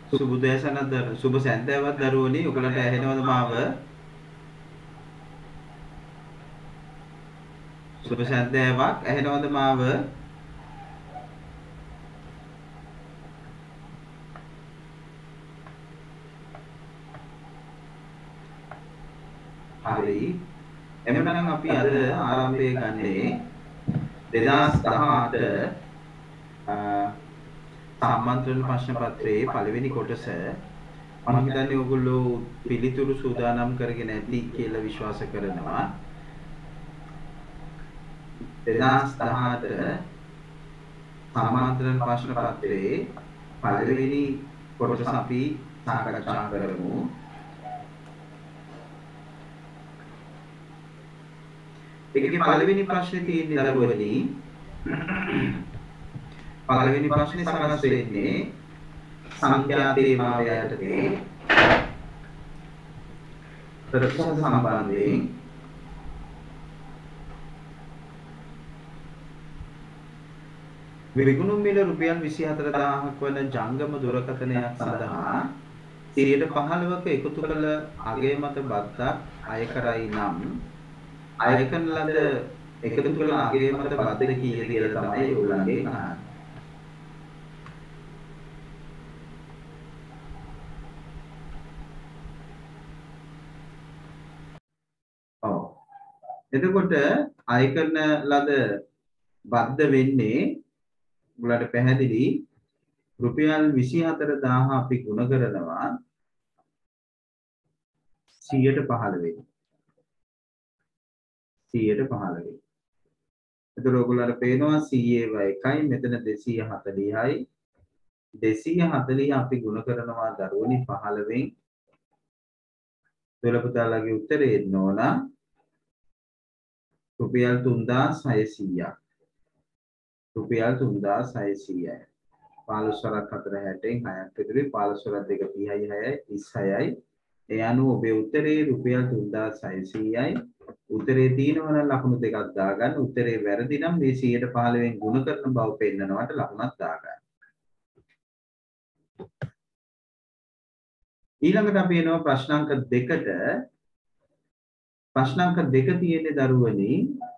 සුබ දේශනද සුබ සැන්දෑවක් දරුවනි ඔයගලන්ට ඇහෙනවද මාව සුබ සැන්දෑවක් ඇහෙනවද මාව හරි එමනම් අපි අද ආරම්භය ගන්නේ 2018 සම්මන්ත්‍රණ ප්‍රශ්න පත්‍රයේ පළවෙනි කොටස මම හිතන්නේ ඔයගොල්ලෝ පිළිතුරු සූදානම් කරගෙන ඇති කියලා විශ්වාස කරනවා 2018 සම්මන්ත්‍රණ ප්‍රශ්න පත්‍රයේ පළවෙනි කොටස අපි සාකච්ඡා කරමු ඒකේ පළවෙනි ප්‍රශ්නේ තියෙන්නේ දරුවනි පළවෙනි ප්‍රශ්නේ සකස් වෙන්නේ සංඛ්‍යා තේමාව යටතේ ප්‍රතිශත සම්බන්ධයෙන් විගුණුම් මිල රුපියල් 24000ක් වන ජංගම දුරකථනයක් සඳහා 15%ක එකතු කළ අගය මත බද්දක් අය කරයි නම් අය කරන ලද එකතු කළ අගය මත බද්ද කීයද කියලා තමයි ඔයගොල්ලන්ගේ අහන්නේ. ඔව්. එතකොට අය කරන ලද බද්ද වෙන්නේ උගලට පැහැදිලි රුපියල් 24000 අපි ගුණ කරනවා 115 115. එතකොට ඔයගොල්ලන්ට පේනවා 100 1යි මෙතන 240යි 240 අපි ගුණ කරනවා දරුවනි 15න් දොළ පුතාලාගේ උත්තරේ එන්න ඕන රුපියල් 3600ක් රුපියල් 3600යි 15 වරක් 4 60න් 6ක් විතරයි 15 වරක් 2 30යි 6යි 36යි ඒ අනුව ඔබේ උත්තරේ රුපියල් 3600යි උත්තරේ තියෙනවා නම් ලකුණු දෙකක් දාගන්න උත්තරේ වැරදි නම් මේ 115න් ගුණ කරන බව පෙන්නනවට ලකුණක් දාගන්න ඊළඟට අපි එනවා ප්‍රශ්නාංක 2ට ප්‍රශ්නාංක 2 තියෙන්නේ දරුවනි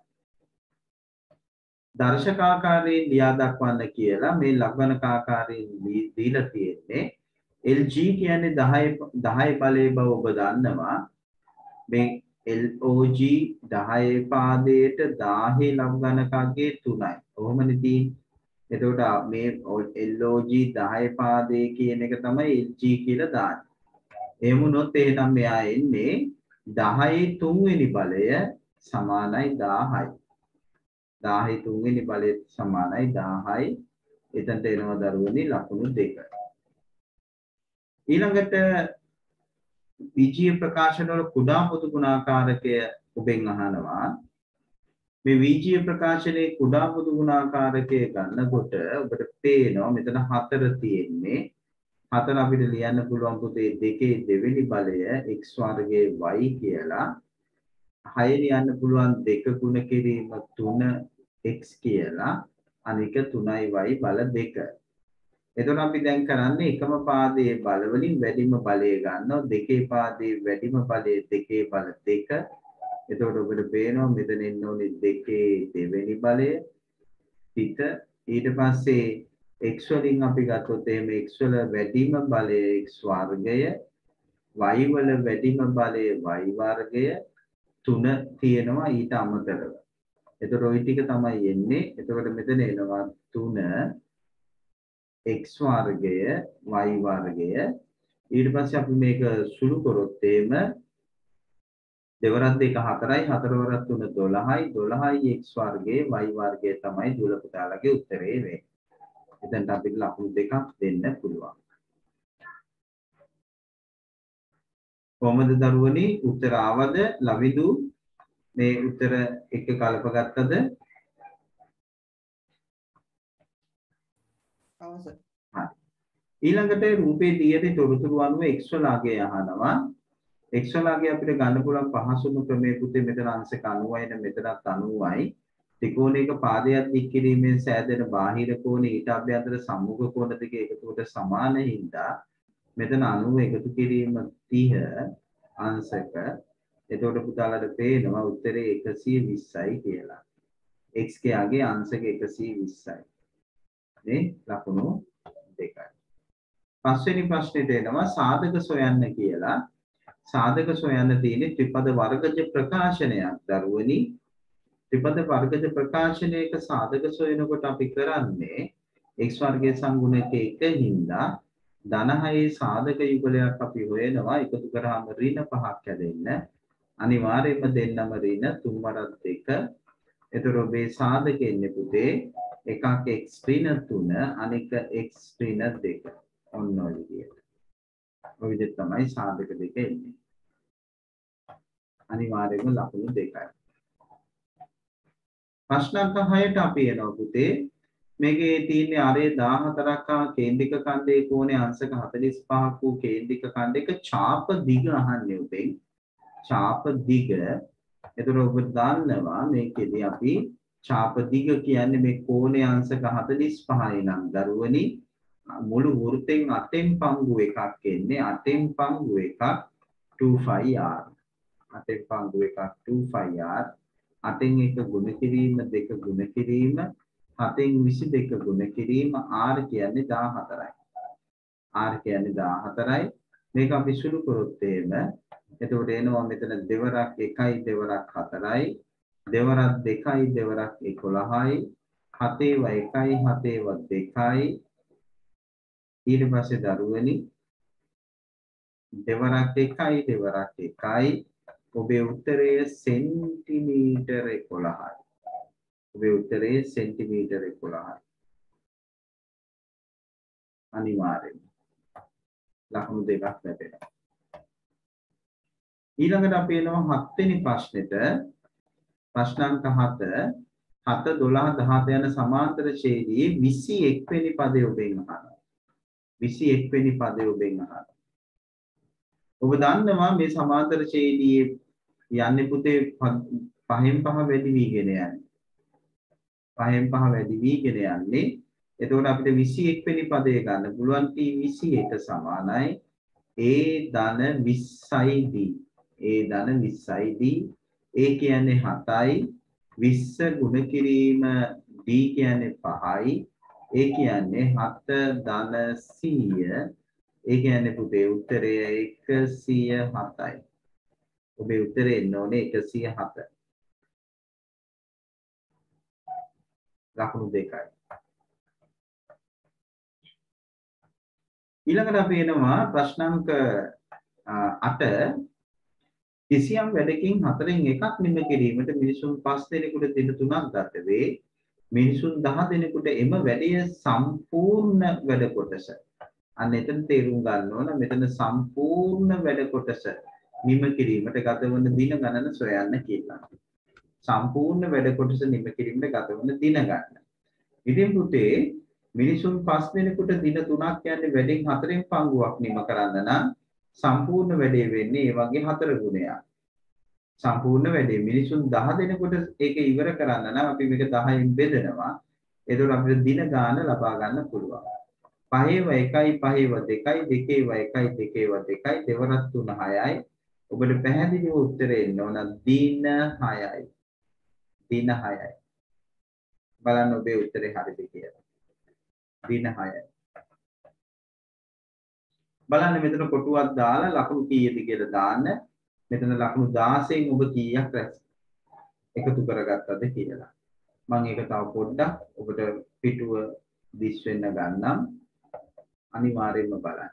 දර්ශකාකාරයෙන් ලියා දක්වන්න කියලා මේ ලබනක ආකාරයෙන් දීලා තියෙන්නේ LG කියන්නේ 10 බලයේ බව ඔබ දන්නවා මේ LOG 10 පාදයට 1000 ලබනකගේ 3යි. කොහොමද තියෙන්නේ? එතකොට මේ LOG 10 පාදයේ කියන එක තමයි LG කියලා දාන්නේ. එහෙම වුණොත් එහෙනම් මෙයා එන්නේ 10 3වෙනි බලය සමානයි 1000යි. 10 3වෙනි බලය සමානයි 1000යි. එතනට එනවා දරුවනි ලකුණු 2. ඊළඟට විජීය ප්‍රකාශන වල කුඩා පොදු ගුණාකාරකය ඔබෙන් අහනවා. මේ විජීය ප්‍රකාශනයේ කුඩා පොදු ගුණාකාරකය ගන්නකොට ඔබට පේනවා මෙතන 4 තියෙන්නේ. 4 අපිට ලියන්න පුළුවන් පුතේ දෙකේ දෙවෙනි බලය x වර්ගයේ y කියලා. 6 ලියන්න පුළුවන් 2 ගුණ කිරීම 3x කියලා. අනික 3y බල 2. එතකොට අපි දැන් කරන්නේ එකම පාදයේ බල වලින් වැඩිම බලය ගන්නවා දෙකේ පාදයේ වැඩිම බලය දෙකේ බල 2. එතකොට ඔබට පේනවා මෙතන එන්න ඕනේ දෙකේ දෙවෙනි බලය පිට ඊට පස්සේ x වලින් අපි ගත්තොත් එහෙම x වල වැඩිම බලය x වර්ගය y වල වැඩිම බලය y වර්ගය 3 තියෙනවා ඊට අමතරව. එතකොට ওই ටික තමයි එන්නේ. එතකොට මෙතන එනවා 3 x වර්ගය y වර්ගය ඊට පස්සේ අපි මේක සුළු කරොත් එහෙම දෙවරක් 2 4යි 4 වරක් 3 12යි 12යි x වර්ගයේ y වර්ගය තමයි දුල පුතාලගේ උත්තරේ වෙන්නේ. එතනට අපිට ලකුණු දෙකක් දෙන්න පුළුවන්. කොහොමද දරුවනි උත්තර ආවද ලවිදු මේ උත්තර එක කල්ප ගත්තද? අවසන්. හරි. ඊළඟට රූපේ තියෙන තොරතුරු අනුව x වල අගය අහනවා. x වල අගය අපිට ගන්න පුළුවන් පහසුම ක්‍රමයේ පුතේ මෙතන අංශක 90යි නේ මෙතනත් 90යි. ත්‍රිකෝණයක පාදයක් දික් කිරීමෙන් සෑදෙන බාහිර කෝණ ඊට අභ්‍යන්තර සම්මුඛ කෝණ දෙක එකතුවට සමාන හින්දා මෙතන 90 එකතු කිරීම 30 අංශක. එතකොට පුතාලට පේනවා උත්තරේ 120යි කියලා. x ගේ අංශක 120යි. නේ ලකුණු 2යි. පස්වෙනි ප්‍රශ්නෙට එනවා සාධක සොයන්න කියලා. සාධක සොයන්න තියෙන්නේ ත්‍රිපද වර්ගජ ප්‍රකාශනයක් දරුවනි. ත්‍රිපද වර්ගජ ප්‍රකාශනයක සාධක සොයනකොට අපි කරන්නේ x වර්ගයේ සංගුණක 1 හින්දා ධන 6 සාධක යුගලයක් අපි හොයනවා. එකතු කරාම ඍණ 5ක් හැදෙන්න. අනිවාර්යයෙන්ම දෙන්නම ඍණ 3 වරක් 2. එතකොට ඔබේ සාධක එන්නේ පුතේ එකක් x ඍණ 3 අනික x ඍණ 2. ඔන්න ඔය විදිහට. ඔය විදිහට තමයි සාධක දෙක එන්නේ. අනිවාර්යයෙන්ම ලකුණු 2යි. ප්‍රශ්න අංක 6ට අපි එනවා පුතේ. මේකේ තියෙන්නේ අරේ 14ක් ආ කේන්ද්‍රික ඛණ්ඩයේ කෝණේ අංශක 45ක් වූ කේන්ද්‍රික ඛණ්ඩයක ඡාප දිග අහන්නේ ඔබෙන්. ඡාප දිග. එතකොට ඔබ දන්නවා මේකෙදී අපි ඡාප දිග කියන්නේ මේ කෝණේ අංශක 45යි නම් දරුවනි මුළු වෘත්තෙන් 8න් පංගු එකක් එන්නේ 8න් පංගු එකක් 2πr 8න් පංගු එකක් 2πr 8න් 1 ගුණ කිරීම 2 ගුණ කිරීම 7න් 22 ගුණ කිරීම r කියන්නේ 14යි r කියන්නේ 14යි මේක අපි සුළු කරොත් එහෙම එතකොට එනවා මෙතන දෙවරක් 1යි දෙවරක් 4යි දෙවරක් 2යි දෙවරක් 11යි 7ව 1යි 7ව 2යි ඊට පස්සේ දරුවනි දෙවරක් 1යි දෙවරක් 1යි ඔබේ උත්තරය සෙන්ටිමීටර 11යි. ඔබේ උත්තරේ සෙන්ටිමීටර 11යි. අනිවාර්යෙන් ලකුණු දෙකක් ලැබෙනවා. ඊළඟට අපි එනවා 7 වෙනි ප්‍රශ්නෙට. ප්‍රශ්න අංක 7 7 12 17 යන සමාන්තර ඡේදයේ 21 වෙනි පදය ඔබෙන් අහනවා. 21 වෙනි පදය ඔබෙන් අහනවා. ඔබ දන්නවා මේ සමාන්තර ඡේදයේ යන්නේ පුතේ 5න් 5 වැඩි වීගෙන යන්නේ. 5න් 5 වැඩි වීගෙන යන්නේ. එතකොට අපිට 21 වෙනි පදය ගන්න පුළුවන් t 21 සමානයි a ධන 20යි d. a ධන 20යි d. a කියන්නේ 7යි 20 ගුණ කිරීම d කියන්නේ 5යි. a කියන්නේ 7 ධන 100. ඒ කියන්නේ පුතේ උත්තරය 107යි. ඔබේ උත්තරේ එන්න ඕනේ 107. ලකුණු 2යි. ඊළඟට අපි එනවා ප්‍රශ්න අංක 8 කිසියම් වැඩකින් 4න් එකක් නිම කිරීමට මිනිසුන් 5 දෙනෙකුට දින 3ක් ගත වේ. මිනිසුන් 10 දෙනෙකුට එම වැඩය සම්පූර්ණ වැඩ කොටස අන්න එතන තේරුම් ගන්න ඕන මෙතන සම්පූර්ණ වැඩ කොටස නිම කිරීමට ගත වන දින ගණන සොයන්න කියලා. සම්පූර්ණ වැඩ කොටස නිම කිරීමට ගත වන දින ගණන. ඉතින් පුතේ මිනිසුන් 5 දෙනෙකුට දින 3ක් යන්නේ වැඩෙන් 4න් පංගුවක් නිම කරන්න නම් සම්පූර්ණ වැඩේ වෙන්නේ ඒ වගේ 4 ගුණයක්. සම්පූර්ණ වැඩේ මිනිසුන් 10 දෙනෙකුට ඒක ඉවර කරන්න නම් අපි මේක 10න් බෙදනවා. එතකොට අපිට දින ගාන ලබා ගන්න පුළුවන්. 5ව 1යි 5ව 2යි 2ව 1යි 2ව 2යි දෙවරක් 3 6යි. ඔබට පැහැදිලිව උත්තරේ එන්න ඕන දින 6යි. දින 6යි. බලන්න ඔබේ උත්තරේ හරිද කියලා. දින 6යි. බලන්න මෙතන කොටුවක් දාලා ලකුණු කීයද කියලා දාන්න. මෙතන ලකුණු 16න් ඔබ කීයක් රැස් එකතු කරගත්තද කියලා. මම ඒක තව පොඩ්ඩක් ඔබට පිටුව දිස් වෙන්න ගන්නම්. අනිවාර්යයෙන්ම බලන්න.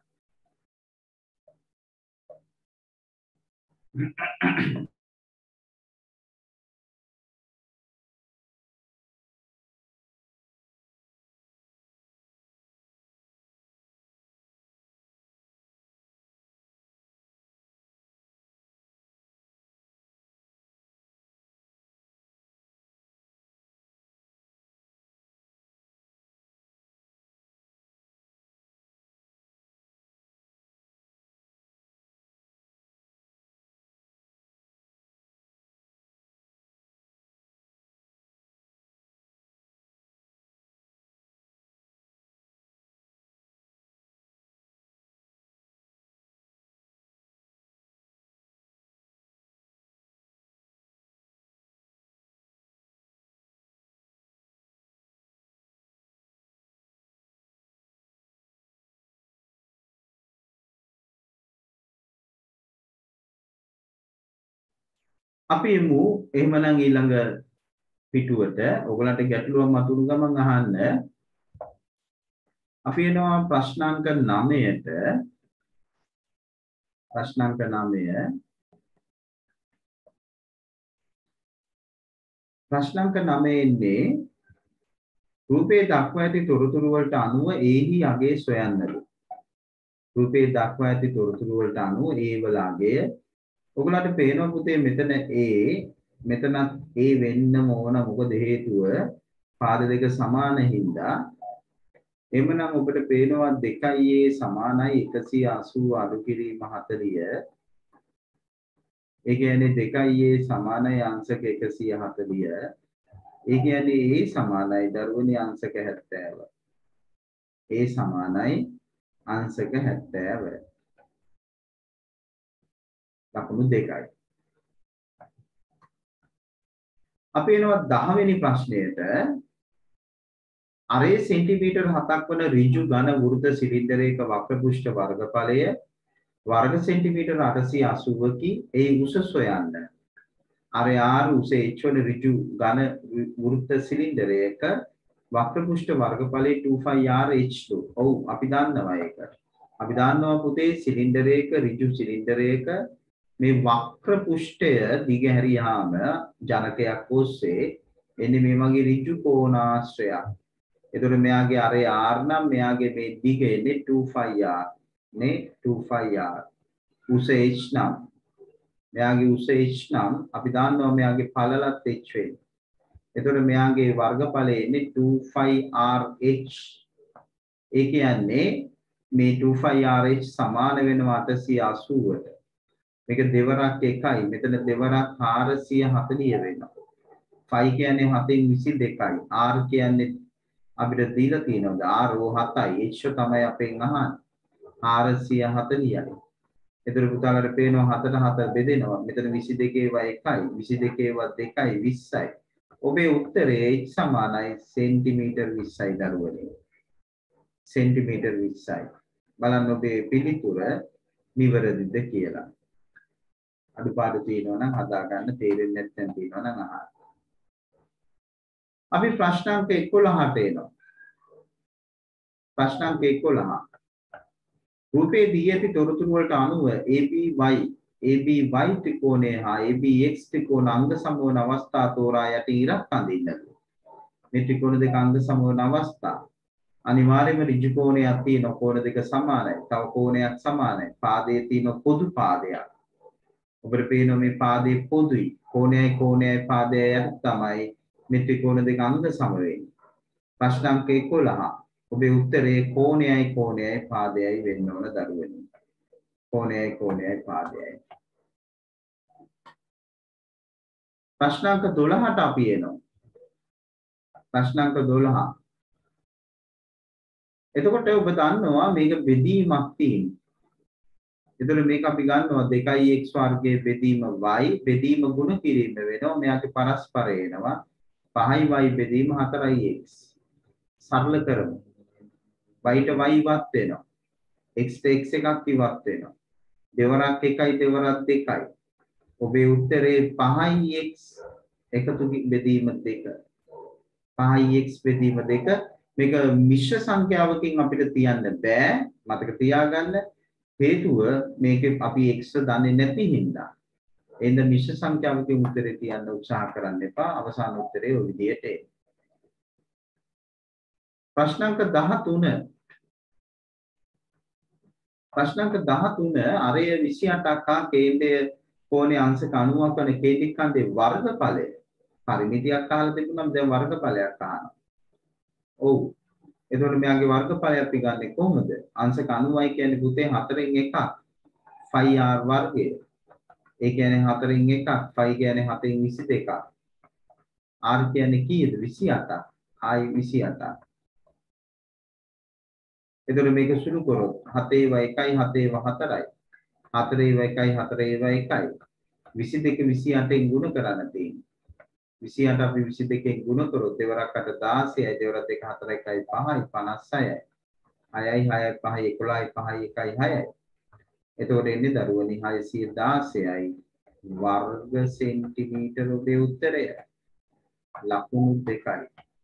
අපි යමු එහෙමනම් ඊළඟ පිටුවට ඔයගලන්ට ගැටලුවක් මතුණු ගමන් අහන්න. අපි එනවා ප්‍රශ්නාංක 9ට. ප්‍රශ්නාංක 9 ප්‍රශ්නාංක 9 එන්නේ රූපේ දක්වා ඇති තොරතුරු වලට අනුව ඒහි අගය සොයන්නලු. රූපේ දක්වා ඇති තොරතුරු වලට අනුව ඒ වල අගය. ඔයගලන්ට පේනවා පුතේ මෙතන මෙතනත් වෙන්නම ඕන. මොකද හේතුව පාද දෙක සමාන හින්දා. එමනම් ඔබට පේනවා 2a සමානයි 180 අඩු කිරීම 40. ඒ කියන්නේ 2a සමානයි අංශක 140. ඒ කියන්නේ a සමානයි දරුවනේ අංශක 70. a සමානයි අංශක 70. ලකුණු 2යි. අපි එනවා 10 වෙනි ප්‍රශ්නයට. අරේ සෙන්ටිමීටර් 7ක් වන ඍජු ඝන වෘත්ත සිලින්ඩරයක වක්‍රපෘෂ්ඨ වර්ගඵලය වර්ග සෙන්ටිමීටර 880කි. ඒ උස සොයන්න. අරේ r උස h වන ඍජු ඝන වෘත්ත සිලින්ඩරයක වක්‍රපෘෂ්ඨ වර්ගඵලය 25rh2. ඔව් අපි දන්නවා ඒක. අපි දන්නවා පුතේ සිලින්ඩරයක ඍජු සිලින්ඩරයක මේ වක්‍ර පෘෂ්ඨය දිග හැරියාම ජනකයක් ඔස්සේ එන්නේ මේ වගේ ඍජු කෝණාශ්‍රයක්. එතකොට මෙයාගේ අරේ r නම් මෙයාගේ මේ දිග එන්නේ 25r නේ 25r. උස h නම් මෙයාගේ උස h නම් අපි දන්නවා මෙයාගේ පළලත් h වෙන්නේ. එතකොට මෙයාගේ වර්ගඵලය එන්නේ 25rh. ඒ කියන්නේ මේ 25rh සමාන වෙනවා 880ට. මේක දෙවරක් 1යි. මෙතන දෙවරක් 440 වෙනවා. 5 කියන්නේ 7න් 22යි. r කියන්නේ අපිට දීලා තියෙනවා r 7යි. h තමයි අපෙන් අහන්නේ. 440යි. එතන පුතාලට පේනවා 7ට 4 බෙදෙනවා. මෙතන 22 ඒවා 1යි. 22 ඒවා 2යි 20යි. ඔබේ උත්තරේ h සමානයි සෙන්ටිමීටර් 20යි දරුවනේ. සෙන්ටිමීටර් 20යි. බලන්න ඔබේ පිළිතුර නිවැරදිද කියලා. අඩුපාඩු තියෙනවා නම් හදා ගන්න, තේරෙන්නේ නැත්නම් තියෙනවා නම් අහන්න. අපි ප්‍රශ්නාංක 11ට එනවා. ප්‍රශ්නාංක 11. රූපේ දී ඇති තොරතුරු වලට අනුව ABY ත්‍රිකෝණය හා ABX ත්‍රිකෝණ අංග සමවන අවස්ථා තෝරා යටි ඉරක් අඳින්නලු. මේ ත්‍රිකෝණ දෙක අංග සමවන අවස්ථා අනිවාර්යයෙන්ම ඍජු කෝණයක් තියෙන කෝණ දෙක සමානයි. තව කෝණයක් සමානයි. පාදයේ තියෙන පොදු පාදයක්. ඔබට පේනවා මේ පාදයේ පොදුයි. කෝණයයි පාදයයි යට තමයි මේ ත්‍රිකෝණ දෙක අංග සම වෙන්නේ. ප්‍රශ්නාංක 11. ඔබේ උත්තරේ කෝණයයි පාදයයි වෙන්න ඕන දරුවනි. කෝණයයි පාදයයි. ප්‍රශ්නාංක 12ට අපි එනවා. ප්‍රශ්නාංක 12. එතකොට ඔබ දන්නවා මේක බෙදීමක් තියෙනවා. එතකොට මේක අපි ගන්නවා 2x වර්ගයේ බෙදීම y බෙදීම ගුණ කිරීම වෙනවා. මෙයාගේ පරස්පරය එනවා 5y බෙදීම 4x. සරල කරමු. y ට y ඉවත් වෙනවා. x ට x එකක් ඉවත් වෙනවා. දෙවරක් 1යි දෙවරක් 2යි. ඔබේ උත්තරේ 5x එකතු බෙදීම 2. 5x බෙදීම 2. මේක මිශ්‍ර සංඛ්‍යාවකින් අපිට තියන්න බෑ. මතක තියාගන්න. හේතුව මේකේ අපි x දන්නේ නැති හින්දා. එහෙනම් මිශ්‍ර සංඛ්‍යාවකින් උත්තරේ තියන්න උත්සාහ කරන්න එපා. අවසාන උත්තරේ ඔය විදිහට එයි. ප්‍රශ්නාංක 13. ප්‍රශ්නාංක 13 අරය 28ක් හා කේන්ද්‍රය කෝණයේ අංශක 90ක් වන කේන්ද්‍රිකන්දේ වර්ගඵලය. පරිමිතියක් අහලා තිබුණාම දැන් වර්ගඵලයක් අහනවා. ඔව්. එතකොට මෙයාගේ වර්ගඵලය අපි ගන්නෙ කොහොමද? අංශක 90යි කියන්නේ පුතේ 4න් 1ක් 5r වර්ගය. ඒ කියන්නේ 4න් 1ක් 5 කියන්නේ 7න් 22ක්. r කියන්නේ කීයද? 28ක්. ආයි 28ක්. එතකොට මේක සුළු කරොත් 7 ඒවා 1යි 7 ඒවා 4යි. 4 ඒවා 1යි 4 ඒවා 1යි. 22 28න් ගුණ කරන්න තියෙන්නේ. 28 අපි 22න් ගුණ කරොත් දෙවරක් 8 16යි දෙවරක් 2 4 1යි 5යි 56යි. 6යි 6යි 5යි 11යි 5යි 1යි 6යි. එතකොට එන්නේ දරුවනි 616යි वर्ग सेंटीमीटर ඔබේ උත්තරය. ලකුණු 2යි.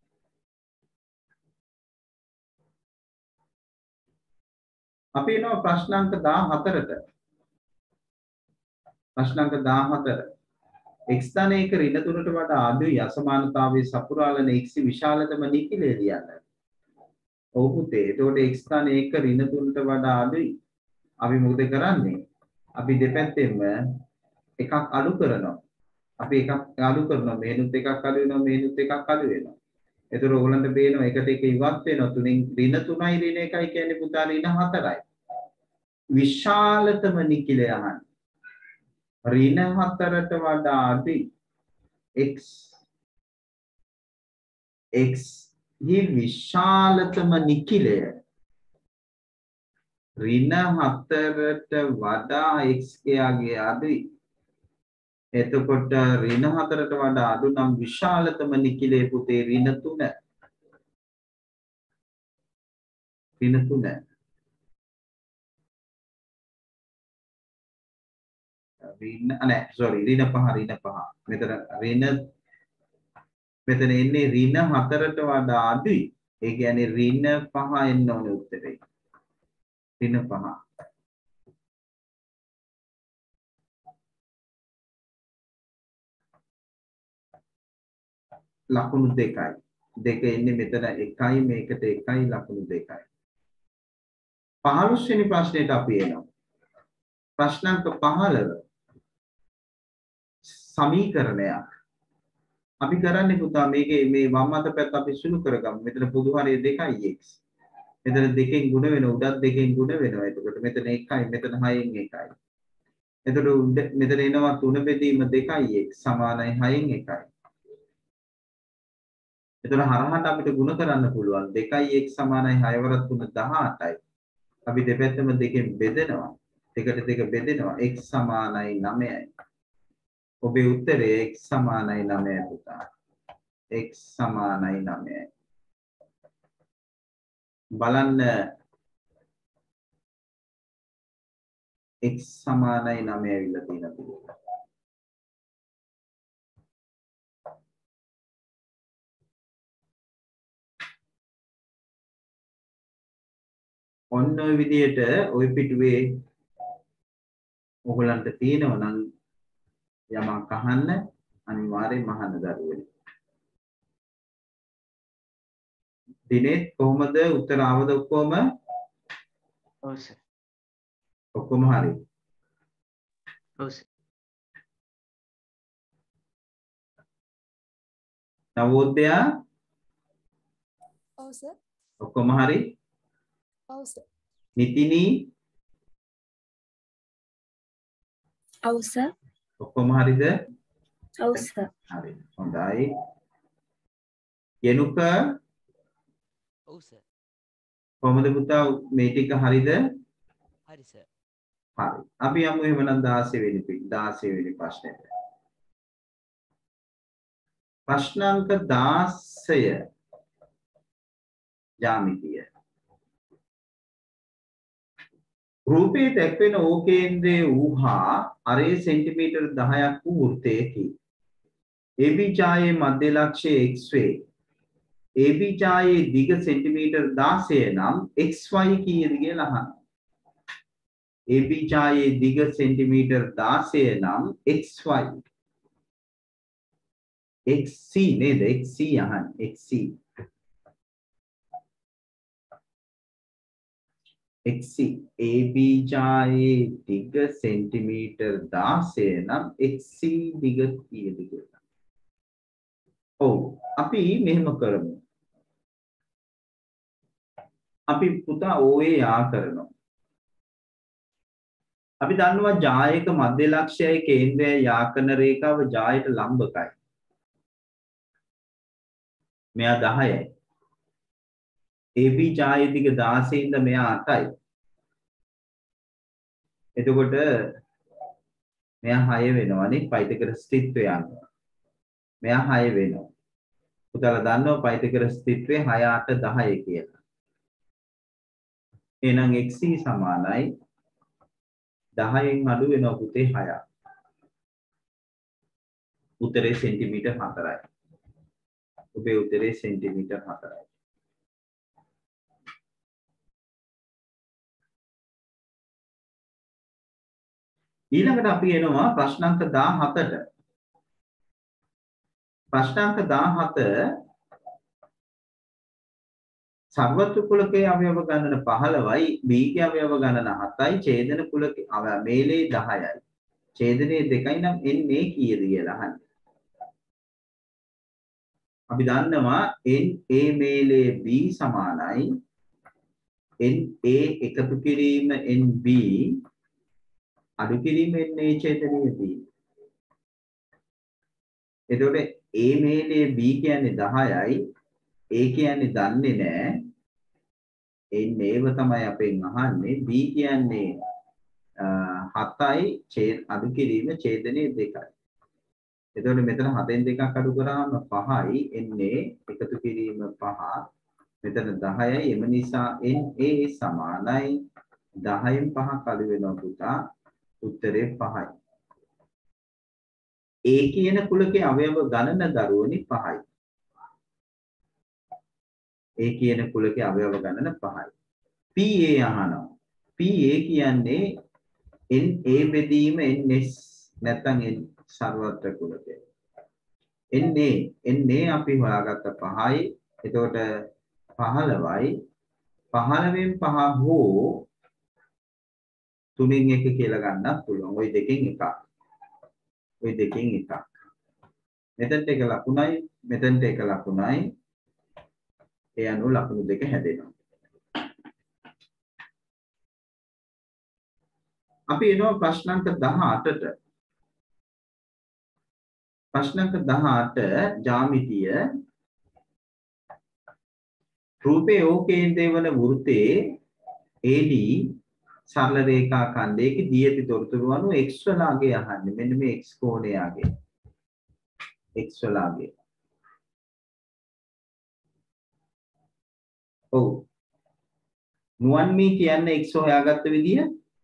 අපි එනවා ප්‍රශ්නාංක 14ට. ප්‍රශ්නාංක 14. x ධන 1 ඍණ 3ට වඩා අඩුයි අසමානතාවයේ සපුරාලන x විශාලතම නිකිලය ලියන්න. ඔව් පුතේ. එතකොට x ධන 1 ඍණ 3ට වඩා අඩුයි. අපි මොකද කරන්නේ? අපි දෙපැත්තෙම එකක් අඩු කරනවා. අපි එකක් අඩු කරනවා. මේනුත් එකක් අඩු වෙනවා. මේනුත් එකක් අඩු වෙනවා. එතකොට ඕගලන්ට පේනවා එකට එක ඉවත් වෙනවා. තුනෙන් ඍණ 3යි ඍණ 1යි කියන්නේ පුතා ඍණ 4යි. විශාලතම නිකිලය අහන්න. ඍණ 4ට වඩා අඩුයි x හි විශාලතම නිකිලය ඍණ 4ට වඩා x ගේ අඩුයි. එතකොට ඍණ 4ට වඩා අඩු නම් විශාලතම නිකිලය පුතේ ඍණ 3. ඍණ 3. නෑ sorry ඍණ 5 මෙතන එන්නේ ඍණ 4ට වඩා අඩුයි. ඒ කියන්නේ ඍණ 5 එන්න ඕනේ උත්තරේ. ඍණ 5. ලකුණු 2යි. 2 එන්නේ මෙතන 1යි මේකට 1යි ලකුණු 2යි. 15 වෙනි ප්‍රශ්නෙට අපි එනවා. ප්‍රශ්නාංක 15 සමීකරණයක්. අපි කරන්නේ පුතා මේකේ මේ වම් අත පැත්ත අපි සුළු කරගමු. මෙතන පොදු හරය 2x. මෙතන 2කින් ගුණ වෙන උඩත් 2කින් ගුණ වෙනවා. එතකොට මෙතන 1යි මෙතන 6න් 1යි. එතකොට මෙතන එනවා 3 බෙදීම 2x සමානයි 6න් 1යි. එතකොට හරහට අපිට ගුණ කරන්න පුළුවන් 2x සමානයි 6 වරක් 3 18යි. අපි දෙපැත්තම 2කින් බෙදෙනවා. 2ට 2 බෙදෙනවා x සමානයි 9යි. ඔබේ උත්තරේ x සමානයි 9යි පුතා. x සමානයි 9යි. බලන්න x සමානයි 9 ඇවිල්ලා තියෙනවා. ඔන්න ඔය විදිහට ඔය පිටුවේ ඔයගලන්ට තියෙනවා නම් යමක් අහන්න අනිවාර්යෙන්ම අහන්න දරුවනේ. දිනේ කොහොමද උත්තර ආවද ඔක්කොම? ඔව් සර්. ඔක්කොම හරි. ඔව් සර්. නවෝදය ඔව් සර්. ඔක්කොම හරි. ඔව් සර්. නිතිනි ඔව් සර්. ඔක්කොම හරිද? ඔව් සර්. හරි. හොඳයි. යනුක ඔව් සර්. කොහොමද පුතා මේ ටික හරිද? හරි සර්. හරි. අපි යමු එහෙමනම් 16 වෙනි ප්‍රශ්නෙට. ප්‍රශ්නාංක 16 ජ්‍යාමිතිය. රූපයේ දැක්වෙන ඕ කේන්ද්‍රයේ වූහා අරේ සෙන්ටිමීටර් 10ක් වූ වෘත්තයකි. AB ඡායේ මධ්‍ය ලක්ෂය x වේ. AB ඡායේ දිග සෙන්ටිමීටර් 16 නම් xy කීයද කියලා අහන්න. AB ඡායේ දිග සෙන්ටිමීටර් 16 නම් xy xc නේද? xc අහන්න. xc xc AB ඡායේ දිග සෙන්ටිමීටර් 16 නම් xc දිග කීයද කියලා. ඔව් අපි මෙහෙම කරමු. අපි පුතා OA යා කරනවා. අපි දන්නවා ජායක මධ්‍ය ලක්ෂයයි කේන්ද්‍රයයි යා කරන රේඛාව ජායට ලම්බකයි. මෙයා 10යි. AB ඡායේ දිග 16 ඉඳ මෙයා 8යි. එතකොට මෙයා 6 වෙනවනේ පයිතගොරස් ස්ථිත්වය අනුව. මෙයා 6 වෙනවා. පුතාලා දන්නවා පයිතගොරස් ස්ථිත්වය 6 8 10 කියලා. එහෙනම් xc සමානයි 10න් අඩු වෙනවා පුතේ 6ක්. උත්තරේ සෙන්ටිමීටර් 4යි. ඔබේ උත්තරේ සෙන්ටිමීටර් 4යි. ඊළඟට අපි එනවා ප්‍රශ්න අංක 17ට. ප්‍රශ්න අංක 17 සර්වත්‍ර කුලකයේ අවයව ගණන 15යි, බීගේ අවයව ගණන 7යි, ඡේදන කුලකයේ මේලේ 10යි. ඡේදනයේ 2යි නම් එන්නේ කීයද කියලා අහන්නේ. අපි දන්නවා NA මේලේ B සමානයි NA එකතු කිරීම NB අඩු කිරීම NA ඡේදනයේ B. එතකොට A මේලේ B කියන්නේ 10යි, A කියන්නේ දන්නේ නැහැ. NAව තමයි අපෙන් අහන්නේ. B කියන්නේ 7යි අඩු කිරීම ඡේදනයේ 2යි. එතකොට මෙතන 7න් 2ක් අඩු කරාම 5යි NA එකතු කිරීම 5. මෙතන 10යි. එම නිසා NA සමානයි 10න් 5ක් අඩු වෙනවා පුතා. උත්තරේ 5යි. A කියන කුලකයේ අවයව ගණන දරුවනි 5යි. A කියන කුලකයේ අවයව ගණන 5යි. PA අහනවා. PA කියන්නේ NA බෙදීම NS නැත්නම් සර්වත්‍ර කුලකය. NA අපි හොයාගත්ත 5යි. එතකොට 15යි. 15න් 5 හෝ 3න් 1 කියලා ගන්නත් පුළුවන්. ওই දෙකෙන් එකක්. ওই දෙකෙන් එකක්. මෙතනට එක ලකුණයි, මෙතනට එක ලකුණයි. ඒ අනුව ලකුණු දෙක හැදෙනවා. අපි එනවා ප්‍රශ්න අංක 18ට. ප්‍රශ්න අංක 18 ජ්‍යාමිතිය රූපේ O කේන්ද්‍රය වන වෘත්තයේ AD සරල රේඛා ඛණ්ඩයක දී ඇති තොරතුරු අනුව x වලාගේ අහන්නේ. මෙන්න මේ x කෝණයාගේ. x වලාගේ. ඔව්. නුවන් මේ කියන්නේ x හොයාගත්ත විදිය.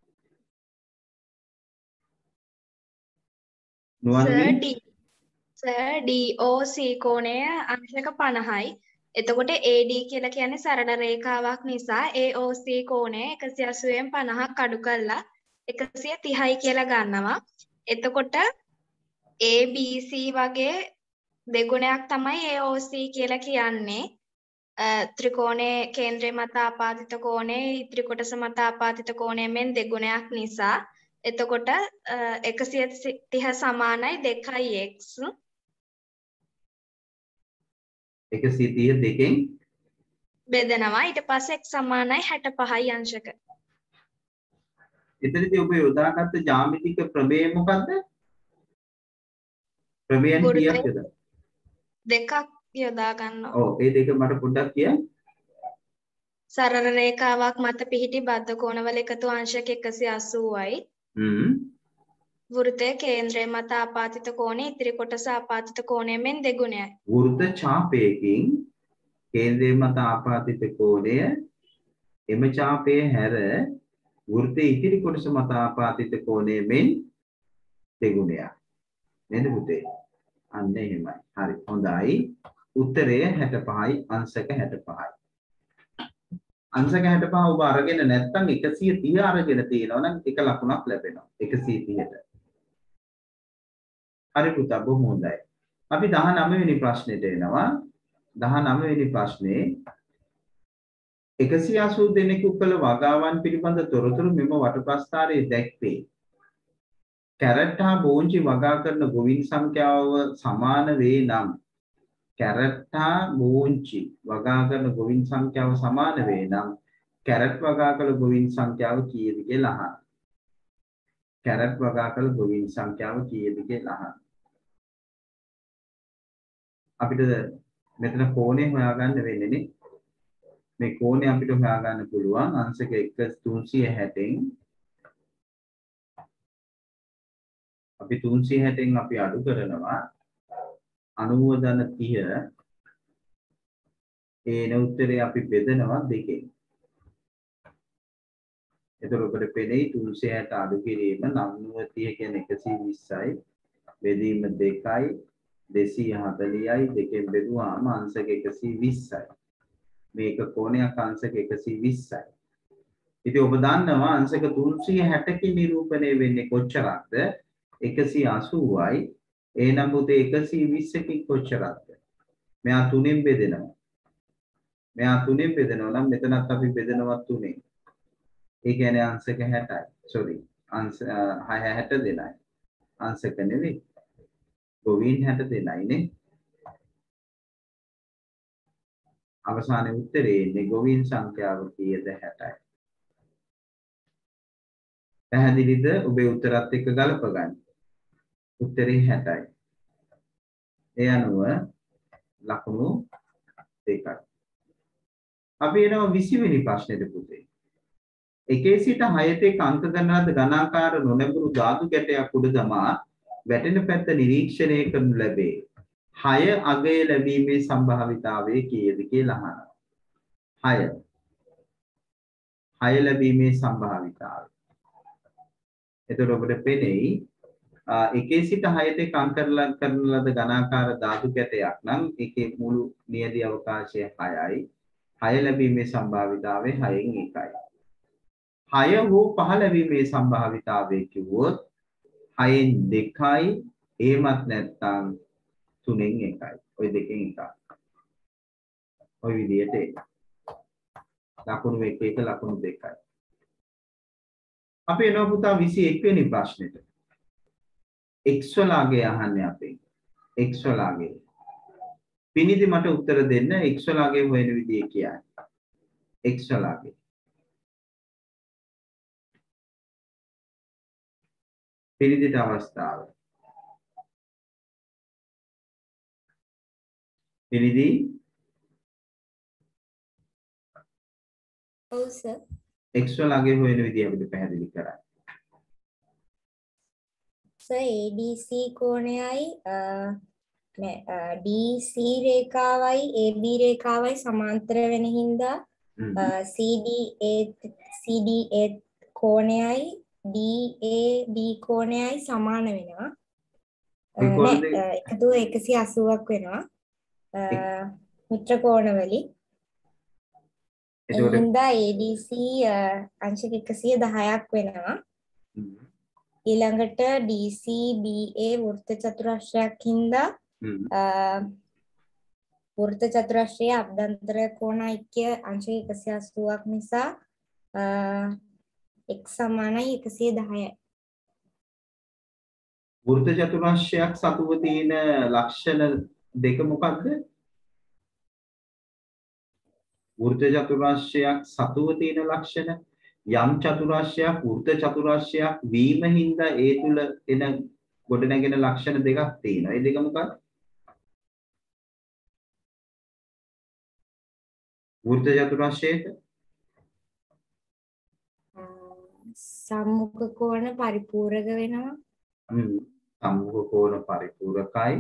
නුවන් මේ සර් DOC කෝණය අංශක 50යි. එතකොට AD කියලා කියන්නේ සරල රේඛාවක් නිසා AOC කෝණය 180න් 50ක් අඩු කරලා 130යි කියලා ගන්නවා. එතකොට ABC වගේ දෙගුණයක් තමයි AOC කියලා කියන්නේ. ත්‍රිකෝණයේ කේන්ද්‍රය මත ආපාදිත කෝණයේ ඉදිරි කොටස මත ආපාදිත කෝණය මෙන් දෙගුණයක් නිසා එතකොට 130 සමානයි 2x 130 දෙකෙන් බෙදනවා. ඊට පස්සේ x සමානයි 65යි අංශක. එතනදී ඔබ යොදාගත්ත ජ්‍යාමිතික ප්‍රමේය මොකද්ද? ප්‍රමේයන් කීයක්ද? දෙකක් යොදා ගන්නවා. ඔව් ඒ දෙක මට පොඩ්ඩක් කියන්න. සරල රේඛාවක් මත පිහිටි බද්ධ කෝණවල එකතු අංශක 180යි. වෘත්තයේ කේන්ද්‍රය මත ආපාදිත කෝණය ඉදිරි කොටස ආපාදිත කෝණය මෙන් දෙගුණයයි. වෘත්ත ඡාපයකින් කේන්ද්‍රය මත ආපාදිත කෝණය එම ඡාපයේ හැර වෘත්තයේ ඉදිරි කොටස මත ආපාදිත කෝණය මෙන් දෙගුණයක්. නේද පුතේ? අන්න එහෙමයි. හරි. හොඳයි. උත්තරය 65යි අංශක 65යි. අංශක 65 ඔබ අරගෙන නැත්නම් 130 අරගෙන තියෙනවා නම් එක ලකුණක් ලැබෙනවා. 130ට. හරි පුතා බොහොම හොඳයි. අපි 19 වෙනි ප්‍රශ්නෙට එනවා. 19 වෙනි ප්‍රශ්නේ 180 දෙනෙකු කළ වගාවන් පිළිබඳ තොරතුරු මෙම වටප්‍රස්ථාරයේ දැක්වේ. කැරට් හා බෝංචි වගා කරන ගොවින් සංඛ්‍යාව සමාන වේ නම් කැරට් හා බෝංචි වගා කරන ගොවින් සංඛ්‍යාව සමාන වේ නම් කැරට් වගා කළ ගොවින් සංඛ්‍යාව කීයද කියලා අහන්න. කැරට් වගා කළ ගොවින් සංඛ්‍යාව කීයද කියලා අහන්න. අපිට මෙතන කෝණය හොයාගන්න වෙන්නේ නේ. මේ කෝණය අපිට හොයාගන්න පුළුවන් අංශක 360න් අපි 360න් අපි අඩු කරනවා 90/30 ඒන උත්තරේ අපි බෙදනවා දෙකෙන්. එතකොට ඔබට පෙනෙයි 360 අඩු කිරීම 90/30 කියන්නේ 120යි බෙදීම 2යි 240යි දෙකෙන් බෙදුවාම අංශක 120යි. මේක කෝණයක් අංශක 120යි. ඉතින් ඔබ දන්නවා අංශක 360කින් නිරූපණය වෙන්නේ කොච්චරක්ද? 180යි. එහෙනම් පුතේ 120කින් කොච්චරක්ද? මෙයා 3ෙන් බෙදෙනවා. මෙයා 3ෙන් බෙදෙනවා නම් මෙතනත් අපි බෙදනවා 3ෙන්. ඒ කියන්නේ අංශක 60යි. sorry. අංශ 60 දෙනයි. අංශක නෙවෙයි. ගොවීන් 60 දෙනයි නේ. අවසානයේ උත්තරේ එන්නේ ගොවීන් සංඛ්‍යාව කීයද 60යි. පැහැදිලිද? ඔබේ උත්තරත් එක්ක ගලප ගන්න. උත්තරේ 60යි. ඒ අනුව ලකුණු 2යි. අපි එනවා 20 වෙනි ප්‍රශ්නෙට පුතේ. 1 සිට 6 තෙක් අංක ගණන ලද ගණාකාර නොනැඹුරු ධාතු කැටයක් උඩ දමා වැටෙන පැත්ත නිරීක්ෂණය කරනු ලැබේ. 6 අගය ලැබීමේ සම්භාවිතාවය කීයද කියලා අහනවා. 6 ලැබීමේ සම්භාවිතාවය. එතකොට ඔබට පෙනෙයි 1 සිට 6 තෙක් අංක කරන ලද ගණාකාර ධාතු කැටයක් නම් ඒකේ මුළු නියැදි අවකාශය 6යි. 6 ලැබීමේ සම්භාවිතාවය 6න් 1යි. 6 හෝ 5 ලැබීමේ සම්භාවිතාවය කිව්වොත් 6න් 2යි. එහෙමත් නැත්නම් 3න් 1යි. ওই දෙකෙන් එකක්. ওই විදිහට ඒක. ලකුණු 1 1 ලකුණු 2යි. අපි එනවා පුතා 21 වෙනි ප්‍රශ්නෙට. x වලාගේ අහන්නේ අපේ. x වලාගේ. පිනිදි මට උත්තර දෙන්න x වලාගේ හොයන විදිය කියන්නේ. x වලාගේ. පිනිදිට අවස්ථාව. පිනිදි ඔව් සර්. x වලාගේ හොයන විදිය අපිට පැහැදිලි කරන්න. සර් ABC කෝණයයි DC රේඛාවයි AB රේඛාවයි සමාන්තර වෙන හින්දා CDA කෝණයයි DAB කෝණයයි සමාන වෙනවා. එකතු 180ක් වෙනවා. මිත්‍ර කෝණ වලින්. එහින්දා ADC අංශක 110ක් වෙනවා. ඊළඟට DCBA වෘත්ත චතුරස්‍රයක් හින්දා වෘත්ත චතුරස්‍රයේ අභ්‍යන්තර කෝණ ඓක්‍ය අංශක 180ක් නිසා x සමානයි 110යි. වෘත්ත චතුරස්‍රයක් සතුව තියෙන ලක්ෂණ දෙක මොකක්ද? වෘත්ත චතුරස්‍රයක් සතුව තියෙන ලක්ෂණ යම් චතුරස්‍රයක් වෘත්ත චතුරස්‍රයක් වීම හින්දා ඒ තුල එන ගොඩනැගෙන ලක්ෂණ දෙකක් තියෙනවා. ඒ දෙක මොකක්ද? වෘත්ත චතුරස්‍රයේද සම්මුඛ කෝණ පරිපූර්ණක වෙනවා. සම්මුඛ කෝණ පරිපූර්ණකයි.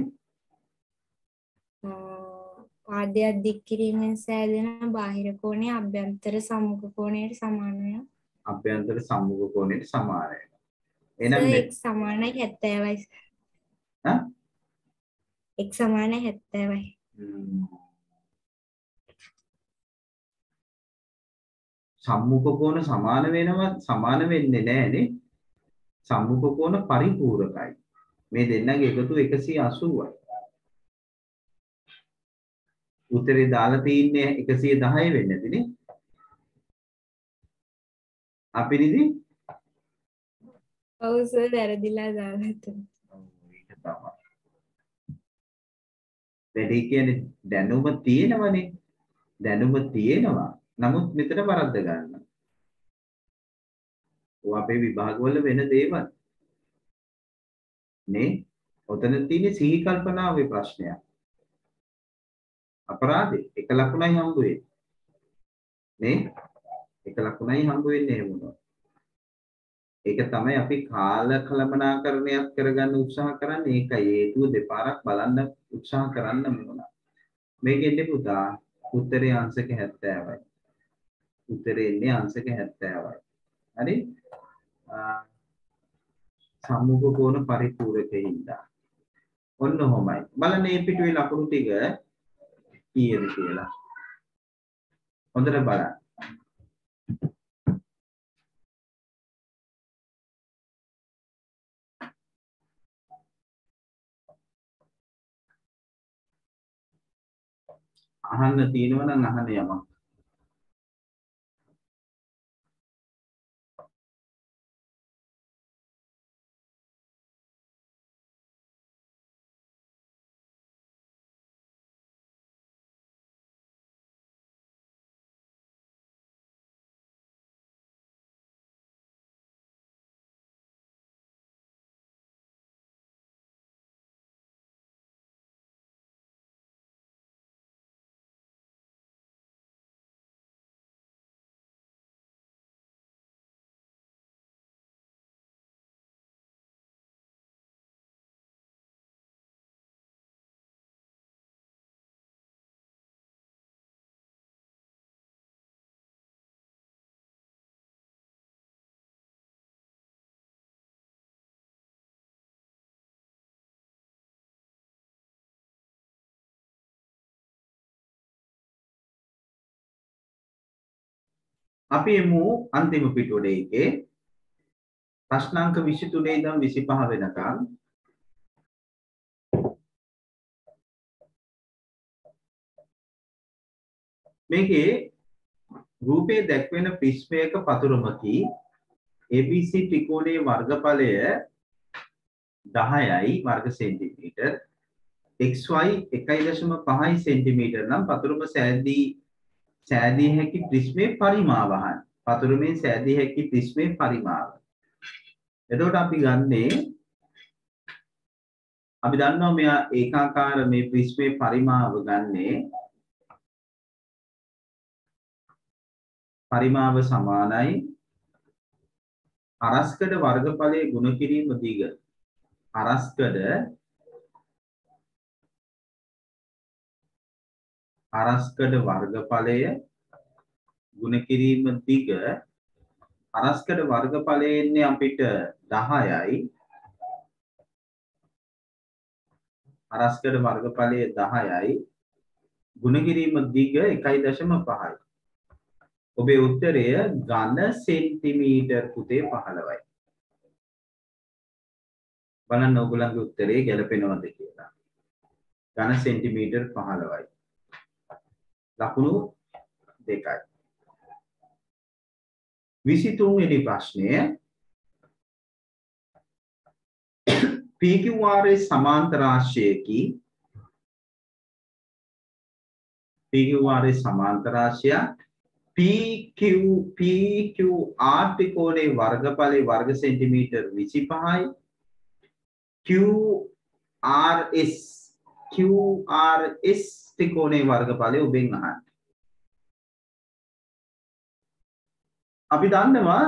පාදයක් දික් කිරීමෙන් සෑදෙන බාහිර කෝණය අභ්‍යන්තර සම්මුඛ කෝණයට සමාන වෙනවා. අභ්‍යන්තර සම්මුඛ කෝණයට සමාන වෙනවා. එහෙනම් x සමානයි 70යි. x සමානයි 70යි. සම්මුඛ කෝණ සමාන වෙන්නේ නැහැනේ. සම්මුඛ කෝණ පරිපූර්ණකයි. මේ දෙන්නගේ එකතු 180යි. උත්තරේ දාලා තින්නේ 110 වෙන්නේ නැතිනේ. අපිරිදි? ඔව් සර් වැරදිලා දාලා තියෙනවා. ඒක තමයි. වැඩි කියන්නේ දැනුම තියෙනවනේ. දැනුම තියෙනවා. නමුත් මෙතන වරද්ද ගන්න. ඔය අපේ විභාගවල වෙන දේවල්. නේ? ඔතන තියෙන්නේ සිහි කල්පනාවේ ප්‍රශ්නයක්. අපරාධේ එක ලකුණයි හම්බ වෙන්නේ. නේ? එක ලකුණයි හම්බ වෙන්නේ එහෙම වුණා. ඒක තමයි අපි කාල කළමනාකරණයක් කරගන්න උත්සාහ කරන්නේ. ඒකයි හේතුව දෙපාරක් බලන්න උත්සාහ කරන්න ඕන. මේකෙන්නේ පුතා උත්තරේ අංශක 70යි. උත්තරේ ඉන්නේ අංශක 70යි. හරි? සම්මුඛ කෝණ පරිපූර්ණකේ හින්දා. ඔන්න ඔහොමයි. බලන්න මේ පිටුවේ ලකුණු ටික කීයද කියලා. හොඳට බලන්න. අහන්න තියෙනවා නම් අහන්න යමක්. අපි එමු අන්තිම පිටුවේ එකේ ප්‍රශ්නාංක 23 ඉඳන් 25 වෙනකන් මේකේ රූපයේ දැක්වෙන ප්‍රිස්මයක පතුරමකි ABC ත්‍රිකෝණයේ වර්ගඵලය 10යි වර්ග සෙන්ටිමීටර් XY 1.5 සෙන්ටිමීටර් නම් පතුරම සෑදී හැකි ප්‍රිස්මයේ පරිමාවහන් පතුරමෙන් සෑදී හැකි ප්‍රිස්මයේ පරිමාව. එතකොට අපි දන්නවා මෙයා ඒකාකාර මේ ප්‍රිස්මයේ පරිමාව ගන්නේ පරිමාව සමානයි අරස්කඩ වර්ගඵලයේ ගුණ කිරීම දිග. අරස්කඩ වර්ගඵලය ගුණ කිරීම දිග. අරස්කඩ වර්ගඵලය එන්නේ අපිට 10යි. අරස්කඩ වර්ගඵලය 10යි. ගුණ කිරීම දිග 1.5යි. ඔබේ උත්තරය ඝන සෙන්ටිමීටර් පුතේ 15යි. බලන්න ඔයගොල්ලන්ගේ උත්තරේ ගැලපෙනවද කියලා. ඝන සෙන්ටිමීටර් 15යි. ලකුණු 2යි. 23 වෙනි ප්‍රශ්නය PQR සමාන්තර රාශියකි PQR සමාන්තර රාශිය PQR ත්‍රිකෝණයේ වර්ගඵලයේ වර්ග සෙන්ටිමීටර් 25යි QRS ත්‍රිකෝණයේ වර්ගඵලය ඔබෙන් අහන්න. අපි දන්නවා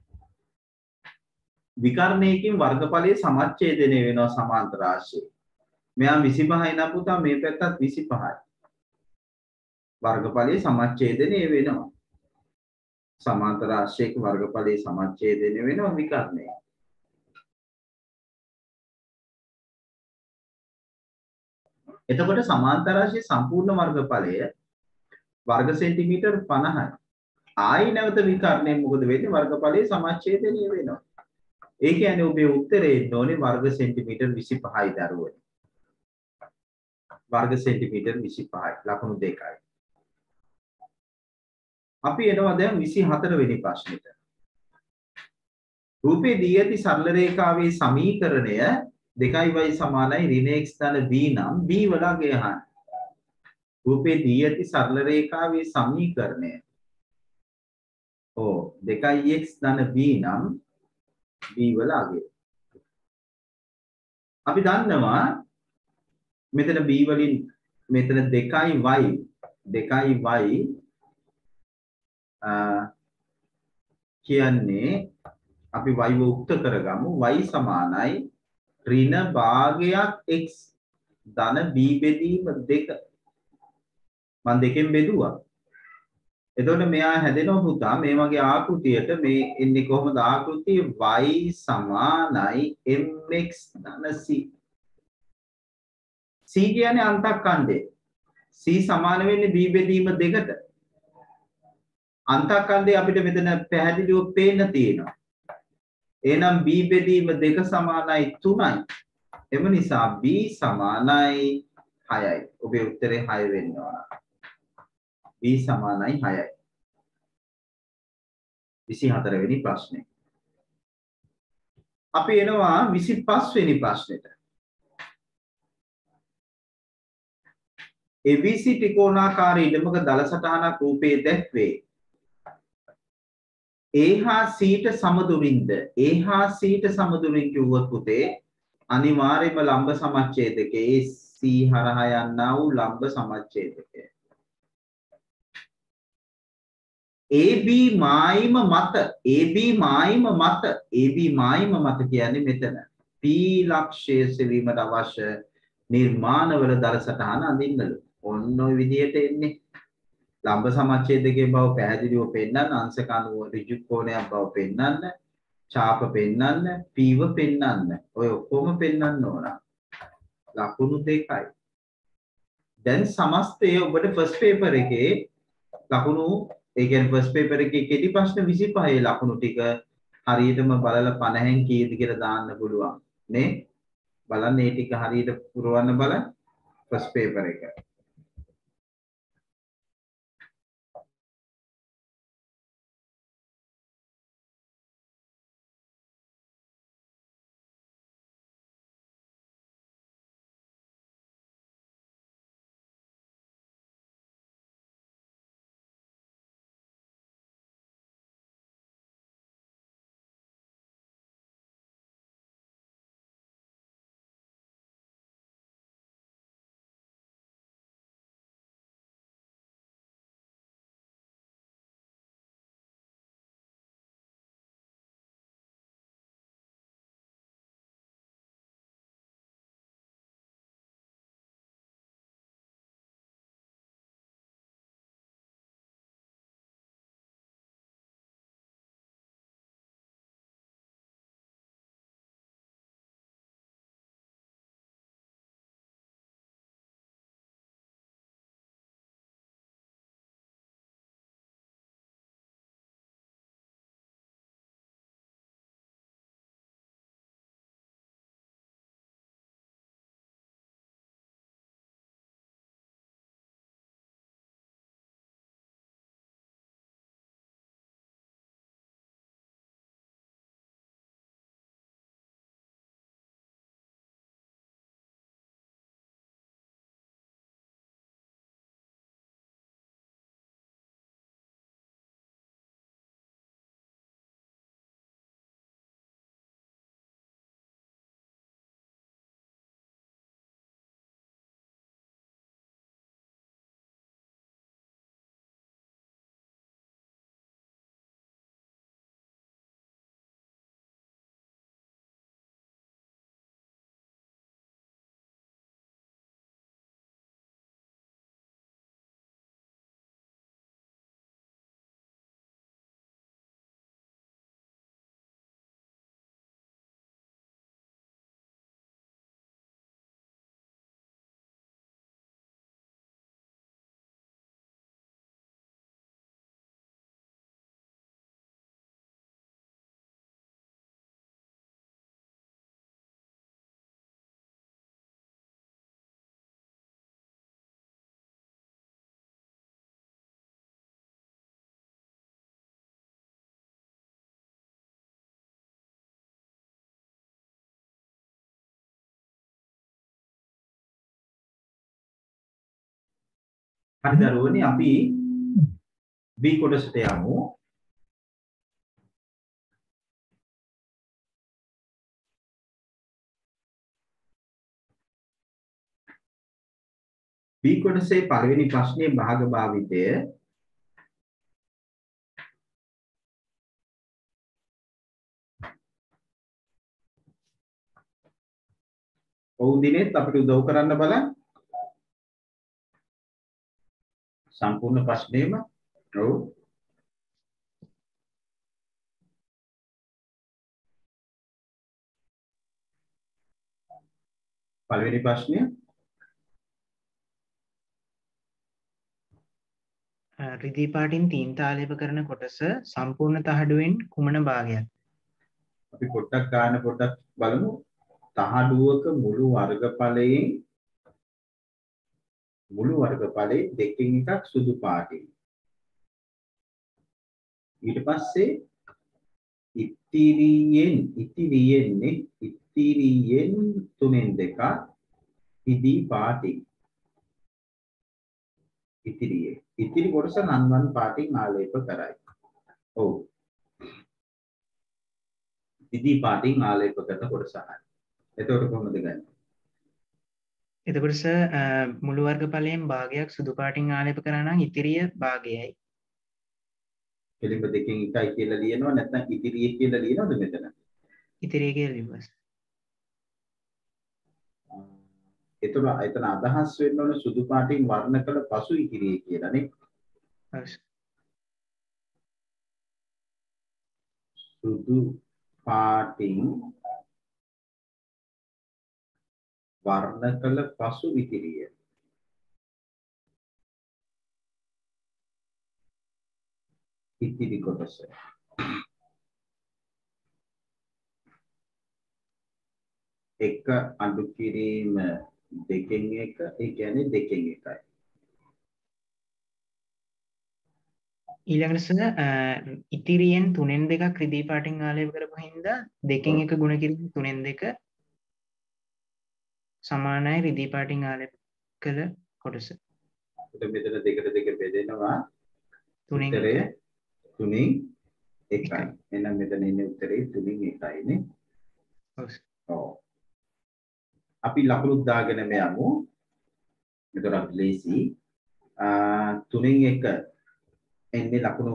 විකර්ණයකින් වර්ගඵලයේ සමච්ඡේදනය වෙනවා සමාන්තර රාශියේ. මෙයා 25යි නම් පුතා මේ පැත්තත් 25යි. වර්ගඵලයේ සමච්ඡේදනය වෙනවා. සමාන්තර රාශියක වර්ගඵලයේ සමච්ඡේදනය වෙනවා විකර්ණයේ. එතකොට සමාන්තර රාශියේ සම්පූර්ණ වර්ගඵලය වර්ග සෙන්ටිමීටර් 50යි. ආයි නැවත විකර්ණයෙන් මොකද වෙන්නේ? වර්ගඵලයේ සමච්ඡේදනය වෙනවා. ඒ කියන්නේ ඔබේ උත්තරේ එන්නේ වර්ග සෙන්ටිමීටර් 25යි දරුවනේ. වර්ග සෙන්ටිමීටර් 25යි. ලකුණු 2යි. අපි එනවා දැන් 24 වෙනි ප්‍රශ්නෙට. රූපේ දී ඇති සරල රේඛාවේ සමීකරණය 2y සමානයි ඍණ x ධන b නම් b වලගේ අහන්න. රූපේ දී ඇති සරල රේඛාවේ සමීකරණය 2x ධන b නම් b වලගේ. අපි දන්නවා මෙතන b වලින් මෙතන 2y කියන්නේ අපි y උක්ත කරගමු y සමානයි ඍණ භාගයක් x ධන b බෙදීම 2 මම දෙකෙන් බෙදුවා. එතකොට මෙයා හැදෙනවා පුතා මේ වගේ ආකෘතියට මේ එන්නේ කොහොමද ආකෘතිය y සමානයි mx ධන c. C කියන්නේ අන්තක්ඛණ්ඩය. C සමාන වෙන්නේ B බෙදීම 2ට. අන්තක්ඛණ්ඩය අපිට මෙතන පැහැදිලිව පේන්න තියෙනවා. එහෙනම් B බෙදීම 2 සමානයි 3යි. එම නිසා B සමානයි 6යි. ඔබේ උත්තරේ 6 වෙන්න ඕන. B සමානයි 6යි. 24 වෙනි ප්‍රශ්නේ. අපි එනවා 25 වෙනි ප්‍රශ්නෙට. ABC ත්‍රිකෝණාකාර ඉඩමක දල සටහනක් රූපයේ දැක්වේ. A හා C ට සමදුරින්ද A හා C ට සමදුරින් කිව්වොත් පුතේ අනිවාර්යයෙන්ම ලම්බ සමච්ඡේදකයේ C හරහා යන්නා වූ ලම්බ සමච්ඡේදකය. AB මායිම මත කියන්නේ මෙතන P ලක්ෂය සෙවීමට අවශ්‍ය නිර්මාණවල දල සටහන අඳින්නලු. ඔන්න ඔය විදිහට එන්නේ. ලම්බ සමච්ඡේදකයේ බව පැහැදිලිව පෙන්වන්න, අංශක අණුව ඍජු කෝණයක් බව පෙන්වන්න, ඡාප පෙන්වන්න, පීව පෙන්වන්න. ඔය ඔක්කොම පෙන්වන්න ඕන. ලකුණු 2යි. දැන් සමස්තය ඔබට ෆස්ට් පේපර් එකේ ලකුණු ඒ කියන්නේ ෆස්ට් පේපර් එකේ කෙටි ප්‍රශ්න 25 ලකුණු ටික හරියටම බලලා 50න් කීයද කියලා දාන්න පුළුවන් නේ. බලන්න මේ ටික හරියට පුරවන්න බලන්න ෆස්ට් පේපර් එක. හරි දරුවනේ අපි B කොටසට යමු. B කොටසේ පළවෙනි ප්‍රශ්නේ භාග භාවිතය ඔව් දිනෙත් අපිට උදව් කරන්න බලන්න. සම්පූර්ණ ප්‍රශ්නේම ඔව් පළවෙනි ප්‍රශ්නය රිදී පාටින් තීන්ත ආලේප කරන කොටස සම්පූර්ණ තහඩුවෙන් කුමන භාගයක්? අපි පොඩ්ඩක් ගන්න පොඩ්ඩක් බලමු. තහඩුවක මුළු වර්ගඵලයේ දෙකකින් එකක් සුදු පාටින්. ඊට පස්සේ ඉතිරියෙන් තුනෙන් දෙකක් ඉදී පාටින්. ඉතිරි කොටස නන්වන් පාටින් ආලේප කරයි. ඔව්. ඉදී පාටින් ආලේප කරන කොටස හරි. එතකොට කොහොමද ගන්නේ? එතකොට මුළු වර්ගඵලයෙන් භාගයක් සුදු පාටින් ආලේප කරා නම් ඉතිරිය භාගයයි. එළිඹ දෙකෙන් එකයි කියලා ලියනවා නැත්නම් ඉතිරිය කියලා ලියනවද මෙතන? ඉතිරිය කියලා ලියුවා. එතන අදහස් වෙන්න ඕන සුදු පාටින් වර්ණ කළ පසු ඉතිරිය කියලා නේ. සුදු පාටින් වර්ණ කළ පසු ඉතිරිය. ඉතිරි කොටස. එක අඩු කිරීම දෙකෙන් එක, ඒ කියන්නේ දෙකෙන් එකයි. ඊළඟට ඉතිරියෙන් තුනෙන් දෙකක් රිදී පාටින් ආලේප කරපු හින්දා දෙකෙන් එක ගුණ කිරීම තුනෙන් දෙක සමානයි රිදී පාටින් ආලේප කළ කොටස. මෙතන දෙකට දෙක බෙදෙනවා. උත්තරය 3න් 1යි. එහෙනම් මෙතන ඉන්නේ උත්තරේ 3න් 1යි නේ. ඔව්. අපි ලකුණු දාගෙන යමු. මෙතන අපි ලේසි. 3න් 1 එන්නේ ලකුණු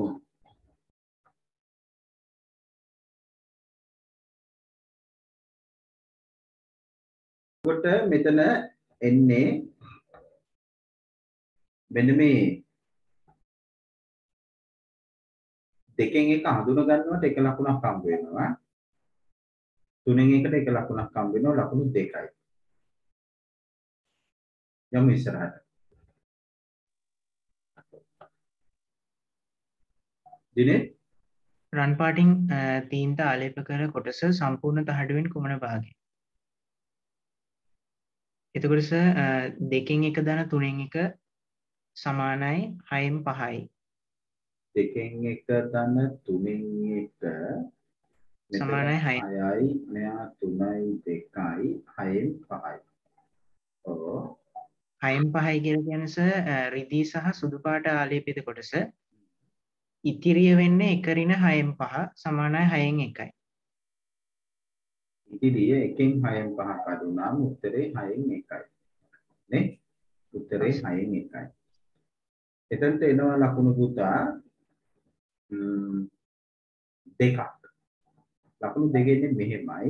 කොට මෙතන එන්නේ මෙන්න මේ දෙකෙන් එක හඳුන ගන්නවට එක ලකුණක් හම්බ වෙනවා. 3න් 1ට එක ලකුණක් හම්බ වෙනවා. ලකුණු 2යි. යමු ඉස්සරහට. දිනේ රන් පාටින් තීන්ත ආලේප කර කොටස සම්පූර්ණ තහඩුවෙන් කුමන භාගය? එතකොට දෙකෙන් එක දන 3න් 1 සමානයි 6න් 5යි. දෙකෙන් එක දන 3න් 1 සමානයි 6යි. මෙයා 3යි 2යි 6න් 5යි. ඔව්. 6න් 5යි කියලා කියන්නේ රිදී සහ සුදු පාට ආලේපිත කොටස ඉතිරිය වෙන්නේ 1 ඍණ 6න් 5 සමානයි 6න් 1යි. ඉතිරිය 1න් 6න් 5 කඩුනාම උත්තරේ 6න් 1යි. නේ? උත්තරේ 6න් 1යි. එතනට එනවා ලකුණු පුතා දෙකක්. ලකුණු දෙකෙන්නේ මෙහෙමයි.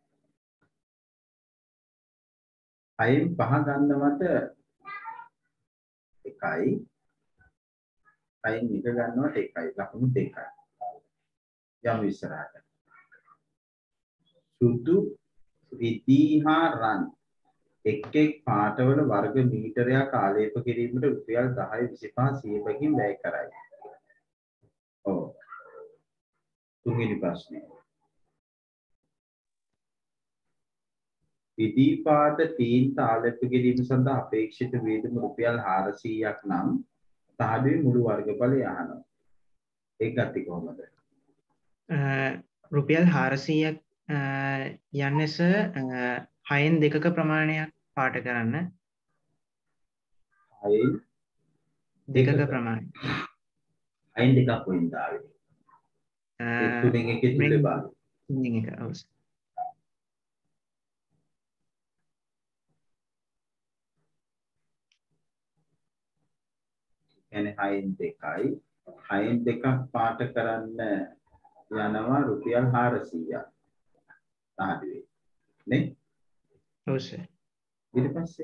6න් 5 ගන්නවට 1යි. 6න් 1 ගන්නවට 1යි. ලකුණු 2යි. යමු ඉස්සරහට. සුදු රිදී හා රන් එක් පාටවල වර්ග මීටරයක් ආලේප කිරීමට රුපියල් 10 25 100කින් වැය කරයි. ඔව්. තුන්වෙනි ප්‍රශ්නේ. රිදී පාට තීන්ත ආලේප කිරීම සඳහා අපේක්ෂිත වියදම රුපියල් 400ක් නම් තහඩුවේ මුළු වර්ගඵලය අහනවා. ඒක ගත්තේ කොහොමද? රුපියල් 400ක් යන්නේ 6න් 2ක ප්‍රමාණයක් පාට කරන්න. 6න් 2ක ප්‍රමාණය. 6න් 2ක් වෙනින්ද ආවේ. ඒ තුනෙන් එකේ තුලේ බාල. තුනෙන් එක ඔව්. කියන්නේ 6න් 2යි. 6න් 2ක් පාට කරන්න යනවා රුපියල් 400ක්. තහඩුවේ. නේ? ඔව් සර්. ඊට පස්සේ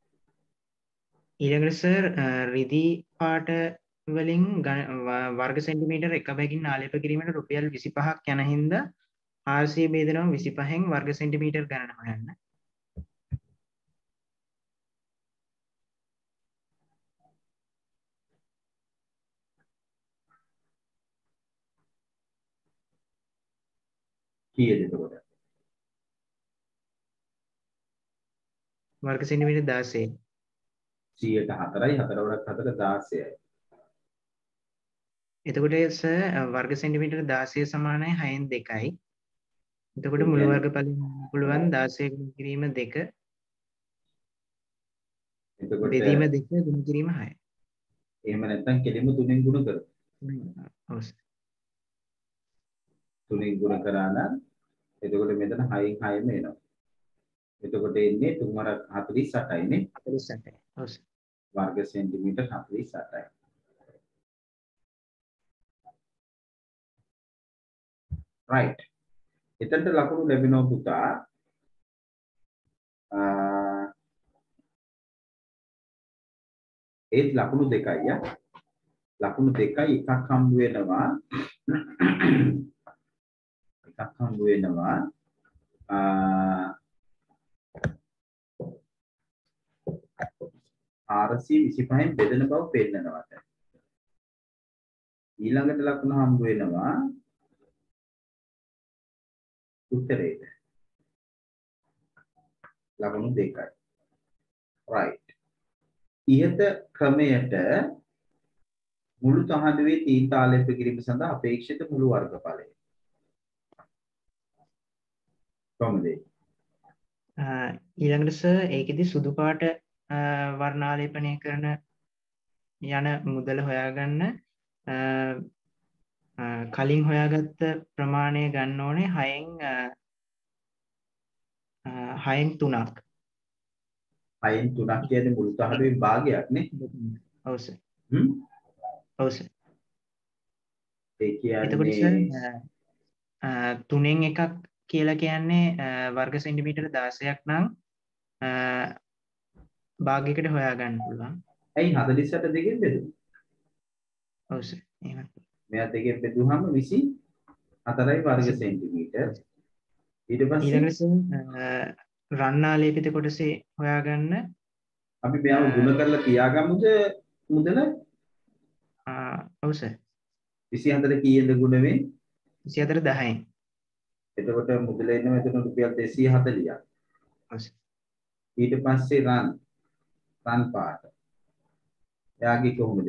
ඊළඟට සර් රිදී පාට වලින් වර්ග සෙන්ටිමීටර් එක බැගින් ආලේප කිරීමට රුපියල් 25ක් යන හින්දා 400 බෙදනවා 25න් වර්ග සෙන්ටිමීටර් ගණන හොයන්න. කීයද එතකොට? වර්ග සෙන්ටිමීටර් 16. 100ට 4යි 4 වරක් 4 16යි. එතකොට සර් වර්ග සෙන්ටිමීටර් 16 සමානයි 6න් 2යි. එතකොට ඒ මුළු කියන්නේ වර්ගඵලය ගන්න පුළුවන් 16 ගුණ කිරීම 2 එතකොට බෙදීම 2 ගුණ කිරීම 6. එහෙම නැත්නම් කෙලින්ම 3ෙන් ගුණ කරමු. ඔව් සර්. 3ෙන් ගුණ කරා නම් එතකොට මෙතන 6න් 6ම එනවා. එතකොට එන්නේ 3 වරක් 48යි නේ. 48යි. ඔව් සර්. වර්ග සෙන්ටිමීටර් 48යි. right. එතනට ලකුණු ලැබෙනවා පුතා. ඒත් ලකුණු දෙකයි යා. ලකුණු දෙකයි එකක් හම්බ වෙනවා. එකක් හම්බ වෙනවා. 425න් බෙදෙන බව පෙන්නනවාට. ඊළඟට ලකුණු හම්බ වෙනවා උත්තරේට. ලකුණු දෙකයි. right. ඉහත ක්‍රමයට මුළු තහඩුවේ තීන් තාලෙප කිරීම සඳහා අපේක්ෂිත මුළු වර්ගඵලය. කොහොමද? ඊළඟට සර් ඒකෙදි සුදු පාට වර්ණාලේපනය කරන යන මුදල හොයාගන්න කලින් හොයාගත්ත ප්‍රමාණය ගන්න ඕනේ 6න් 3ක්. 6න් 3ක් කියන්නේ මුළු තහඩුවේ භාගයක් නේ. ඔව් සර්. හ්ම්. ඔව් සර්. ඒ එතකොට කියන්නේ සර් 3න් එකක් කියලා කියන්නේ වර්ග සෙන්ටිමීටර 16ක් නම් භාගයකට හොයාගන්න පුළුවන්. ඇයි 48 දෙකෙන් බෙදුනේ? ඔව් සර්. එහෙම. මෙයා දෙකෙන් බෙදුවාම 24යි වර්ග සෙන්ටිමීටර්. ඊට පස්සේ ඊළඟට සර් රන්නාලේපිත කොටසේ හොයාගන්න අපි මෙයාව ගුණ කරලා තියාගමුද මුදල? ඔව් සර්. 24 කීයද ගුණ වෙන්නේ? 24 10යි. එතකොට මුදල එන්නේ මෙතන රුපියල් 240ක්. ඔව් සර්. ඊට පස්සේ රන් පාට. එයාගේ කොහොමද?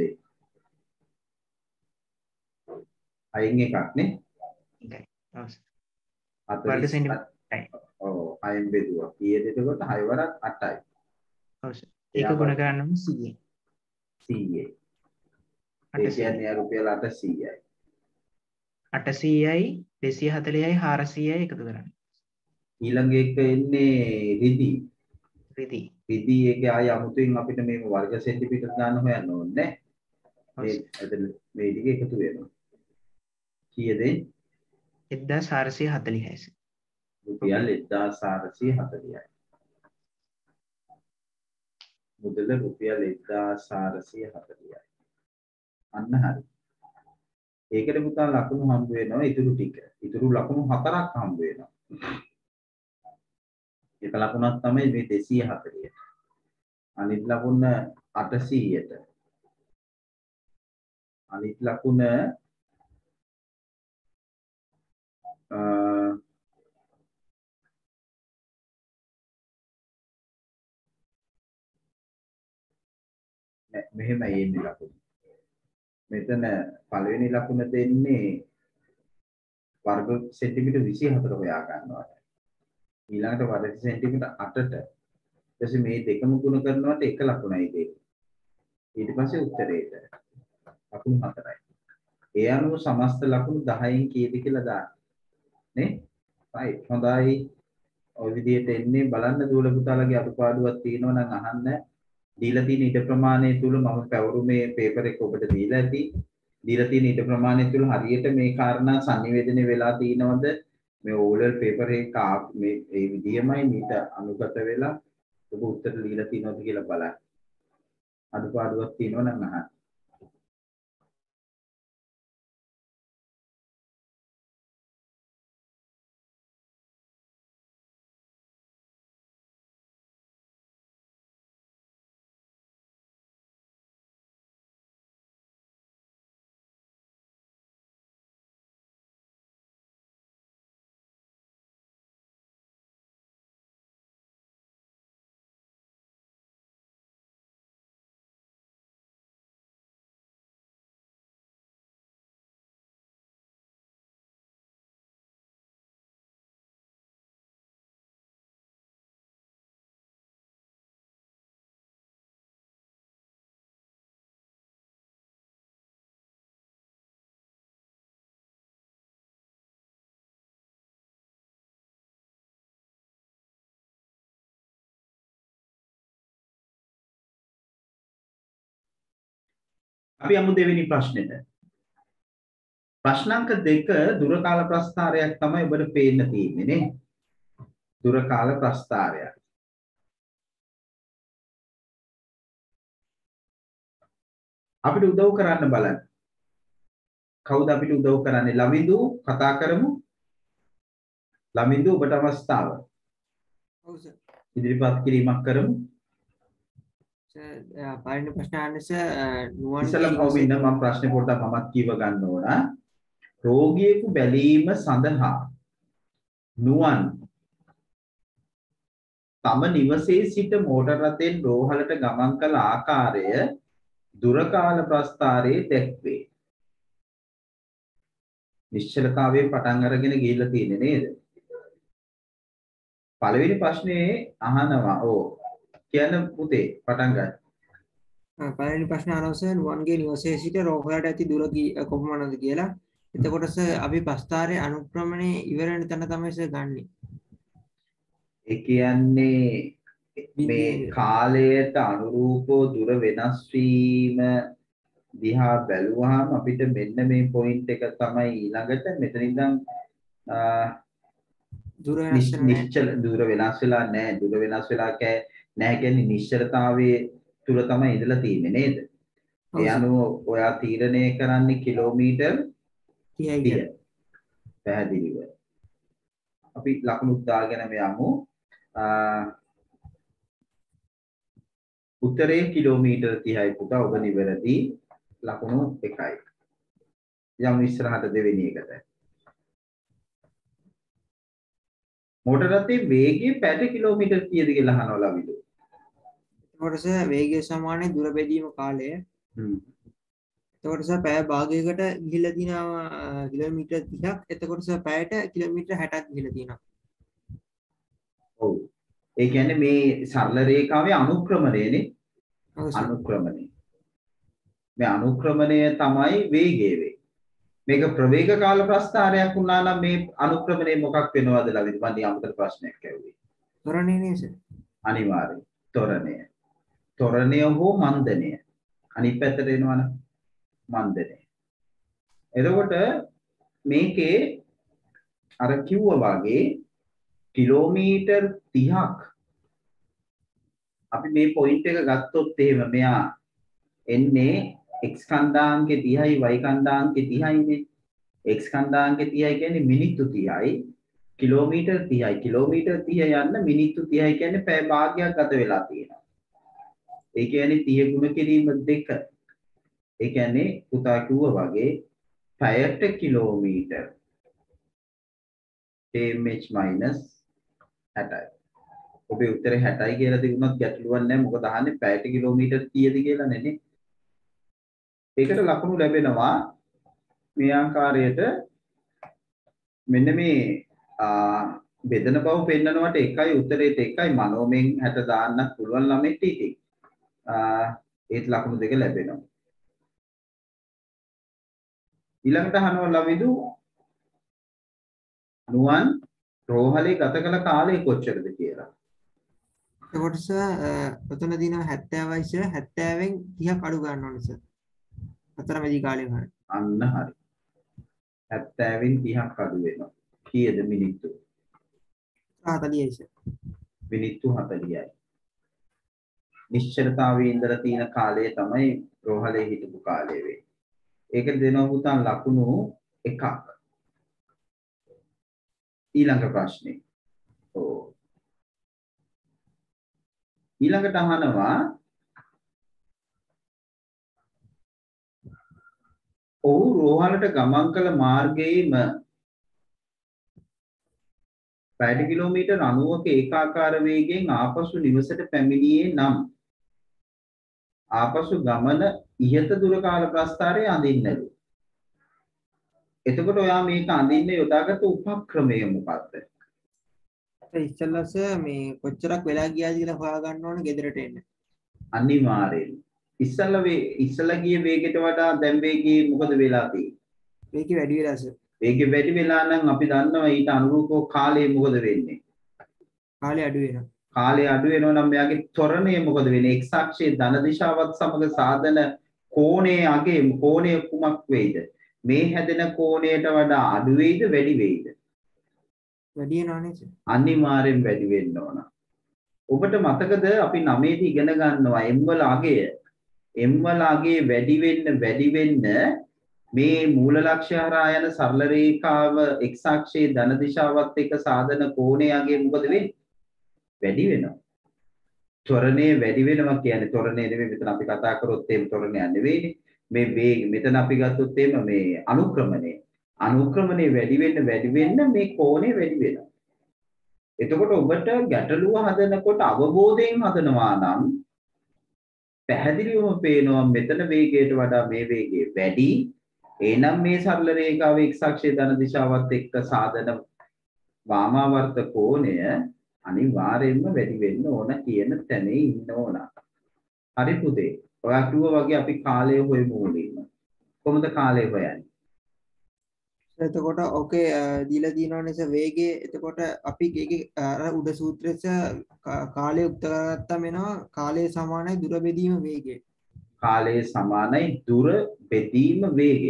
6න් එකක් නේ? එකයි. ඔව් සර්. 40 වර්ග සෙන්ටිමීටරයි. ඔව් 6න් බෙදුවා. කීයද එතකොට 6 වරක් 8යි. ඔව් සර්. ඒක ගුණ කරන්න ඕනේ 100ෙන්. 100යි. ඒ කියන්නේ රුපියල් 800යි. 800යි 240යි 400යි එකතු කරන්න. ඊළඟ එක එන්නේ රිදී. රිදී. රිදී එකේ ආය අමුතුවෙන් අපිට මේ වර්ග සෙන්ටිමීටර් ගන්න හොයන්න ඕනේ නේ. මේ ටික එකතු වෙනවා. කීයද? 1440යි සර්. රුපියල් 1440යි. මුදල රුපියල් 1440යි. අන්න හරි. ඒකට පුතා ලකුණු හම්බ වෙනවා ඉතුරු ටික. ඉතුරු ලකුණු 4ක් හම්බ වෙනවා. එක ලකුණක් තමයි මේ 240ට. අනිත් ලකුණ 800ට. අනිත් ලකුණ මෙහෙමයි එන්නේ ලකුණ. මෙතන පළවෙනි ලකුණ දෙන්නේ වර්ග සෙන්ටිමීටර් 24 හොයා ගන්නවා. ඊළඟට වර්ග සෙන්ටිමීටර් 8ට. ඊට පස්සේ මේ දෙකම ගුණ කරනකොට එක ලකුණයි දෙන්නේ. ඊට පස්සේ උත්තරේට ලකුණු 4යි. ඒ අනුව සමස්ත ලකුණු 10න් කීයද කියලා දාන්න. නේ? right. හොඳයි. ඔය විදිහට එන්නේ බලන්න දුවල පුතාලගේ අඩුපාඩුවක් තියෙනවා නම් අහන්න. දීලා තියෙන ඉඩ ප්‍රමාණය තුල මම පැවරුමේ පේපර් එක ඔබට දීලා ඇති. දීලා තියෙන ඉඩ ප්‍රමාණය තුල හරියට මේ කාරණා sannivedana වෙලා තියෙනවද? මේ ඕලර් පේපර් එක මේ ඒ විදියමයි මීට අනුගත වෙලා ඔබ උත්තර දීලා තියෙනවද කියලා බලන්න. අඩුපාඩුවක් තියෙනවා නම් අහන්න. අපි යමු දෙවෙනි ප්‍රශ්නෙට. ප්‍රශ්නාංක 2 දුර කාල ප්‍රස්ථාරයක් තමයි ඔබට පේන්න තියෙන්නේ නේ. දුර කාල ප්‍රස්ථාරයක්. අපිට උදව් කරන්න බලන්න. කවුද අපිට උදව් කරන්නේ? ලවිඳු කතා කරමු. ලවිඳු ඔබට අවස්ථාව. ඔව් සර්. ඉදිරිපත් කිරීමක් කරමු. සර් පළවෙනි ප්‍රශ්න අහන්නේ සර් නුවන් ඉස්සෙල්ලා කවුමින්ද මම ප්‍රශ්නේ පොඩ්ඩක් මමත් කියව ගන්න ඕන. රෝගියෙකු බැලීම සඳහා නුවන් තම නිවසේ සිට මෝටර රථයෙන් රෝහලට ගමන් කළ ආකාරය දුර කාල ප්‍රස්ථාරයේ දැක්වේ. නිශ්චලතාවයෙන් පටන් අරගෙන ගිහිල්ලා තියෙන්නේ නේද? පළවෙනි ප්‍රශ්නේ අහනවා. ඕ කියන්න පුතේ පටන් ගන්න. පළවෙනි ප්‍රශ්න අහනවා සර් නුවන්ගේ නිවසේ සිට රෝහලට ඇති දුර කොපමණද කියලා. එතකොට සර් අපි ප්‍රස්ථාරයේ අනුක්‍රමණය ඉවර වෙන තැන තමයි සර් ගන්නෙ. ඒ කියන්නේ මේ කාලයට අනුරූපව දුර වෙනස් වීම දිහා බැලුවාම අපිට මෙන්න මේ පොයින්ට් එක තමයි ඊළඟට මෙතන ඉඳන් දුර වෙනස් නිශ්චල දුර වෙනස් වෙලා නැහැ. දුර වෙනස් වෙලා නැහැ කියන්නේ නිශ්චලතාවයේ තුල තමයි ඉඳලා තියෙන්නේ නේද? ඒ අනුව ඔයා තීරණය කරන්නේ කිලෝමීටර් 30. පැහැදිලිව. අපි ලකුණු දාගෙන යමු. උත්තරේ කිලෝමීටර් 30යි පුතා. ඔබ නිවැරදි. ලකුණු 1යි. යම් ඉස්සරහට දෙවෙනි එකට. මෝටර රථයේ වේගය පැයට කිලෝමීටර් කීයද කියලා අහනවා ලවිදු. එතකොට සර් වේගය සමානයි දුර බෙදීම කාලය. එතකොට සර් පැය භාගයකට ගිහිල්ලා තියෙනවා කිලෝමීටර් 30ක්. එතකොට සර් පැයට කිලෝමීටර් 60ක් ගිහිල්ලා තියෙනවා. ඔව්. ඒ කියන්නේ මේ සරල රේඛාවේ අනුක්‍රමණයනේ. අනුක්‍රමණය. මේ අනුක්‍රමණය තමයි වේගය වේ. මේක ප්‍රවේග කාල ප්‍රස්ථාරයක් වුණා නම් මේ අනුක්‍රමණය මොකක් වෙනවද ලවිද? මම අමතර ප්‍රශ්නයක් ඇහුවේ. ත්වරණය නේද සර්? අනිවාර්යයෙන්. ත්වරණය. ත්වරණය හෝ මන්දනය. අනිත් පැත්තට එනවනේ. මන්දනය. එතකොට මේකේ අර කිව්වා වගේ කිලෝමීටර් 30ක් අපි මේ පොයින්ට් එක ගත්තොත් එහෙම මෙයා එන්නේ x කන්දාංකේ 30යි y කන්දාංකේ 30යිනේ. x කන්දාංකේ 30යි කියන්නේ මිනිත්තු 30යි. කිලෝමීටර් 30යි. කිලෝමීටර් 30 යන්න මිනිත්තු 30යි කියන්නේ පැය භාගයක් ගත වෙලා තියෙනවා. ඒ කියන්නේ 30 ගුණ කිරීම 2. ඒ කියන්නේ පුතා කිව්වා වගේ පැයට කිලෝමීටර් kmh minus 60යි. ඔබේ උත්තරේ 60යි කියලා තිබුණත් ගැටලුවක් නැහැ. මොකද අහන්නේ පැයට කිලෝමීටර් කීයද කියලා නේ. ඒකට ලකුණු ලැබෙනවා මේ ආකාරයට. මෙන්න මේ බෙදන බව පෙන්නනවට 1යි උත්තරේට 1යි මනෝමෙන් 60 දාන්නත් පුළුවන් ළමෙට ඉතින්. ඒත් ලකුණු 2 ලැබෙනවා. ඊළඟට අහනවා ලවිදු නුවන් රෝහලේ ගත කළ කාලය කොච්චරද කියලා. එතකොට සර් ඔතන දිනවා 70යි සර් 70න් 30ක් අඩු ගන්න ඕනේ සර්. අතරමැදි කාලය ගන්න. අන්න හරි. 70න් 30ක් අඩු වෙනවා. කීයද මිනිත්තු? 40යි සර්. මිනිත්තු 40යි. නිශ්චලතාවයේ ඉඳලා තියෙන කාලය තමයි රෝහලේ හිටපු කාලය වෙන්නේ. ඒක දෙනවා පුතන් ලකුණු 1ක්. ඊළඟ ප්‍රශ්නේ. ඔව්. ඊළඟට අහනවා ඔහු රෝහලට ගමන් කළ මාර්ගයේම පැයට කිලෝමීටර් 90ක ඒකාකාර වේගයෙන් ආපසු නිවසට පැමිණියේ නම් ආපසු ගමන ඉහත දුර කාල ප්‍රස්ථාරය අඳින්නලු. එතකොට ඔයා මේක අඳින්න යොදාගත්ත උපක්‍රමය මොකක්ද? ඉස්සෙල්ලා සර් මේ කොච්චරක් වෙලා ගියාද කියලා හොයාගන්න ඕනේ ගෙදරට එන්න. අනිවාර්යෙන්. ඉස්සලා ගිය වේගයට වඩා දැන් වේගයේ මොකද වෙලා තියෙන්නේ? වේගය වැඩි වෙලා සර්. වේගය වැඩි වෙලා නම් අපි දන්නවා ඊට අනුරූපව කාලය මොකද වෙන්නේ? කාලය අඩු වෙනවා. කාලය අඩු වෙනවා නම් මෙයාගේ ත්වරණය මොකද වෙන්නේ? x අක්ෂයේ ධන දිශාවත් සමග සාධන කෝණයේ අගේ කෝණය කුමක් වෙයිද? මේ හැදෙන කෝණයට වඩා අඩු වෙයිද වැඩි වෙයිද? වැඩි වෙනවා නේද? අනිවාර්යෙන් වැඩි වෙන්න ඕන. ඔබට මතකද අපි 9 දී ඉගෙන ගන්නවා m වල අගය. m වල අගය වැඩි වෙන්න මේ මූල ලක්ෂ්‍ය හරහා යන සරල රේඛාව x අක්ෂයේ ධන දිශාවත් එක්ක සාධන කෝණයේ අගය මොකද වෙන්නේ? වැඩි වෙනවා. ත්වරණය වැඩි වෙනවා කියන්නේ ත්වරණය නෙවෙයි මෙතන අපි කතා කරොත් එහෙම ත්වරණයක් නෙවෙයිනේ. මේ වේග මෙතන අපි ගත්තොත් එහෙම මේ අනුක්‍රමණය වැඩි වෙන්න මේ කෝණය වැඩි වෙනවා. එතකොට ඔබට ගැටලුව හදනකොට අවබෝධයෙන් හදනවා නම් පැහැදිලිවම පේනවා මෙතන වේගයට වඩා මේ වේගය වැඩි. එනම් මේ සරල රේඛාව x අක්ෂයේ ධන දිශාවත් එක්ක සාධන වාමාවර්ත කෝණය අනිවාර්යයෙන්ම වැඩි වෙන්න ඕන කියන තැනේ ඉන්න ඕන. හරි පුතේ. ඔයා කිව්වා වගේ අපි කාලය හොයමු මුලින්ම. කොහොමද කාලය හොයන්නේ? එතකොට ඕකේ දීලා තියෙනවනේ සර් වේගය. එතකොට අපි ඒකේ අර උඩ සූත්‍රෙස කාලය උත්තර කරගත්තාම එනවා කාලය සමානයි දුර බෙදීම වේගය. කාලය සමානයි දුර බෙදීම වේගය.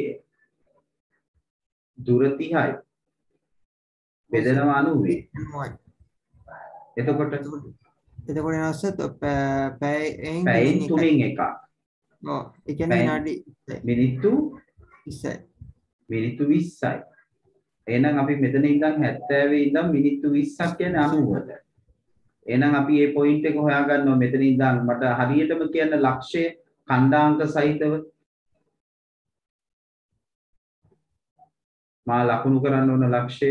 දුර 30යි. බෙදනවා 90යි. එතකොට එනස පැයෙන් තුනෙන් එකක්. ඔව් ඒ කියන්නේ විනාඩි මිනිත්තු 20යි. මිනිත්තු 20යි. එහෙනම් අපි මෙතන ඉඳන් 70 ඉඳන් මිනිත්තු 20ක් කියන්නේ 90ට. එහෙනම් අපි මේ පොයින්ට් එක හොයාගන්නවා මෙතන ඉඳන් මට හරියටම කියන්න ලක්ෂය ඛණ්ඩාංක සහිතව මා ලකුණු කරන්න ඕන ලක්ෂය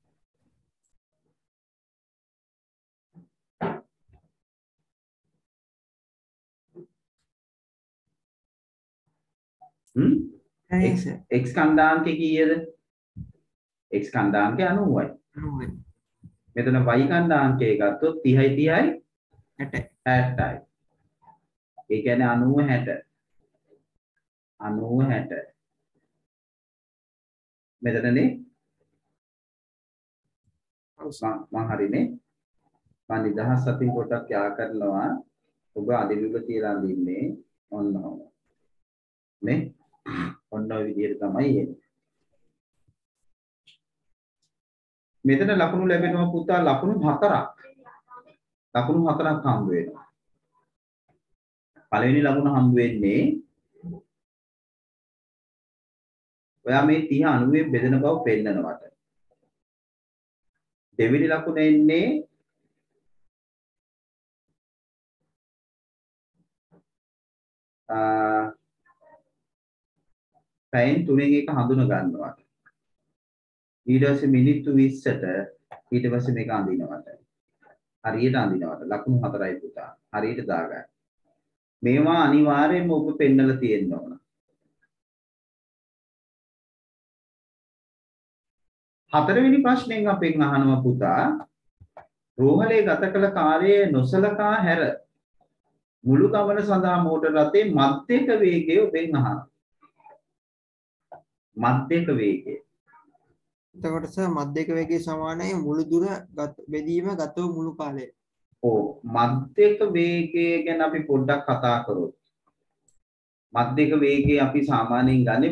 x ඛණ්ඩාංකය කීයද? x ඛණ්ඩාංකය 90යි. මෙතන y ඛණ්ඩාංකය ගත්තොත් 30යි 60යි. ඒ කියන්නේ 90 60. මෙතනනේ මම හරිනේ. මම නිදහස් අතින් පොඩ්ඩක් යා කරනවා. ඔබ අදිවිල තියලා දින්නේ ඔන්න ඔහොම. නේ? ඔන්න ඔය විදිහට තමයි එන්නේ. මෙතන ලකුණු ලැබෙනවා පුතා ලකුණු 4ක්. ලකුණු 4ක් හම්බ වෙනවා. පළවෙනි ලකුණ හම්බ වෙන්නේ ඔයා මේ 30 90 බෙදෙන බව පෙන්නනවාට. දෙවෙනි ලකුණ එන්නේ පැයෙන් තුනෙන් එක හඳුන ගන්නවාට. ඊට පස්සේ මිනිත්තු 20ට ඊට පස්සේ මේක අඳිනවට. හරියට අඳිනවට ලකුණු 4යි පුතා. හරියට දාගන්න. මේවා අනිවාර්යයෙන්ම ඔබ පෙන්නලා තියෙන්න ඕන. හතරවෙනි ප්‍රශ්නෙන් අපෙන් අහනවා පුතා රෝහලේ ගත කළ කාර්යය නොසලකා හැර මුළු ගමන සඳහා මෝටර රථයේ මධ්‍යක වේගය ඔබෙන් අහනවා. මධ්‍යක වේගය. එතකොට සර් මධ්‍යක වේගය සමානයි මුළු දුර බෙදීම ගත වූ මුළු කාලය. ඔව් මධ්‍යක වේගය ගැන අපි පොඩ්ඩක් කතා කරමු. මධ්‍යක වේගය අපි සාමාන්‍යයෙන් ගන්නේ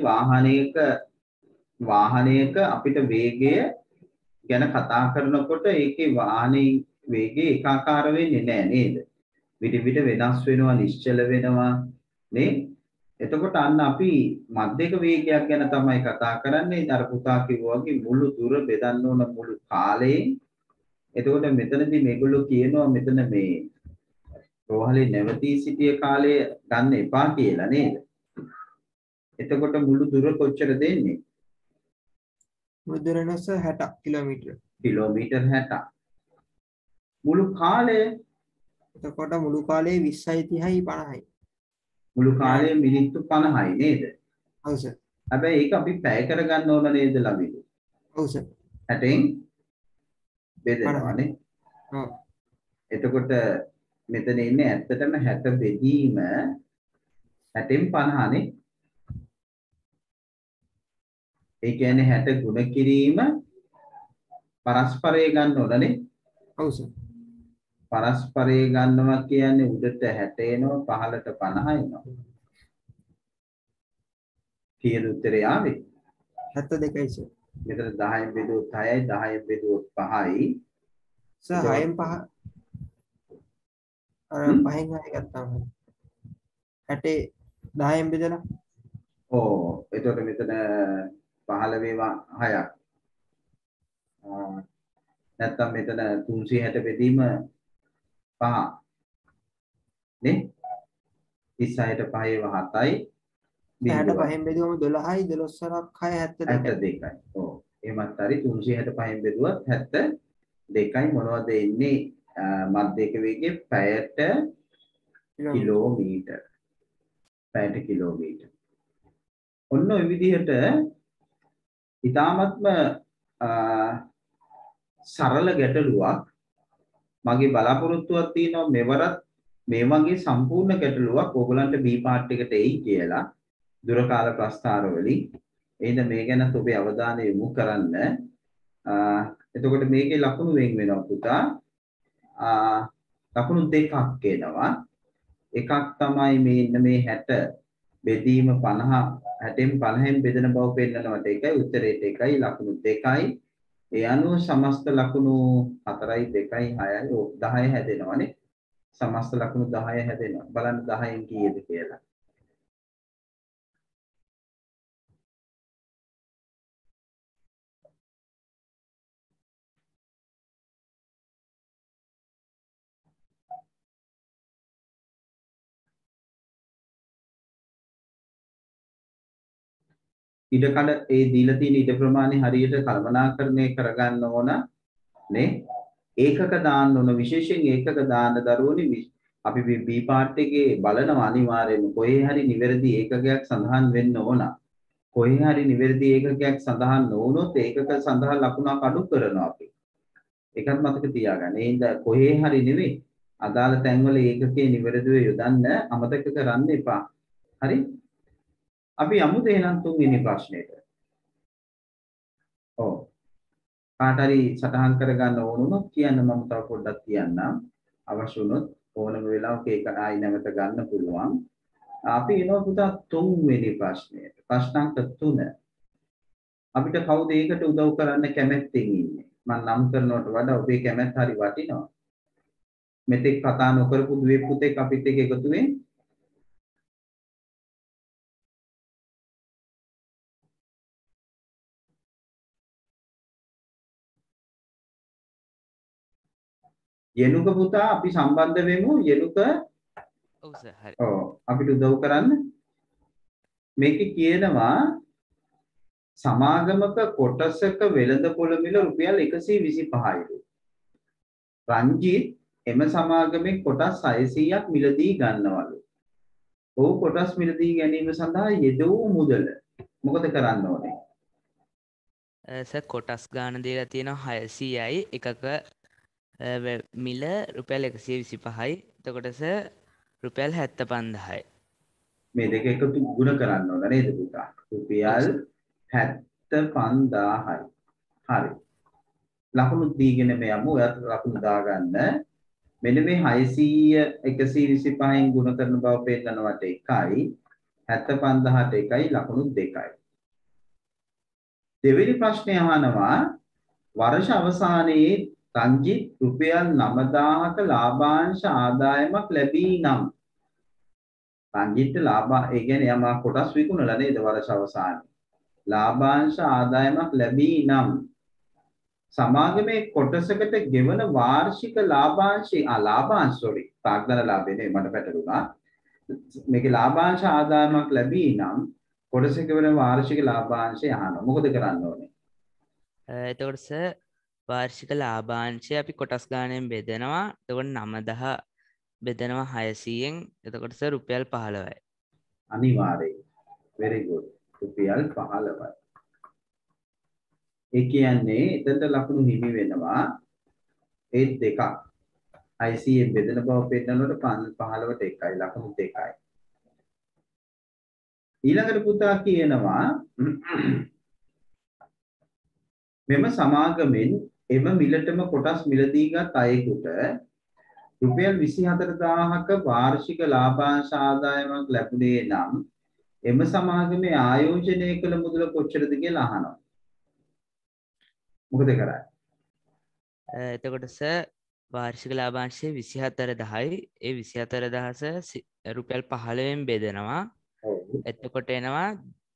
වාහනයක අපිට වේගය ගැන කතා කරනකොට ඒකේ වාහනේ වේගය ඒකාකාර වෙන්නේ නැහැ නේද? විවිධ වෙනස් වෙනවා නිශ්චල වෙනවා නේ? එතකොට අන්න අපි මධ්‍යක වේගයක් ගැන තමයි කතා කරන්නේ. අර පුතා කිව්වා වගේ මුළු දුර බෙදන්න ඕන මුළු කාලයෙන්. එතකොට මෙතනදී මේගොල්ලෝ කියනවා මෙතන මේ රෝහලේ නැවතී සිටිය කාලය ගන්න එපා කියලා නේද? එතකොට මුළු දුර කොච්චර දෙන්නේ? මුළු දුර නස 60 කිලෝමීටර. කිලෝමීටර් 60. මුළු කාලය එතකොට මුළු කාලේ 20යි 30යි 50යි. මුළු කාලය මිනිත්තු 50යි නේද? ඔව් සර්. හැබැයි ඒක අපි පැය කරගන්න ඕන නේද ළමයිලු? ඔව් සර්. 60න් බෙදනවානේ. ඔව්. එතකොට මෙතන ඉන්නේ ඇත්තටම 60 බෙදීම 60න් 50නේ. ඒ කියන්නේ 60 ගුණ කිරීම පරස්පරය ගන්න ඕනනේ. ඔව් සර්. පරස්පරය ගන්නවා කියන්නේ උඩට 60 එනවා පහළට 50 එනවා. කීයද උත්තරේ ආවේ? 72යි සර්. මෙතන 10න් බෙදුවොත් 6යි 10න් බෙදුවොත් 5යි. සර් 6න් 5 අර 5න් 6 ගත්තාම 60 10න් බෙදලා ඕ එතකොට මෙතන 15 වේවා 6ක්. නැත්තම් මෙතන 360 බෙදීම 5 නේ 36ට 5 ඒවා 7යි 65න් බෙදුවම 12යි 12 සරක් 6 72යි. 72යි. ඔව්. එහෙමත් හරි 365න් බෙදුවත් 72යි මොනවද එන්නේ මධ්‍යක වේගයේ පැයට කිලෝමීටර්. පැයට කිලෝමීටර්. ඔන්න ඔය විදිහට ඊටාත්ම සරල ගැටලුවක් මගේ බලාපොරොත්තුවක් තියෙනවා මෙවරත් මේ වගේ සම්පූර්ණ ගැටලුවක් ඕගලන්ට B part එකට එයි කියලා දුර කාල ප්‍රස්ථාර වලින් එහෙනම් මේ ගැන ඔබේ අවධානය යොමු කරන්න. එතකොට මේකේ ලකුණු වෙන් වෙනවා පුතා. ලකුණු දෙකක් එනවා. එකක් තමයි මේ ඉන්න මේ 60 බෙදීම 50 60න් 50න් බෙදෙන බව පෙන්නනවට එකයි උත්තරේට එකයි ලකුණු දෙකයි. ඒ අනුව සමස්ත ලකුණු 4යි 2යි 6යි 10 හැදෙනවානේ. සමස්ත ලකුණු 10 හැදෙනවා. බලන්න 10න් කීයද කියලා. ඉඩකඩ ඒ දීලා තියෙන ඉඩ ප්‍රමාණය හරියට කල්පනාකරණය කරගන්න ඕන නේ. ඒකක දාන්න ඕන විශේෂයෙන් ඒකක දාන්න දරුවනේ අපි B part එකේ බලනවා අනිවාර්යයෙන්ම කොහේ හරි නිවැරදි ඒකකයක් සඳහන් වෙන්න ඕන. කොහේ හරි නිවැරදි ඒකකයක් සඳහන් නොවුනොත් ඒකක සඳහන් ලකුණක් අඩු කරනවා අපි. ඒකත් මතක තියාගන්න. ඒ හින්දා කොහේ හරි නෙවෙයි අදාළ තැන්වල ඒකකයේ නිවැරදිව යොදන්න අමතක කරන්න එපා. හරි? අපි යමු එහෙනම් තුන්වෙනි ප්‍රශ්නෙට. ඔව්. කාට හරි සටහන් කරගන්න ඕන වුණොත් කියන්න මම තව පොඩ්ඩක් කියන්නම්. අවශ්‍ය වුණොත් ඕනම වෙලාවක ඒක ආයි නැවත ගන්න පුළුවන්. අපි එනවා පුතා තුන්වෙනි ප්‍රශ්නයට. ප්‍රශ්නාංක 3. අපිට කවුද ඒකට උදව් කරන්න කැමැත්තෙන් ඉන්නේ? මම නම් කරනවට වඩා ඔබේ කැමැත්ත හරි වටිනවා. මෙතෙක් කතා නොකරපු දුවේ පුතෙක් අපිත් එක්ක එකතු වෙන්නේ යෙනුක පුතා අපි සම්බන්ධ වෙමු යෙනුක. ඔව් සර් හරි. ඔව් අපිට උදව් කරන්න. මේකේ කියනවා සමාගමක කොටසක වෙළඳපොළ මිල රුපියල් 125යිලු. රංජිත් එම සමාගමේ කොටස් 600ක් මිලදී ගන්නවලු. ඔහු කොටස් මිලදී ගැනීම සඳහා යෙදවූ මුදල මොකද කරන්න ඕනේ? සර් කොටස් ගාන දීලා තියෙනවා 600යි එකක මිල රුපියල් 125යි. එතකොට සර් රුපියල් 75000යි. මේ දෙක එකතු ගුණ කරන්න ඕන නේද පුතා? රුපියල් 75000යි. හරි. ලකුණු දීගෙන මේ යමු. ඔයත් ලකුණු දාගන්න. මෙන්න මේ 600 125න් ගුණ කරන බව පෙන්නනවට 1යි 75000ට 1යි ලකුණු 2යි. දෙවෙනි ප්‍රශ්නය අහනවා වර්ෂ අවසානයේ රංජිත් රුපියල් 9000ක ලාභාංශ ආදායමක් ලැබී නම් රංජිත්ට ඒ කියන්නේ යමක් කොටස් විකුණලා නේද වර්ෂ අවසානයේ ලාභාංශ ආදායමක් ලැබී නම් සමාගමේ කොටසකට ගෙවන වාර්ෂික ලාභාංශ sorry ප්‍රාග්ධන ලාභේ නේ මට පැටලුණා. මේකේ ලාභාංශ ආදායමක් ලැබී නම් කොටසක ගෙවන වාර්ෂික ලාභාංශය අහනවා. මොකද කරන්න ඕනේ? එතකොට සර් වාර්ෂික ලාභාංශය අපි කොටස් ගාණයෙන් බෙදනවා. එතකොට 9000 බෙදනවා 600න්. එතකොට සර් රුපියල් 15යි. අනිවාර්යයෙන්. very good. රුපියල් 15යි. ඒ කියන්නේ එතනට ලකුණු හිමි වෙනවා. ඒ දෙකක්. 600න් බෙදෙන බව පෙන්නනකොට 15ට 1යි ලකුණු 2යි. ඊළඟට පුතා කියනවා මෙම සමාගමෙන් එම මිලටම කොටස් මිලදීගත් අයෙකුට රුපියල් 24000ක වාර්ෂික ලාභාංශ ආදායමක් ලැබුණේ නම් එම සමාගමේ ආයෝජනය කළ මුදල කොච්චරද කියලා අහනවා. මොකද කරන්නේ? එතකොට සර් වාර්ෂික ලාභාංශය 24,000යි. ඒ 24,000 රුපියල් 15න් බෙදනවා. ඔව්. එතකොට එනවා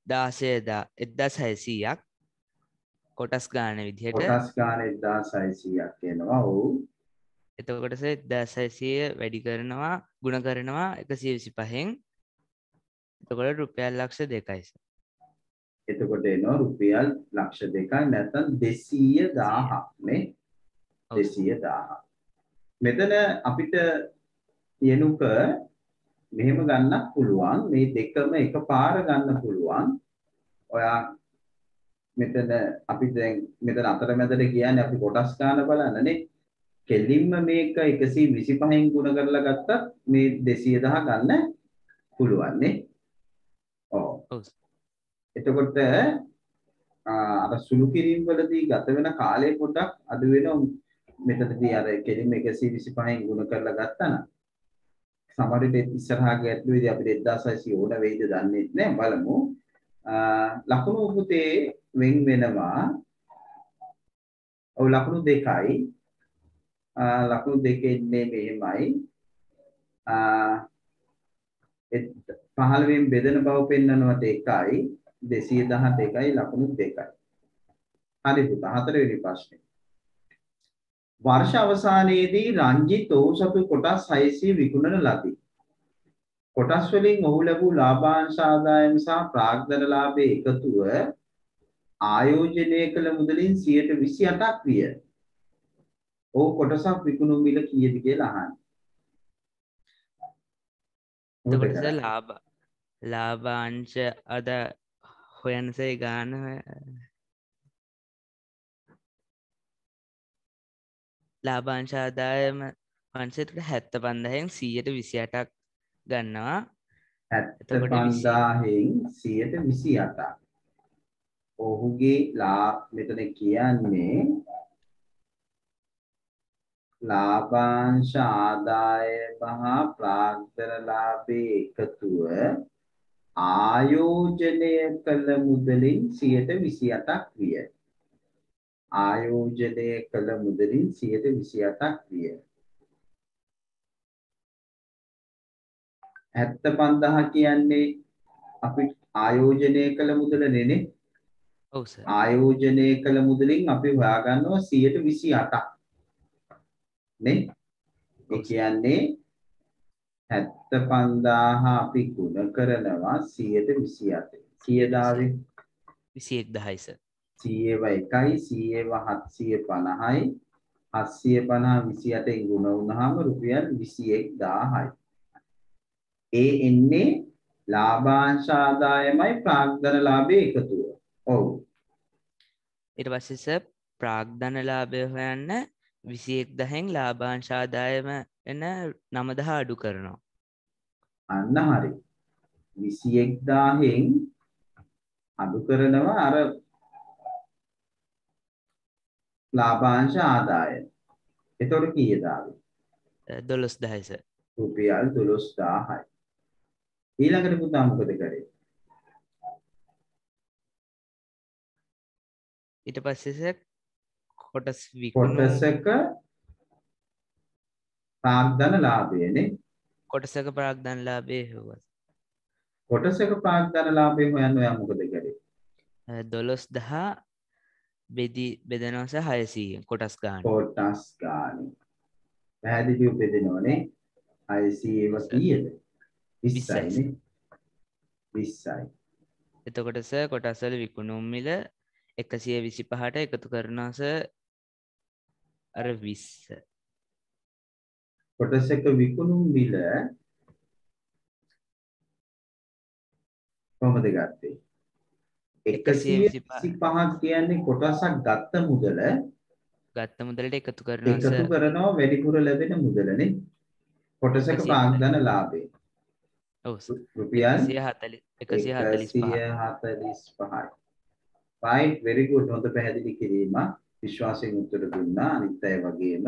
16,600ක් කොටස් ගාන විදිහට. කොටස් ගාන 1600ක් එනවා. ඔව්. එතකොට සර් 1600 වැඩි කරනවා ගුණ කරනවා 125න්. එතකොට රුපියල් ලක්ෂ 2යි සර්. එතකොට එනවා රුපියල් ලක්ෂ 2යි නැත්නම් 200,000ක් නේ. 200,000. මෙතන අපිට යනුක මෙහෙම ගන්නත් පුළුවන්. මේ දෙකම එකපාර ගන්න පුළුවන්. ඔයා මෙතන අපි දැන් මෙතන අතරමැදට කියන්නේ අපි කොටස් ගන්න බලන්නනේ. කෙලින්ම මේක 125න් ගුණ කරලා ගත්තත් මේ 200,000 ගන්න පුළුවන් නේ. ඔව්. එතකොට අර සුළු කිරීම වලදී ගත වෙන කාලය පොඩ්ඩක් අඩු වෙනවා. මෙතනදී අර කෙලින්ම 125න් ගුණ කරලා ගත්තා නම් සමහර විට ඉස්සරහා ගැටලුවේදී අපිට 1600 ඕන වෙයිද දන්නේ නැහැ. බලමු. ලකුණු පුතේ වෙන් වෙනවා. ඔව් ලකුණු දෙකයි. ලකුණු දෙකේ ඉන්නේ මෙහෙමයි. 15න් බෙදෙන බව පෙන්වනවට එකයි 218යි ලකුණු දෙකයි. හරි පුතා හතරවෙනි ප්‍රශ්නේ. වර්ෂ අවසානයේදී රංජිත් ඔහු සතු කොටස් 600 විකුණන ලදී. කොටස් වලින් ඔහු ලැබූ ලාභාංශ ආදායම සහ ප්‍රාග්ධන ලාභයේ එකතුව ආයෝජනය කළ මුදලින් 28ක් විය. ඔහු කොටසක් විකුණු මිල කීයද කියලා අහන්නේ. එතකොට සර් ලාභාංශ අද හොයන්නසේ ගාන ලාභාංශ ආදායම වංශයට 75න් 128ක් ගන්නවා. 75න් 128ක්. ඔහුගේ මෙතන කියන්නේ ලාභාංශ ආදායම හා ප්‍රාග්ධන ලාභයේ එකතුව ආයෝජනය කළ මුදලින් 128ක් විය. ආයෝජනය කළ මුදලින් 128ක් විය. 75,000 කියන්නේ අපි ආයෝජනය කළ මුදල නෙනේ. ඔව් සර්. ආයෝජනය කළ මුදලින් අපි හොයාගන්නවා 128ක්. නේ? ඒ කියන්නේ 75,000 අපි ගුණ කරනවා 128. කීයද ආවේ? 21,000යි සර්. 100ව 1යි 750යි 750 28න් ගුණ වුණාම රුපියල් 21000යි. ඒ එන්නේ ලාභාංශ ආදායමයි ප්‍රාග්ධන ලාභයේ එකතුව. ඔව්. ඊට පස්සේ සර් ප්‍රාග්ධන ලාභය හොයන්න 21,000න් ලාභාංශ ආදායම එන 9,000 අඩු කරනවා. අන්න හරි. 21,000න් අඩු කරනවා අර ලාභාංශ ආදායම. එතකොට කීයද ආවේ? 12,000යි සර්. රුපියල් 12,000යි. ඊළඟට පුතා මොකද කරේ? ඊට පස්සේ සර් කොටස් විකුණු කොටසක ප්‍රාග්ධන ලාභයනේ. කොටසක ප්‍රාග්ධන ලාභය හොයුවා. කොටසක ප්‍රාග්ධන ලාභය හොයන්න ඔයා මොකද කරේ? 12,000 බෙදනවා සර් 600න් කොටස් ගන්න. කොටස් ගන්න. පැහැදිලිව බෙදෙනවනේ. 600 කීයද? 20යි නේ. 20යි. එතකොට සර් කොටස් වල විකුණුම් මිල 125ට එකතු කරනවා සර් අර 20. කොටසක විකුණුම් මිල කොහොමද ගත්තේ? 125ක් කියන්නේ කොටසක් ගත්ත මුදලට එකතු කරනවා වැඩිපුර ලැබෙන මුදලනේ. කොටසක ප්‍රාග්ධන ලාභය. ඔව් රුපියල් 145යි. right very good. හොඳ පැහැදිලි කිරීම. විශ්වාසයෙන් උත්තර දුන්නා අනිත් අය වගේම.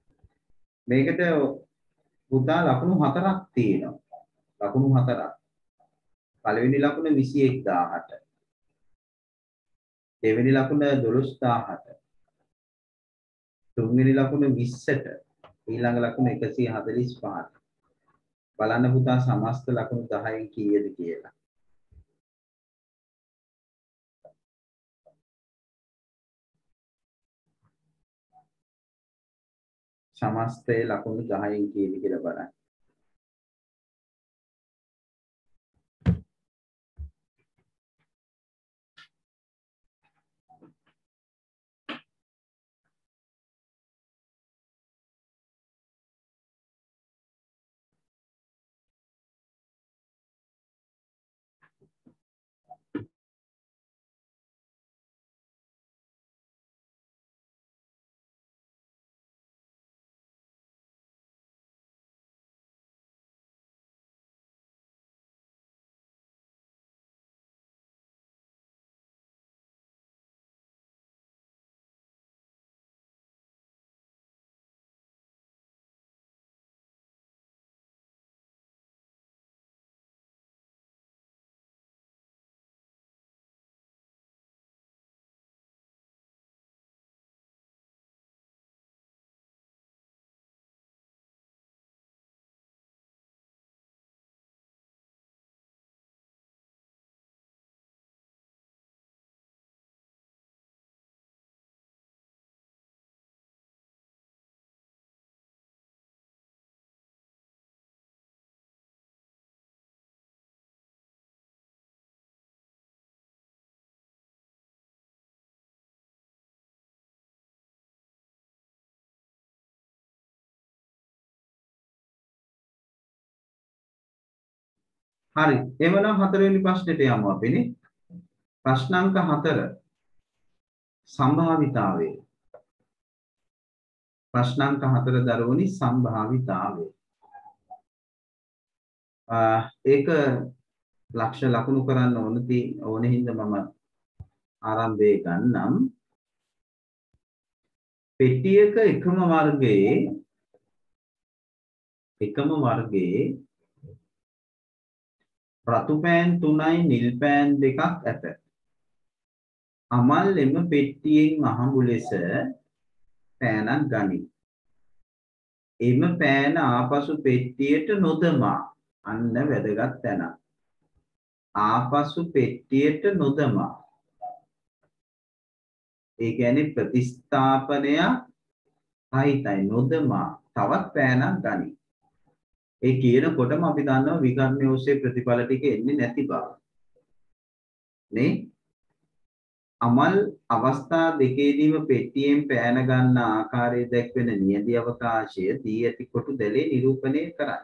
මේකට පුතා ලකුණු 4ක් තියෙනවා. ලකුණු 4ක්. පළවෙනි ලකුණ 21000ට. දෙවෙනි ලකුණ 12000ට. තුන්වෙනි ලකුණ 20ට. ඊළඟ ලකුණ 145ට. බලන්න පුතා සමස්ත ලකුණු 10න් කීයද කියලා. සමස්තයේ ලකුණු 10න් කීයද කියලා බලන්න. හරි. එවනම් හතරවෙනි ප්‍රශ්නෙට යමු අපිනේ. ප්‍රශ්න අංක 4 සම්භාවිතාවය. ප්‍රශ්න අංක 4 දරුවනි සම්භාවිතාවය. ඒක ලක්ෂ ලකුණු කරන්න ඕනේ හින්දා මම ආරම්භය ගන්නම්. පෙට්ටියක එකම වර්ගයේ රතු පෑන් 3යි නිල් පෑන් 2ක් ඇත. අමල් එම පෙට්ටියෙන් අහඹු ලෙස පෑනක් ගනී. එම පෑන ආපසු පෙට්ටියට නොදමා අන්න වැදගත් තැන. ආපසු පෙට්ටියට නොදමා. ඒ කියන්නේ ප්‍රතිස්ථාපනය සහිතයි නොදමා තවත් පෑනක් ගනී. ඒ කියනකොටම අපි දන්නවා විකර්ණය ඔස්සේ ප්‍රතිඵල ටික එන්නේ නැති බව. නේ? අමල් අවස්ථා දෙකේදීම පෙට්ටියෙන් පෑන ගන්න ආකාරය දැක්වෙන නියැදි අවකාශය දී ඇති කොටු දැලේ නිරූපණය කරයි.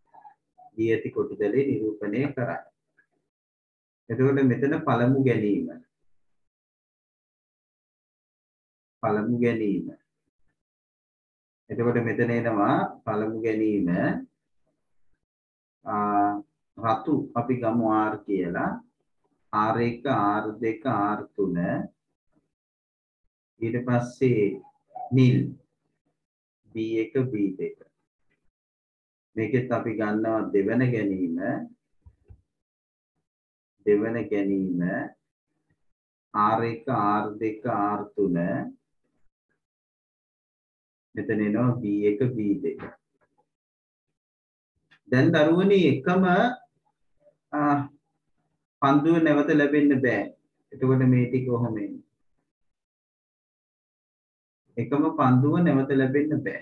එතකොට මෙතන පළමු ගැනීම. එතකොට මෙතන එනවා පළමු ගැනීම රතු අපි ගමු R කියලා. R1 R2 R3 ඊට පස්සේ නිල් B1 B2 මේකෙත් අපි ගන්නවා දෙවන ගැනීම R1 R2 R3 මෙතන එනවා B1 B2 දැන් දරුවනි එකම පන්දුව නැවත ලැබෙන්න බෑ. එතකොට මේ ටික කොහොම එන්නේ? එකම පන්දුව නැවත ලැබෙන්න බෑ.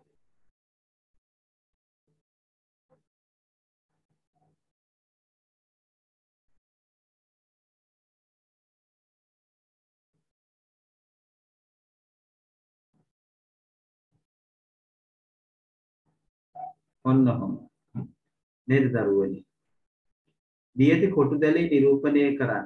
ඔන්න ඔහොම. නේද දරුවනි? දී ඇති කොටු දැලේ නිරූපණය කරන්න.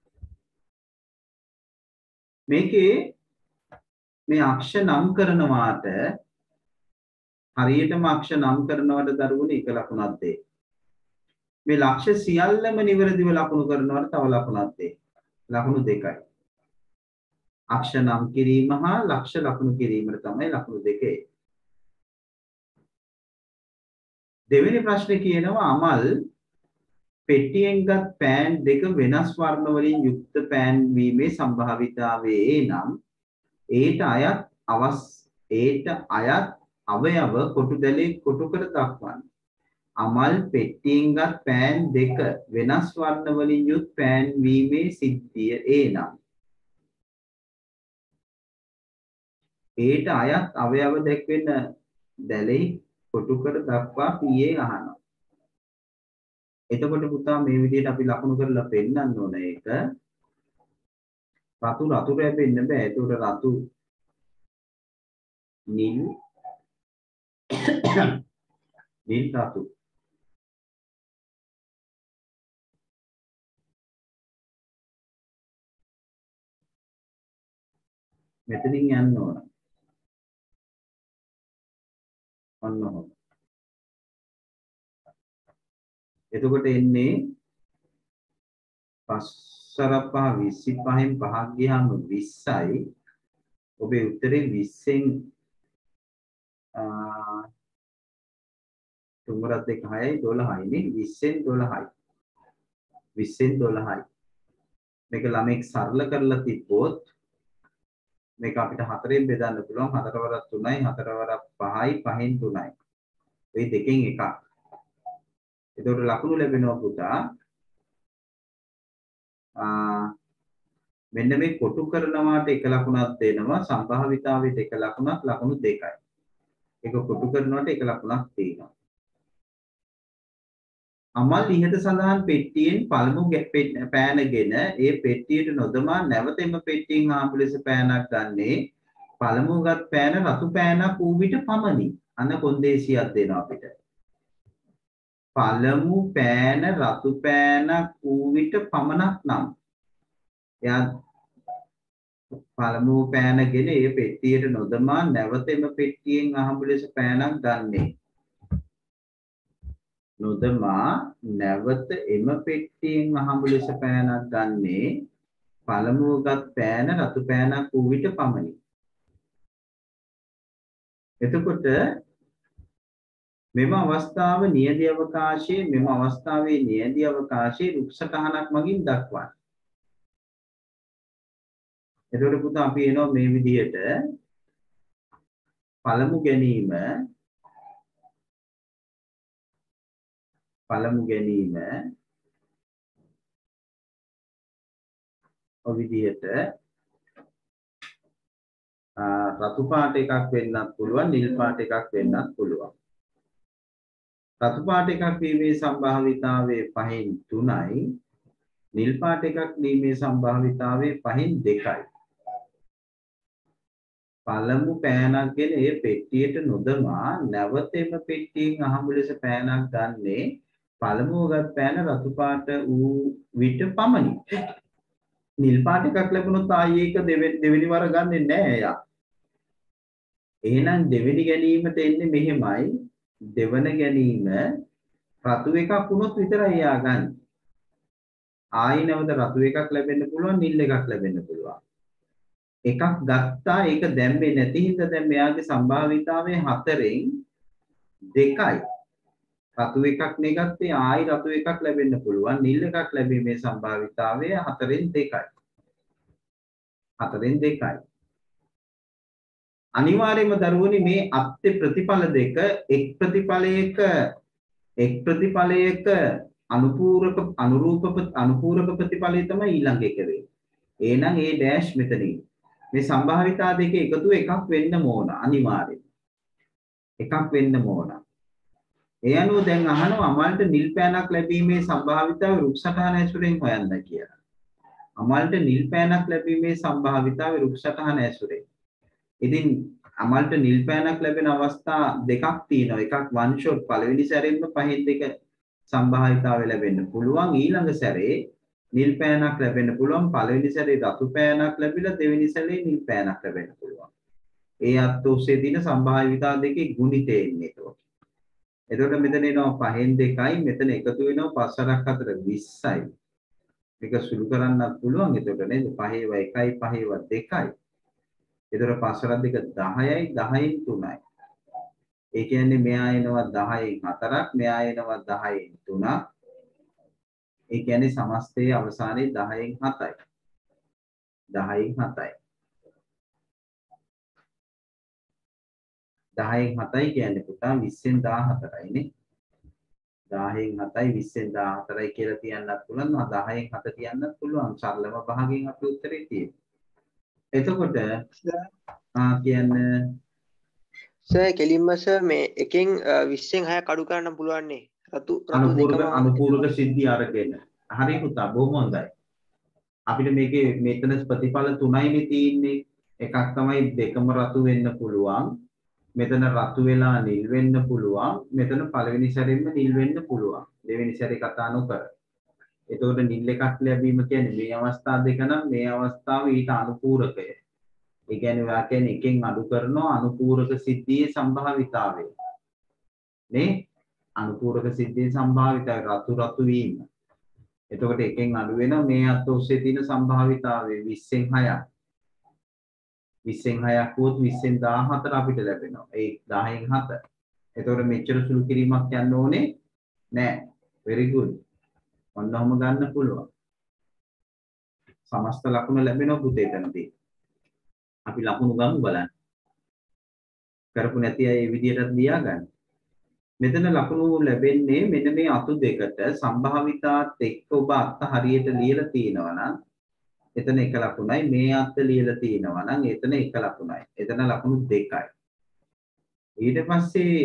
මේකේ මේ අක්ෂ නම් කරනවාට හරියටම අක්ෂ නම් කරනවට දරුවනි එක ලකුණක් දෙයි. මේ ලක්ෂ්‍ය සියල්ලම නිවැරදිව ලකුණු කරනවට තව ලකුණක් දෙයි. ලකුණු දෙකයි. අක්ෂ නම් කිරීම හා ලක්ෂ ලකුණු කිරීමට තමයි ලකුණු දෙකේ. දෙවෙනි ප්‍රශ්නේ කියනවා අමල් පෙට්ටියෙන්ගත් පෑන් දෙක වෙනස් වර්ණ වලින් යුක්ත පෑන් වීමේ සම්භාවිතාවය නම් ඒට අයත් අවයව කොටු දැලේ කොටු කර දක්වන්න. අමල් පෙට්ටියෙන්ගත් පෑන් දෙක වෙනස් වර්ණ වලින් යුත් පෑන් වීමේ සිද්ධිය නම් ඒට අයත් අවයව දැක්වෙන දැලේ කොටු කර දක්වා පීයේ අහනවා. එතකොට පුතා මේ විදිහට අපි ලකුණු කරලා පෙන්නන්න ඕන ඒක රතු රැපෙන්න බෑ. ඒකට රතු නිල් රතු මෙතනින් යන්න ඕන. ඔන්න ඔහොම. එතකොට එන්නේ 5 25න් 5ක් ගියාම 20යි. ඔබේ උත්තරේ 20න් තුන්වරත් දෙක 6යි 12යි නේ. 20න් 12යි. 20න් 12යි. මේක ළමෙක් සරල කරලා තිබ්බොත් මේක අපිට 4ෙන් බෙදන්න පුළුවන්. 4 වරක් 3යි 4 වරක් 5යි 5න් 3යි. මේ දෙකෙන් එකක්. එතකොට ලකුණු ලැබෙනවා පුතා. මෙන්න මේ කොටු කරනවාට එක ලකුණක් දෙනවා. සම්භාවිතාවයට එක ලකුණක් ලකුණු දෙකයි. ඒක කොටු කරනවාට එක ලකුණක් තියෙනවා. අමල් ඉහත සඳහන් පෙට්ටියෙන් පළමු පෑනගෙන ඒ පෙට්ටියට නොදමා නැවත එම පෙට්ටියෙන් ආපු ලෙස පෑනක් ගන්නේ පළමුගත් පෑන රතු පෑනක් වූ විට පමණි. අන්න කොන්දේසියක් දෙනවා අපිට. පළමු පෑන රතු පෑනක් වූ විට පමණක් නම් එයා පළමු පෑනගෙන ඒ පෙට්ටියට නොදමා නැවත එම පෙට්ටියෙන් ආපු ලෙස පෑනක් ගන්නේ. නොදමා නැවත එම පෙට්ටියෙන් අහඹු ලෙස පෑනක් ගන්නේ පළමුවගත් පෑන රතු පෑනක් වූ විට පමණි. එතකොට මෙම අවස්ථාවේ නියැදි අවකාශයේ රුක් සටහනක් මගින් දක්වන්න. එතකොට පුතා අපි එනවා මේ විදිහට පළමු ගැනීම ඔය විදිහට රතු පාට එකක් වෙන්නත් පුළුවන් නිල් පාට එකක් වෙන්නත් පුළුවන්. රතු පාට එකක් වීමේ සම්භාවිතාවය 5න් 3යි. නිල් පාට එකක් වීමේ සම්භාවිතාවය 5න් 2යි. පළමු පෑනක් ගෙන ඒ පෙට්ටියට නොදමා නැවත එම පෙට්ටියෙන් අහඹු ලෙස පෑනක් ගන්නේ පළමුවගත් පෑන රතු පාට වූ විට පමණි. නිල් පාට එකක් ලැබුණොත් ආයේ ඒක දෙවෙනි වර ගන්නෙ නෑ එයා. එහෙනම් දෙවෙනි ගැනීමට එන්නේ මෙහෙමයි. දෙවන ගැනීම රතු එකක් වුණොත් විතරයි එයා ගන්න. ආයි නැවත රතු එකක් ලැබෙන්න පුළුවන් නිල් එකක් ලැබෙන්න පුළුවන්. එකක් ගත්තා ඒක දැම්මේ නැති හින්දා දැන් මෙයාගේ සම්භාවිතාවය 4න් 2යි. රතු එකක් නේ ගත්තේ ආයි රතු එකක් ලැබෙන්න පුළුවන් නිල් එකක් ලැබීමේ සම්භාවිතාවය 4න් 2යි. 4න් 2යි. අනිවාර්යයෙන්ම දරුවනි මේ අත්‍ය ප්‍රතිඵල දෙක එක් ප්‍රතිඵලයක අනුපූරක ප්‍රතිඵලය තමයි ඊළඟ එක වෙන්නේ. එහෙනම් ඒ ඩෑෂ් මෙතනින් මේ සම්භාවිතා දෙක එකතු එකක් වෙන්න ඕන අනිවාර්යයෙන්. එකක් වෙන්න ඕන. ඒ අනුව දැන් අහනවා අමල්ට නිල් පෑනක් ලැබීමේ සම්භාවිතාව රුක් සටහන ඇසුරෙන් හොයන්න කියලා. අමල්ට නිල් පෑනක් ලැබීමේ සම්භාවිතාව රුක් සටහන ඇසුරෙන්. ඉතින් අමල්ට නිල් පෑනක් ලැබෙන අවස්ථා දෙකක් තියෙනවා. එකක් වන් ෂොට් පළවෙනි සැරේම 5න් 2 සම්භාවිතාවය ලැබෙන්න පුළුවන්. ඊළඟ සැරේ නිල් පෑනක් ලැබෙන්න පුළුවන්. පළවෙනි සැරේ රතු පෑනක් ලැබිලා දෙවෙනි සැරේ නිල් පෑනක් ලැබෙන්න පුළුවන්. ඒ අත් ඔස්සේ තියෙන සම්භාවිතා දෙකේ ගුණිතය එන්නේ ඒක. එතකොට මෙතන එනවා 5න් 2යි මෙතන එකතු වෙනවා 5 4ක් 4 20යි. මේක සුළු කරන්නත් පුළුවන්. එතකොට නේද 5 1යි 5 2යි. එතකොට 5 2 10යි 10න් 3යි. ඒ කියන්නේ මෙයා එනවා 10න් 4ක් මෙයා එනවා 10න් 3ක්. ඒ කියන්නේ සමස්තයේ අවසානයේ 10න් 7යි. 10න් 7යි. 10න් 7යි කියන්නේ පුතා 20න් 14යිනේ. 10න් 7යි 20න් 14යි කියලා තියන්නත් පුළුවන්. 10න් 7 තියන්නත් පුළුවන්. සරලම භාගයෙන් අපේ උත්තරේ තියෙන්නේ. එතකොට කියන්නේ සර් කෙලින්ම සර් මේ එකෙන් 20න් 6 කඩු කරන්න පුළුවන් නේ. රතු අනුපූරක සිද්ධිය අරගෙන. හරි පුතා බොහොම හොඳයි. අපිට මේකේ මෙතන ප්‍රතිඵල තුනයිනේ තියෙන්නේ. එකක් තමයි දෙකම රතු වෙන්න පුළුවන්. මෙතන රතු වෙලා නිල් වෙන්න පුළුවන්. මෙතන පළවෙනි සැරෙන්න නිල් වෙන්න පුළුවන්. දෙවෙනි සැරේ කතා නොකර. එතකොට නිල් එකක් ලැබීම කියන්නේ මේ අවස්ථා දෙක නම් මේ අවස්ථාව ඊට අනුපූරකය. ඒ කියන්නේ ඔයා කියන්නේ එකෙන් අඩු කරනවා අනුපූරක සිද්ධියේ සම්භාවිතාවය. නේ? අනුපූරක සිද්ධියේ සම්භාවිතය රතු වීම. එතකොට එකෙන් අඩු වෙනවා මේ අත් ඔස්සේ තියෙන සම්භාවිතාවය 20න් 6ක්. 20න් 6ක් වුත් 20න් 14 අපිට ලැබෙනවා. ඒ 10න් 7. එතකොට මෙච්චර සුළු කිරීමක් යන්න ඕනේ නෑ. very good. ඔන්නෝම ගන්න පුළුවන්. සමස්ත ලකුණ ලැබෙනවා පුතේ එතනදී. අපි ලකුණු ගමු බලන්න. කරපු නැති අය මේ විදිහට ලියා ගන්න. මෙතන ලකුණු ලැබෙන්නේ මෙන්න මේ අතු දෙකට සම්භාවිතාත් එක්ක ඔබ අත් හරියට ලියලා තියෙනවා නම් එතන එක ලකුණයි මේ අත් ලියලා තියෙනවා නම් එතන එක ලකුණයි. එතන ලකුණු දෙකයි. ඊට පස්සේ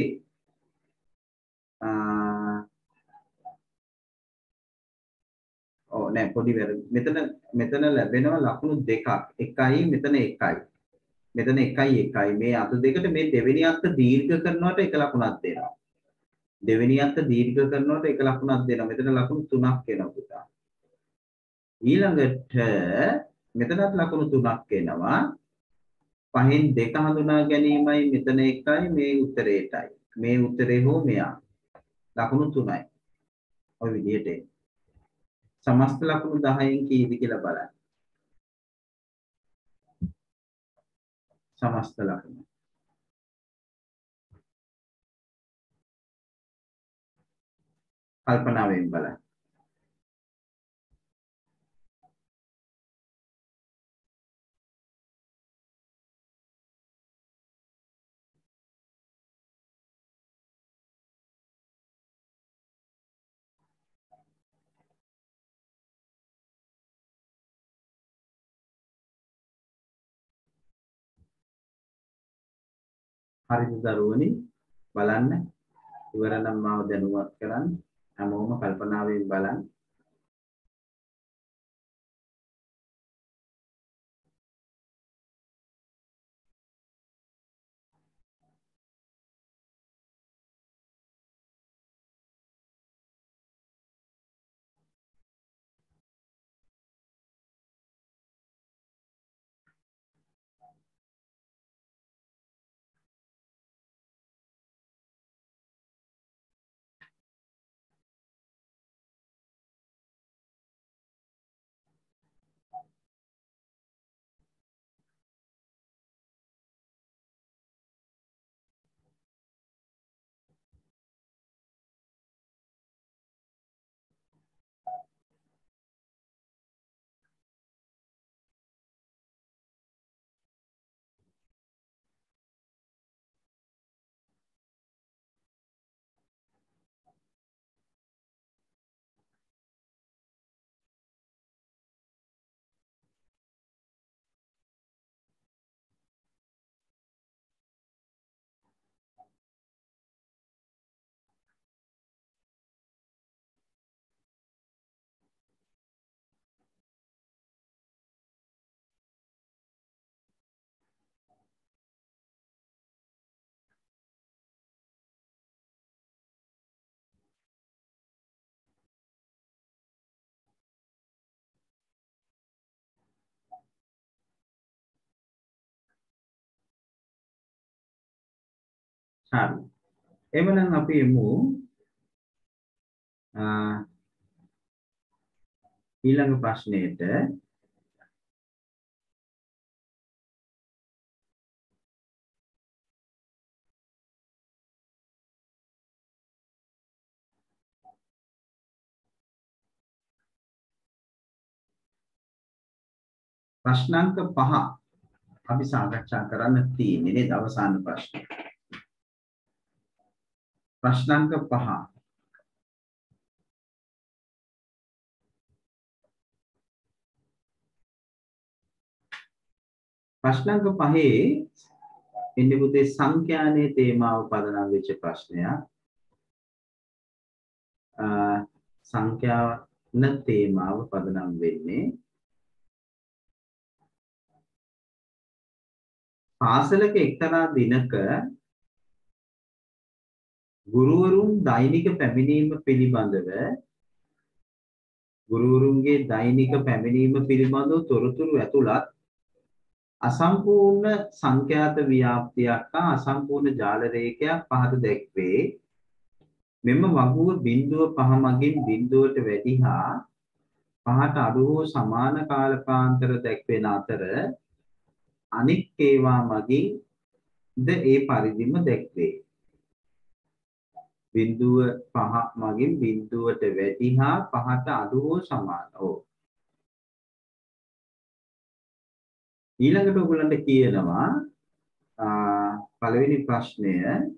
නෑ පොඩි වැරදි. මෙතන ලැබෙනවා ලකුණු දෙකක්. එකයි මෙතන එකයි. මෙතන එකයි එකයි. මේ අත දෙකට මේ දෙවෙනි අත දීර්ඝ කරනවට එක ලකුණක් දෙනවා. දෙවෙනි අත දීර්ඝ කරනවට එක ලකුණක් දෙනවා. මෙතන ලකුණු 3ක් එනවා පුතා. ඊළඟට මෙතනත් ලකුණු 3ක් එනවා. පහෙන් දෙක හඳුනා ගැනීමයි මෙතන එකයි මේ උත්තරේටයි. මේ උත්තරේ හෝ මෙයා. ලකුණු 3යි. ඔය විදිහට එන්නේ. සමස්ත ලකුණු 10න් කීයද කියලා බලන්න. සමස්ත ලකුණු. කල්පනාවෙන් බලන්න. හරිද දරුවනි බලන්න ඉවර නම් මාව දැනුවත් කරන්න හැමෝම කල්පනාවෙන් බලන්න හරි එවනම් අපි එමු ඊළඟ ප්‍රශ්නයට ප්‍රශ්නාංක 5 අපි සාකච්ඡා කරන්න තියෙන්නේ නේද අවසාන ප්‍රශ්න. ප්‍රශ්නාංක 5 ප්‍රශ්නාංක 5 ඉන්නේ පුතේ සංඛ්‍යානේ තේමාව පදනම් වෙච්ච ප්‍රශ්නයක්. සංඛ්‍යාන තේමාව පදනම් වෙන්නේ පාසලක එක්තරා දිනක ගුරුවරුන් දෛනික පැමිණීම පිළිබඳව ගුරුවරුන්ගේ දෛනික පැමිණීම පිළිබඳව තොරතුරු ඇතුළත් අසම්පූර්ණ සංඛ්‍යාත ව්‍යාප්තියක් හා අසම්පූර්ණ ජාල රේඛයක් පහත දැක්වේ. මෙම වගුව බිඳුව 5 මගින් බිඳුවට වැඩි හා 5ට අඩු හෝ සමාන කාලපාන්තර දැක්වෙන අතර අනෙක් ඒවා මගින් ද ඒ පරිදිම දැක්වේ. බිඳුව 5 මගින් බිඳුවට වැඩි හා 5ට අඩු හෝ සමාන. ඊළඟට ඔයගොල්ලන්ට කියනවා පළවෙනි ප්‍රශ්නය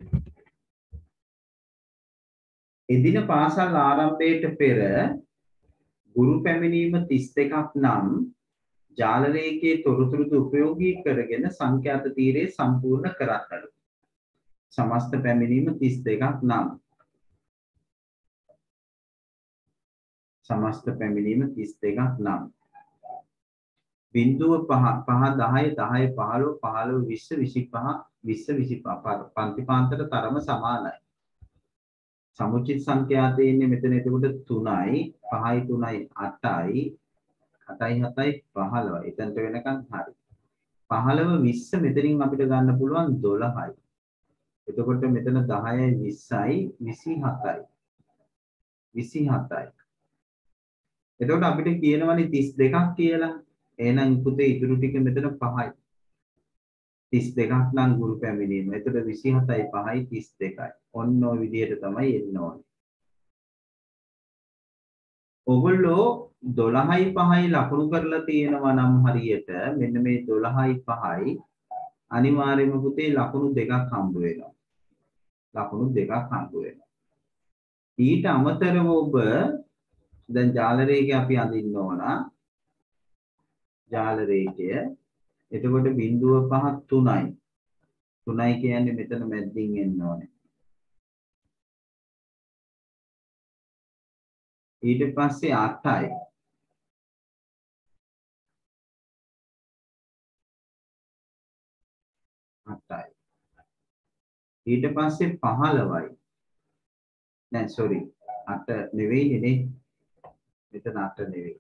එදින පාසල් ආරම්භයට පෙර ගුරු පැමිණීම 32ක් නම් ජාල රේඛයේ තොරතුරු උපයෝගී කරගෙන සංඛ්‍යාත තීරය සම්පූර්ණ කරන්නලු. සමස්ත පැමිණීම 32ක් නම් සමස්ත පැමිණීම 32ක් නම් බිඳුව 5 10 10 15 15 20 25 20 25 පන්තිපාන්තර තරම සමානයි. සමුචිත සංඛ්‍යාතයේ ඉන්නේ මෙතන එතකොට 3යි 5යි 3යි 8යි 8යි 7යි 15යි. එතනට වෙනකන් හරි. 15 20 මෙතනින් අපිට ගන්න පුළුවන් 12යි. එතකොට මෙතන 10යි 20යි 27යි. 27යි. එතකොට අපිට කියනවනේ 32ක් කියලා. එහෙනම් පුතේ ඉතුරු ටික මෙතන 5යි. 32ක් නම් ගුරු පැමිණීම. එතකොට 27යි 5යි 32යි. ඔන්න ඔය විදිහට තමයි එන්න ඕනේ. ඔගොල්ලෝ 12යි 5යි ලකුණු කරලා තියෙනවා නම් හරියට මෙන්න මේ 12යි 5යි අනිවාර්යයෙන්ම පුතේ ලකුණු දෙකක් හම්බ වෙනවා. ලකුණු දෙකක් හම්බ වෙනවා. ඊට අමතරව ඔබ දැන් ජාල රේඛය අපි අඳින්න ඕන. ජාල රේඛය එතකොට බිඳුව 5 3යි. 3යි කියන්නේ මෙතන මැද්දින් එන්න ඕනේ. ඊට පස්සේ 8යි. 8යි. ඊට පස්සේ 15යි. නෑ sorry 8 නෙවෙයි නේ. මෙතන 8 නෙවෙයි.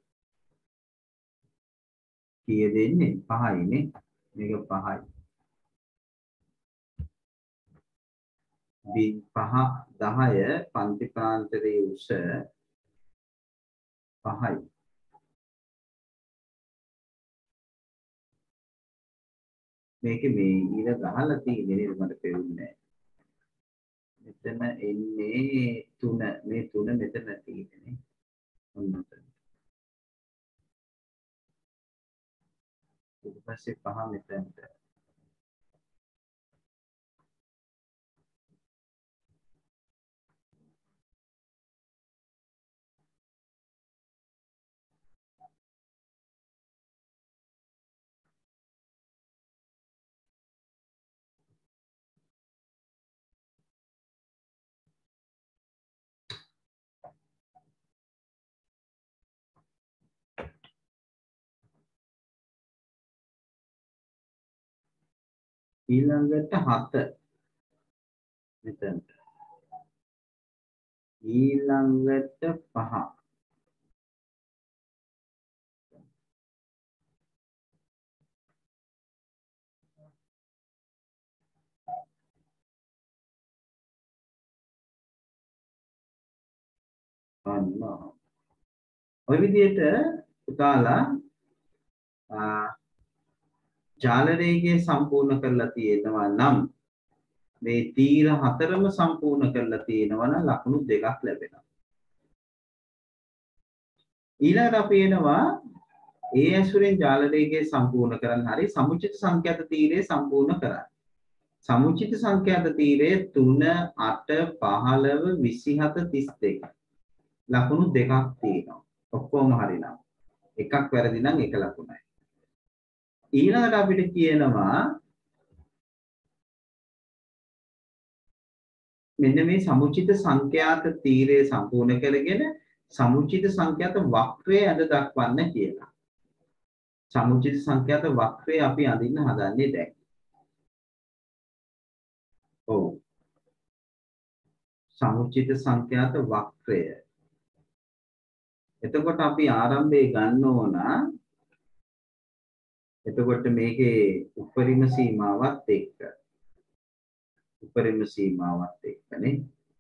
කීය දෙන්නේ 5යි නේ. මේක 5යි. 5 10 පන්ති ප්‍රාන්තරයේ උස 5යි. මේකේ මේ ඊළ ගහලා තියෙන්නේ නේද මට පෙවුන්නේ. මෙතන එන්නේ 3 මේ 3 මෙතන තියෙන්නේ. ඔන්න ඔතන. ඊට පස්සේ 5 මෙතනට. ඊළඟට 7 මෙතනට ඊළඟට 5 අන්න ඔය විදිහට පුතාලා ජාල රේඛය සම්පූර්ණ කරලා තියෙනවා නම් මේ තීර හතරම සම්පූර්ණ කරලා තියෙනවා නම් ලකුණු දෙකක් ලැබෙනවා. ඊළඟට අපි එනවා ඒ ඇසුරෙන් ජාල රේඛය සම්පූර්ණ කරන්න හරි සමුචිත සංඛ්‍යාත තීරය සම්පූර්ණ කරන්න. සමුචිත සංඛ්‍යාත තීරය 3 8 15 27 32. ලකුණු දෙකක් තියෙනවා. ඔක්කොම හරිනම්. එකක් වැරදි නම් එක ලකුණයි. ඊළඟට අපිට කියනවා මෙන්න මේ සමුචිත සංඛ්‍යාත තීරය සම්පූර්ණ කරගෙන සමුචිත සංඛ්‍යාත වක්‍රය අඳ දක්වන්න කියලා. සමුචිත සංඛ්‍යාත වක්‍රය අපි අඳින්න හදන්නේ දැන්. ඔව්. සමුචිත සංඛ්‍යාත වක්‍රය. එතකොට අපි ආරම්භයේ ගන්න ඕන. එතකොට මේකේ උපරිම සීමාවත් එක්ක. උපරිම සීමාවත් එක්කනේ.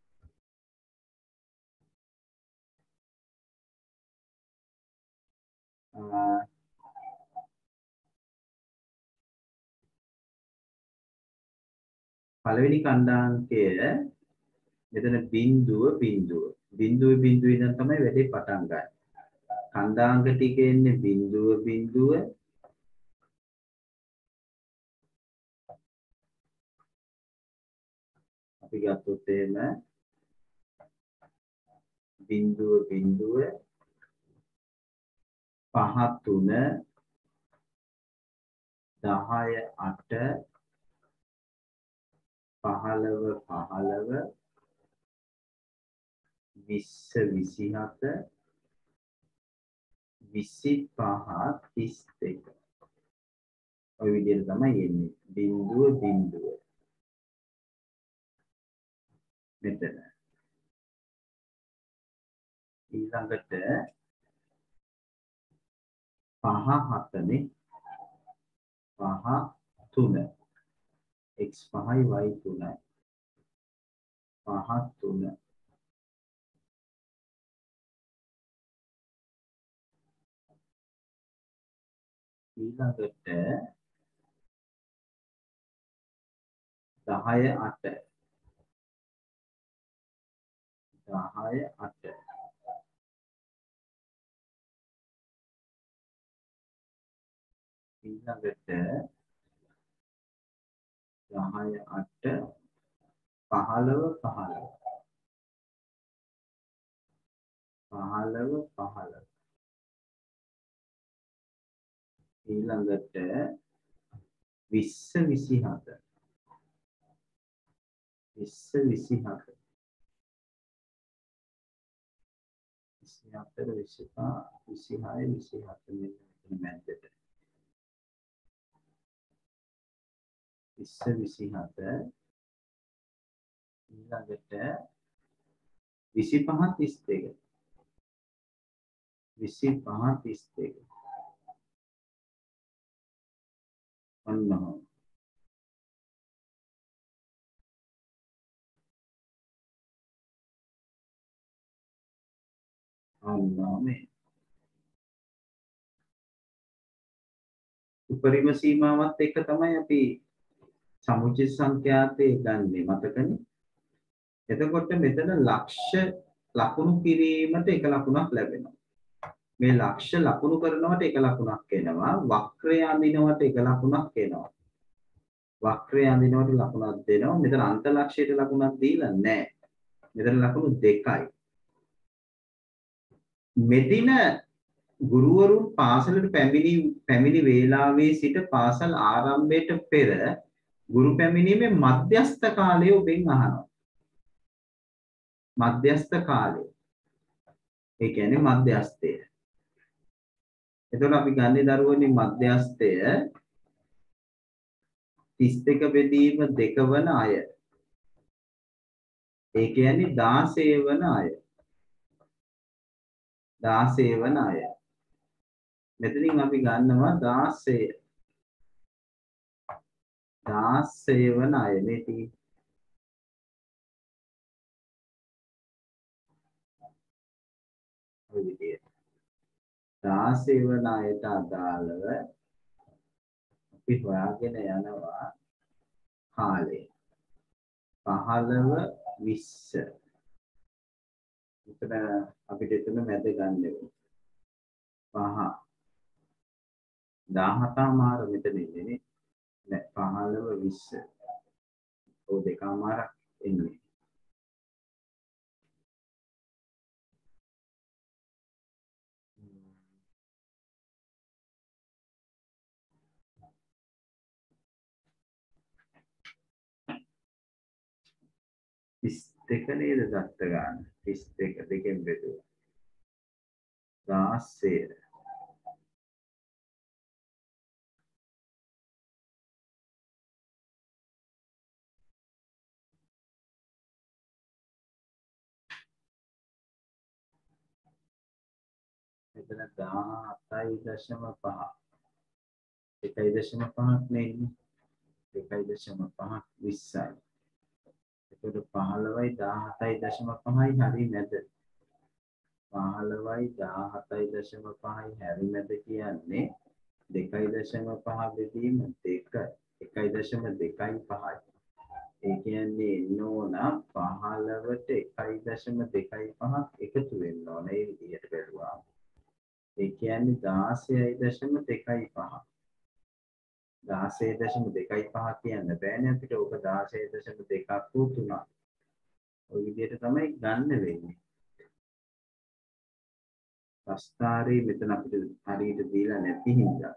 පළවෙනි කණ්ඩාංකය මෙතන බිඳුව ඉඳන් තමයි වැඩේ පටන් ගන්න. කණ්ඩාංක ටික එන්නේ බිඳුව අපි ගත්තොත් එහෙම බිඳුව 5 3 10 8 15 15 20 27 25 32 ඔය විදිහට තමයි එන්නේ බිඳුව මෙතන ඊළඟට 5 7නේ 5 3 x 5යි y 3යි 5 3 ඊළඟට 10 8 ඊළඟට 10 8 15 ඊළඟට 20 27 මැද්දට 27 ඊළඟට 25 32 අන්න උපරිම සීමාවත් එක්ක තමයි අපි සමුචිත සංඛ්‍යාතේ ගන්නෙ මතකනේ. එතකොට මෙතන ලක්ෂ ලකුණු කිරීමට එක ලකුණක් ලැබෙනවා. මේ ලක්ෂ ලකුණු කරනවට එක ලකුණක් එනවා. වක්‍රය අඳිනවට එක ලකුණක් එනවා. වක්‍රය අඳිනවට ලකුණක් දෙනවා. මෙතන අන්ත ලක්ෂයට ලකුණක් දීලා නැහැ. මෙතන ලකුණු දෙකයි. මෙදින ගුරුවරුන් පාසලට පැමිණි වේලාවේ සිට පාසල් ආරම්භයට පෙර ගුරු පැමිණීමේ මධ්‍යස්ථ කාලය ඔබෙන් අහනවා. මධ්‍යස්ථ කාලය. ඒ කියන්නේ මධ්‍යස්ථය. එතකොට අපි ගන්නේ දරුවනේ මධ්‍යස්ථය 32 බෙදීම 2 වන අය. ඒ කියන්නේ 16 වන අය. 16 වන අය. මෙතනින් අපි ගන්නවා 16 වන අය මේ තියෙන්නේ. ඔය විදිහට 16 වන අයට අදාළව අපි හොයාගෙන යනවා කාලය 15 20 මෙතන අපිට එතන මැද ගන්න ඕනේ 5 17 මාර මෙතන ඉන්නේ නෑ 15 20 ඔය දෙකමාරක් එන්නේ දෙක නේද දත්ත ගන්න 32 දෙකෙන් බෙදුවා 16 මෙතන 17.5 1.5ක් නේ ඉන්නේ 1.5ක් 20යි එතකොට 15යි 17.5යි හරි නැද 15යි 17.5යි හරි නැද කියන්නේ 2.5 බෙදීම 2 1.25යි ඒ කියන්නේ එන්න ඕන 15ට 1.25ක් එකතු වෙන්න ඕන ඒ විදිහට බැලුවා ඒ කියන්නේ 16.25 16.25 කියන්න බෑනේ අපිට ඕක 16.2ක් හෝ 3ක් ඔය විදිහට තමයි ගන්න වෙන්නේ ප්‍රස්ථාරේ මෙතන අපිට හරියට දීලා නැති හින්දා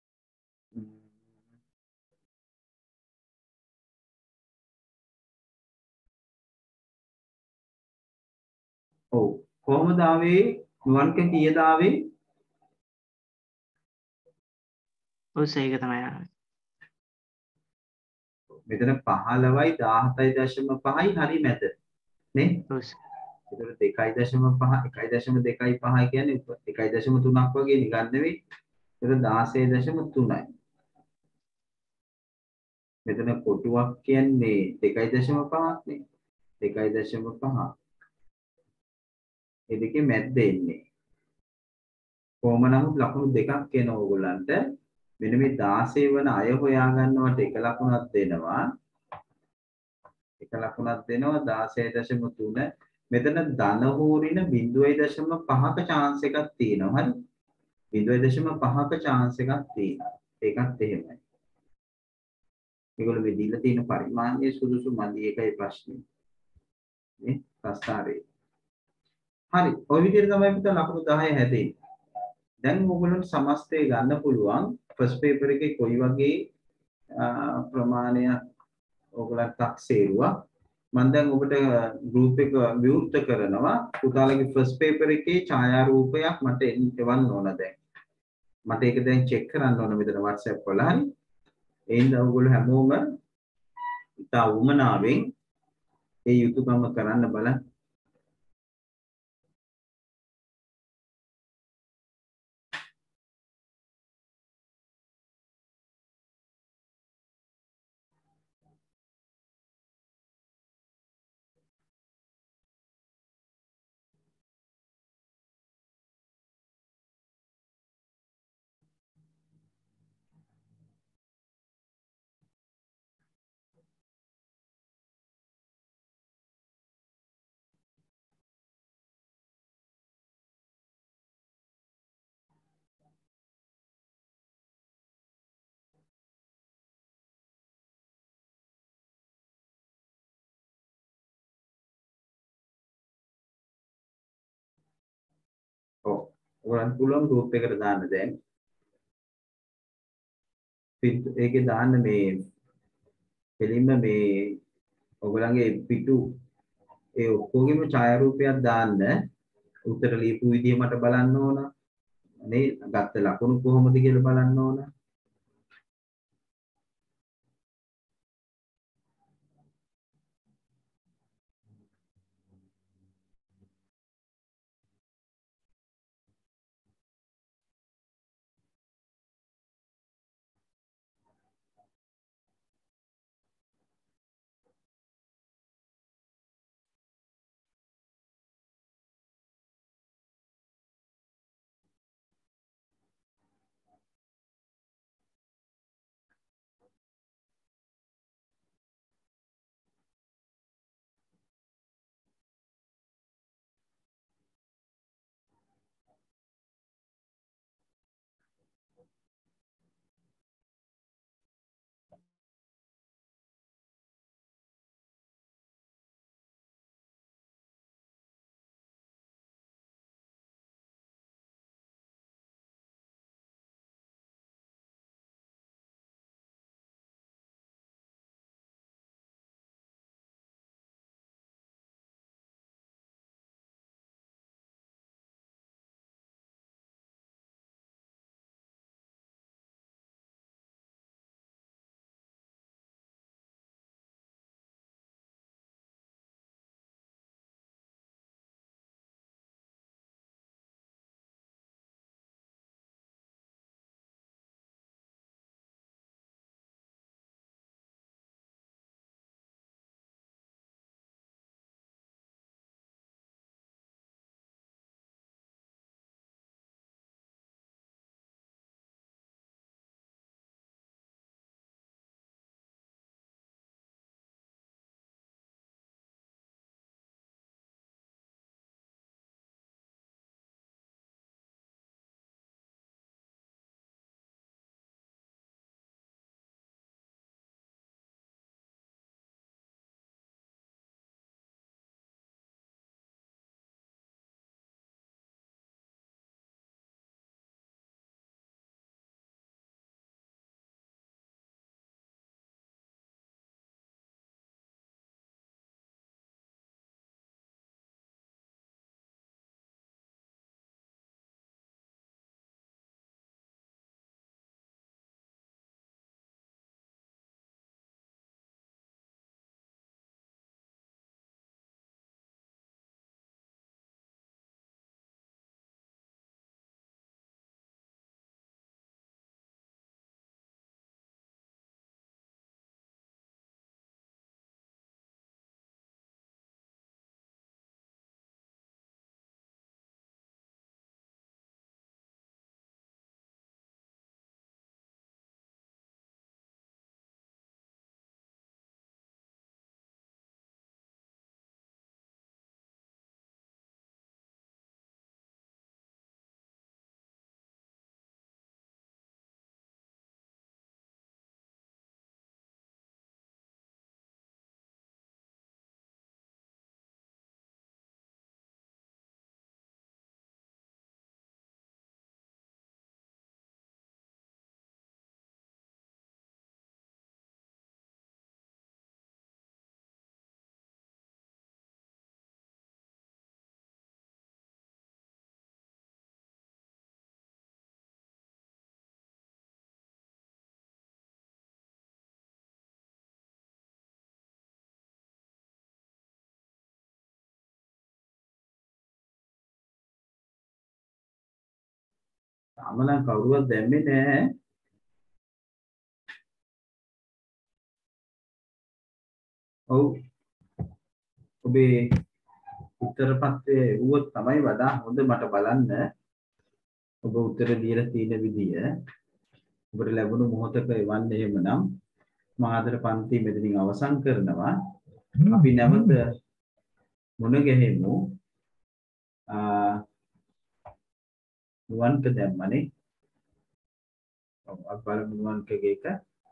ඔව් කොහොමද ආවේ නුවන්ක කීයද ආවේ ඔව් ඒක තමයි ආවේ මෙතන 15යි 17.5යි හරි නැද නේ ඔව් ඒතර 2.5 1.25 කියන්නේ 1.3ක් වගේ නිකන් නෙවෙයි ඒතර 16.3යි මෙතන කොටුවක් කියන්නේ 2.5ක් නේ 2.5 ඒ දෙකේ මැද්ද එන්නේ කොහොම නමුත් ලකුණු දෙකක් එන ඕගොල්ලන්ට මෙන්න මේ 16 වන අය හොයා ගන්නවට එක ලකුණක් දෙනවා එක ලකුණක් දෙනවා 16.3 මෙතන ධන හෝරින 0.5ක chance එකක් තියෙනවා හරි 0.5ක chance එකක් තියෙනවා ඒකත් එහෙමයි මේගොල්ලෝ මේ දීලා තියෙන පරිමාණයේ සුදුසු මදි ඒකයි ප්‍රශ්නේ නේ ප්‍රස්තාරේ හරි ඔය විදිහට තමයි පුතා ලකුණු 10 හැදෙන්නේ දැන් ඕගොල්ලන්ට සමස්තය ගන්න පුළුවන් ෆස්ට් පේපර් එකේ කොයි වගේ ප්‍රමාණයක් ඕගොල්ලන් තක්සේරුවා මම දැන් ඔබට ගෲප් එක විවෘත කරනවා පුතාලගේ ෆස්ට් පේපර් එකේ ඡායාරූපයක් මට එවන්න ඕන දැන් මට ඒක දැන් චෙක් කරන්න ඕන මෙතන WhatsApp වල හරි එහෙනම් ඔයගොල්ලෝ හැමෝම ඉතා උමනාවෙන් ඒ යුතුයකම කරන්න බලන්න ඔව් ඔයගොල්ලන් පුළුවන් ගෲප් එකට දාන්න දැන් ඒකේ දාන්න මේ දෙලින්ම මේ ඔයගොල්ලන්ගේ පිටු ඒ ඔක්කොගෙම ඡායාරූපයක් දාන්න උත්තර ලියපු විදිය මට බලන්න ඕන නේ ගත්ත ලකුණු කොහොමද කියලා බලන්න ඕන තාම නම් කවුරුවත් දැම්මේ නැහැ. ඔව්. ඔබේ උත්තර පත්‍රය වුවොත් තමයි වඩා හොඳ මට බලන්න. ඔබ උත්තර දීලා තියෙන විදිය ඔබට ලැබුණු මොහොතක එවන්න එහෙමනම් මාදර පන්ති මෙතනින් අවසන් කරනවා. අපි නැවත මුණ ගැහෙමු. නුවන්ක දැම්මනේ. ඔව් අපි බලමු නුවන්කගේ එක.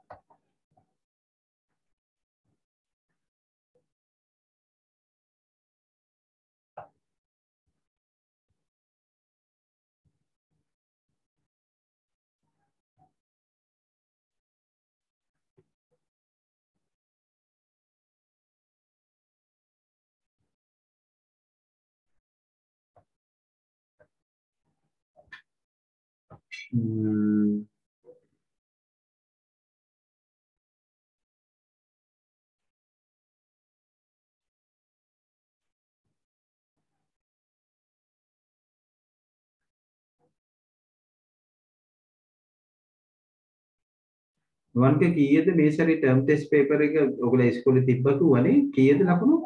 නුවන්ක කීයද මේ සැරේ ටර්ම් ටෙස්ට් පේපර් එක ඔයගොල්ලෝ ඉස්කෝලේ තිබ්බතු වනේ කීයද ලකුණු?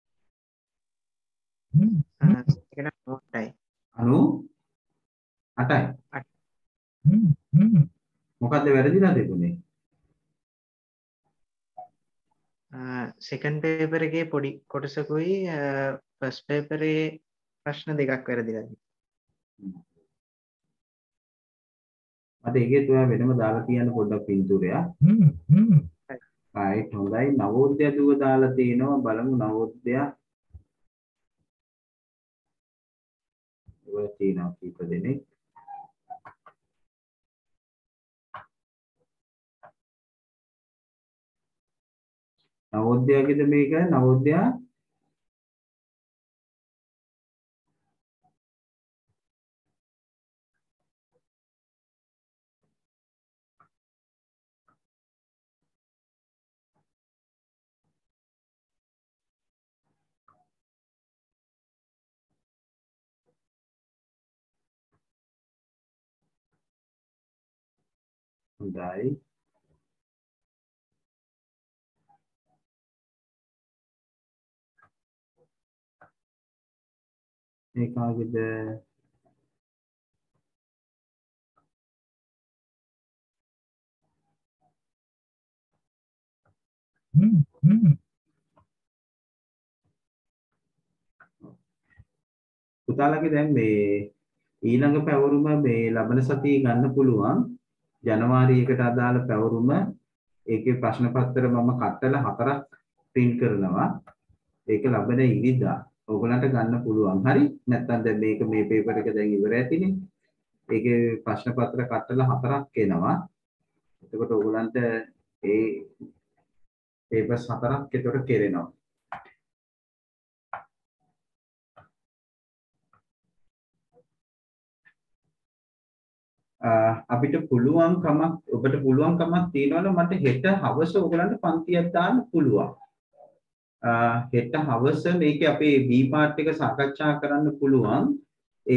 98යි. 98යි. මොකද්ද වැරදිලා තිබුණේ? සෙකන්ඩ් පේපර් එකේ පොඩි කොටසකුයි ෆස්ට් පේපරේ ප්‍රශ්න දෙකක් වැරදිලා තියෙනවා. මට ඒකේ ඔයා වෙනම දාලා තියන්න පොඩ්ඩක් පින්තූරයක්. right හොඳයි. නවෝදය දුව දාලා තිනවා බලමු නවෝදය. ඔය තියනවා කීප දෙනෙක්. නවෝදයගේද මේක නවෝදය හොඳයි. මේ කාගේද? පුතාලගේ දැන් මේ ඊළඟ පැවරුම මේ ලබන සතියේ ගන්න පුළුවන්. ජනවාරි 1ට අදාළ පැවරුම ඒකේ ප්‍රශ්න පත්‍ර මම කට්ටල 4ක් print කරනවා. ඒක ලබන ඉරිදා ඔයගලන්ට ගන්න පුළුවන්. හරි? නැත්නම් දැන් මේක මේ පේපර් එක දැන් ඉවර ඇතිනේ. ඒකේ ප්‍රශ්න පත්‍ර කට්ටල 4ක් එනවා. එතකොට ඔයගලන්ට ඒ පේපර්ස් 4ක් එතකොට කෙරෙනවා. අපිට පුළුවන්කමක් ඔබට පුළුවන්කමක් තියෙනවනේ මට හෙට හවස ඔයගලන්ට පන්තියක් දාන්න පුළුවන්. හෙට හවස මේකේ අපේ B part එක සාකච්ඡා කරන්න පුළුවන්. ඒ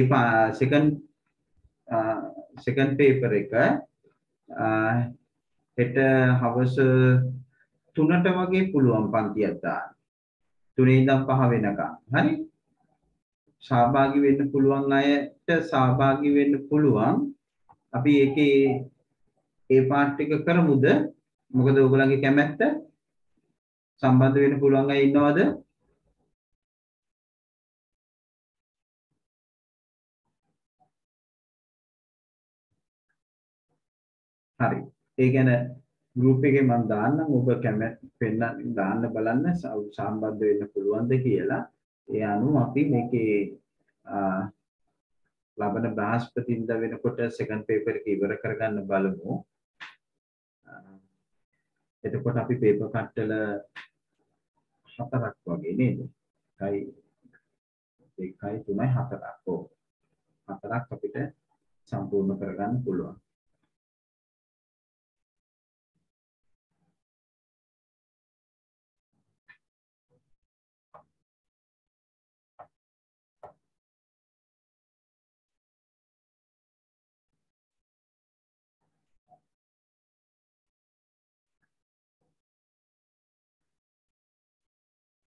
second paper එක හෙට හවස 3ට වගේ පුළුවන් පන්තියක් දාන්න. 3 ඉඳන් 5 වෙනකම්. හරි? සහභාගී වෙන්න පුළුවන් අයට සහභාගී වෙන්න පුළුවන්. අපි ඒකේ ඒ පාර්ට් එක කරමුද? මොකද ඔයගලගේ කැමැත්ත සම්බන්ධ වෙන්න පුළුවන් අය ඉන්නවද? හරි. ඒ කියන්නේ group එකේ මම දාන්නම් ඔබ කැමැත්ත පෙන්න දාන්න බලන්න සම්බන්ධ වෙන්න පුළුවන්ද කියලා. ඒ අනුව අපි මේකේ ලබන බ්‍රහස්පතින්දා වෙනකොට සෙකන්ඩ් පේපර් එක ඉවර කරගන්න බලමු. එතකොට අපි පේපර් කට්ටල 4ක් වගේ නේද? 1 2 3 4ක්. ඔව්. 4ක් අපිට සම්පූර්ණ කරගන්න පුළුවන්.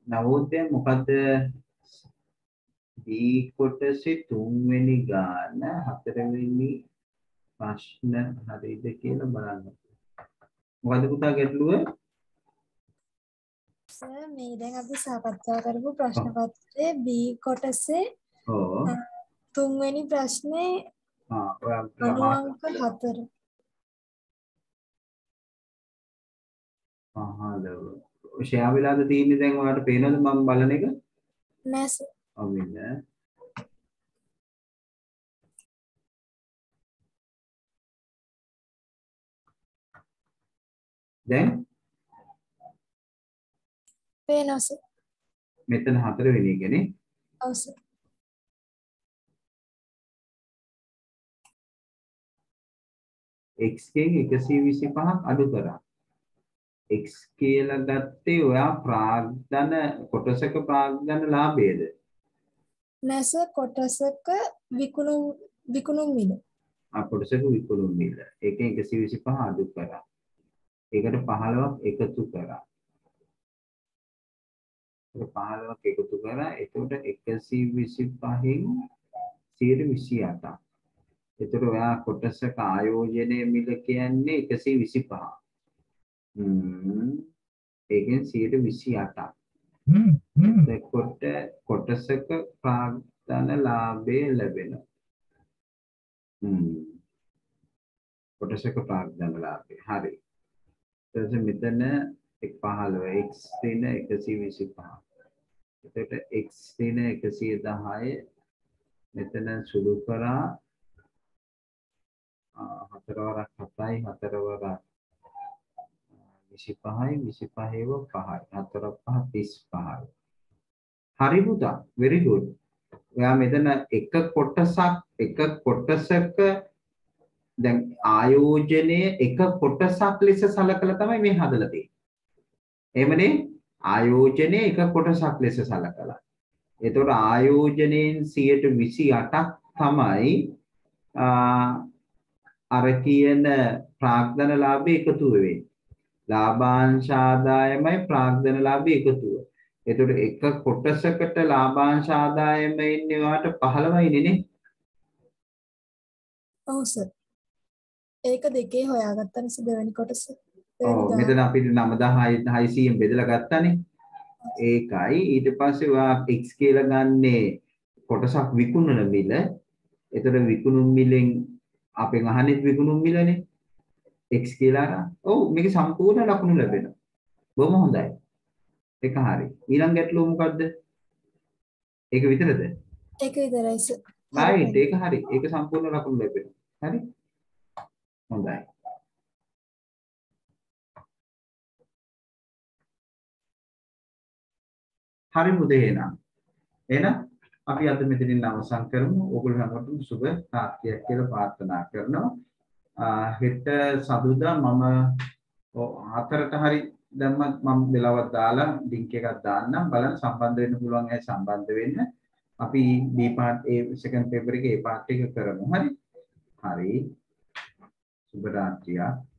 නවෝදය මොකද්ද B කොටසේ 3 වෙනි ගාන 4 වෙනි ප්‍රශ්න හරියද කියලා බලන්න. මොකද පුතා ගැටලුව? සර් මේ දැන් අපි සාකච්ඡා කරපු ප්‍රශ්න පත්‍රයේ B කොටසේ ඔව් 3 වෙනි ප්‍රශ්නේ අංක 4. ෂෙයා වෙලාද තියෙන්නේ දැන් ඔයාලට පේනවද මම බලන එක? නෑ සර්. ඔව් වෙන. දැන් පේනවා සර්. මෙතන 4 වෙනි එකනේ. ඔව් සර්. x ගෙන් 125ක් අඩු කරා. x කියලා ගත්තේ ඔයා ප්‍රාග්ධන කොටසක ප්‍රාග්ධන ලාභයේද? නෑ සර් කොටසක විකුණුම් මිල. කොටසක විකුණුම් මිල. ඒකෙන් 125 අඩු කරා. ඒකට 15ක් එකතු කරා. 15ක් එකතු කරා. එතකොට 125න් 128ක්. එතකොට ඔයා කොටසක ආයෝජනයේ මිල කියන්නේ 125. ඒකෙන් 128ක්. එතකොට කොටසක ප්‍රාග්ධන ලාභය ලැබෙනවා. කොටසක ප්‍රාග්ධන ලාභය. හරි. ඊට මෙතන 15 x දින 125. එතකොට x දින 110 මෙතන සුළු කරා 4 වරක් 7යි 4 වරක් 25යි 25ව 5යි 4 5 35යි. හරි පුතා very good. ඔයා මෙතන එක කොටසක දැන් ආයෝජනයේ එක කොටසක් ලෙස සලකලා තමයි මේ හදලා තියෙන්නේ. එහෙමනේ ආයෝජනයේ එක කොටසක් ලෙස සලකලා. ඒතකොට ආයෝජනයෙන් 128ක් තමයි අර කියන ප්‍රාග්ධන ලාභය එකතු වෙන්නේ. ලාභාංශ ආදායමයි ප්‍රාග්ධන ලාභය එකතුව. ඒතකොට එක කොටසකට ලාභාංශ ආදායම ඉන්නේ වාට 15යිනේ නේ. ඔව් සර්. ඒක දෙකේ හොයාගත්තා නිසා දෙවෙනි කොටස. ඔව් මෙතන අපි 9600න් බෙදලා ගත්තානේ. ඒකයි ඊට පස්සේ ඔයා x කියලා ගන්නේ කොටසක් විකුණන මිල. ඒතකොට විකුණුම් මිලෙන් අපෙන් අහන්නේ විකුණුම් මිලනේ. x කියලා අර. ඔව් මේක සම්පූර්ණ ලකුණු ලැබෙනවා. බොහොම හොඳයි. ඒක හරි. ඊළඟ ගැටලුව මොකද්ද? ඒක විතරද? ඒක විතරයි සර්. right ඒක හරි. ඒක සම්පූර්ණ ලකුණු ලැබෙනවා. හරි? හොඳයි. හරි මුදේ එහෙනම්. එහෙනම් අපි අද මෙතනින් අවසන් කරමු. ඕගොල්ලෝ හැමෝටම සුබ රාත්‍රියක් කියලා ප්‍රාර්ථනා කරනවා. හෙට සඳුදා මම 4ට හරි දැම්මත් මම වෙලාවක් දාලා ලින්ක් එකක් දාන්නම්. බලන්න සම්බන්ධ වෙන්න පුළුවන් අය සම්බන්ධ වෙන්න. අපි B part A second paper එකේ A part එක කරමු. හරි? හරි. සුබ රාත්‍රියක්.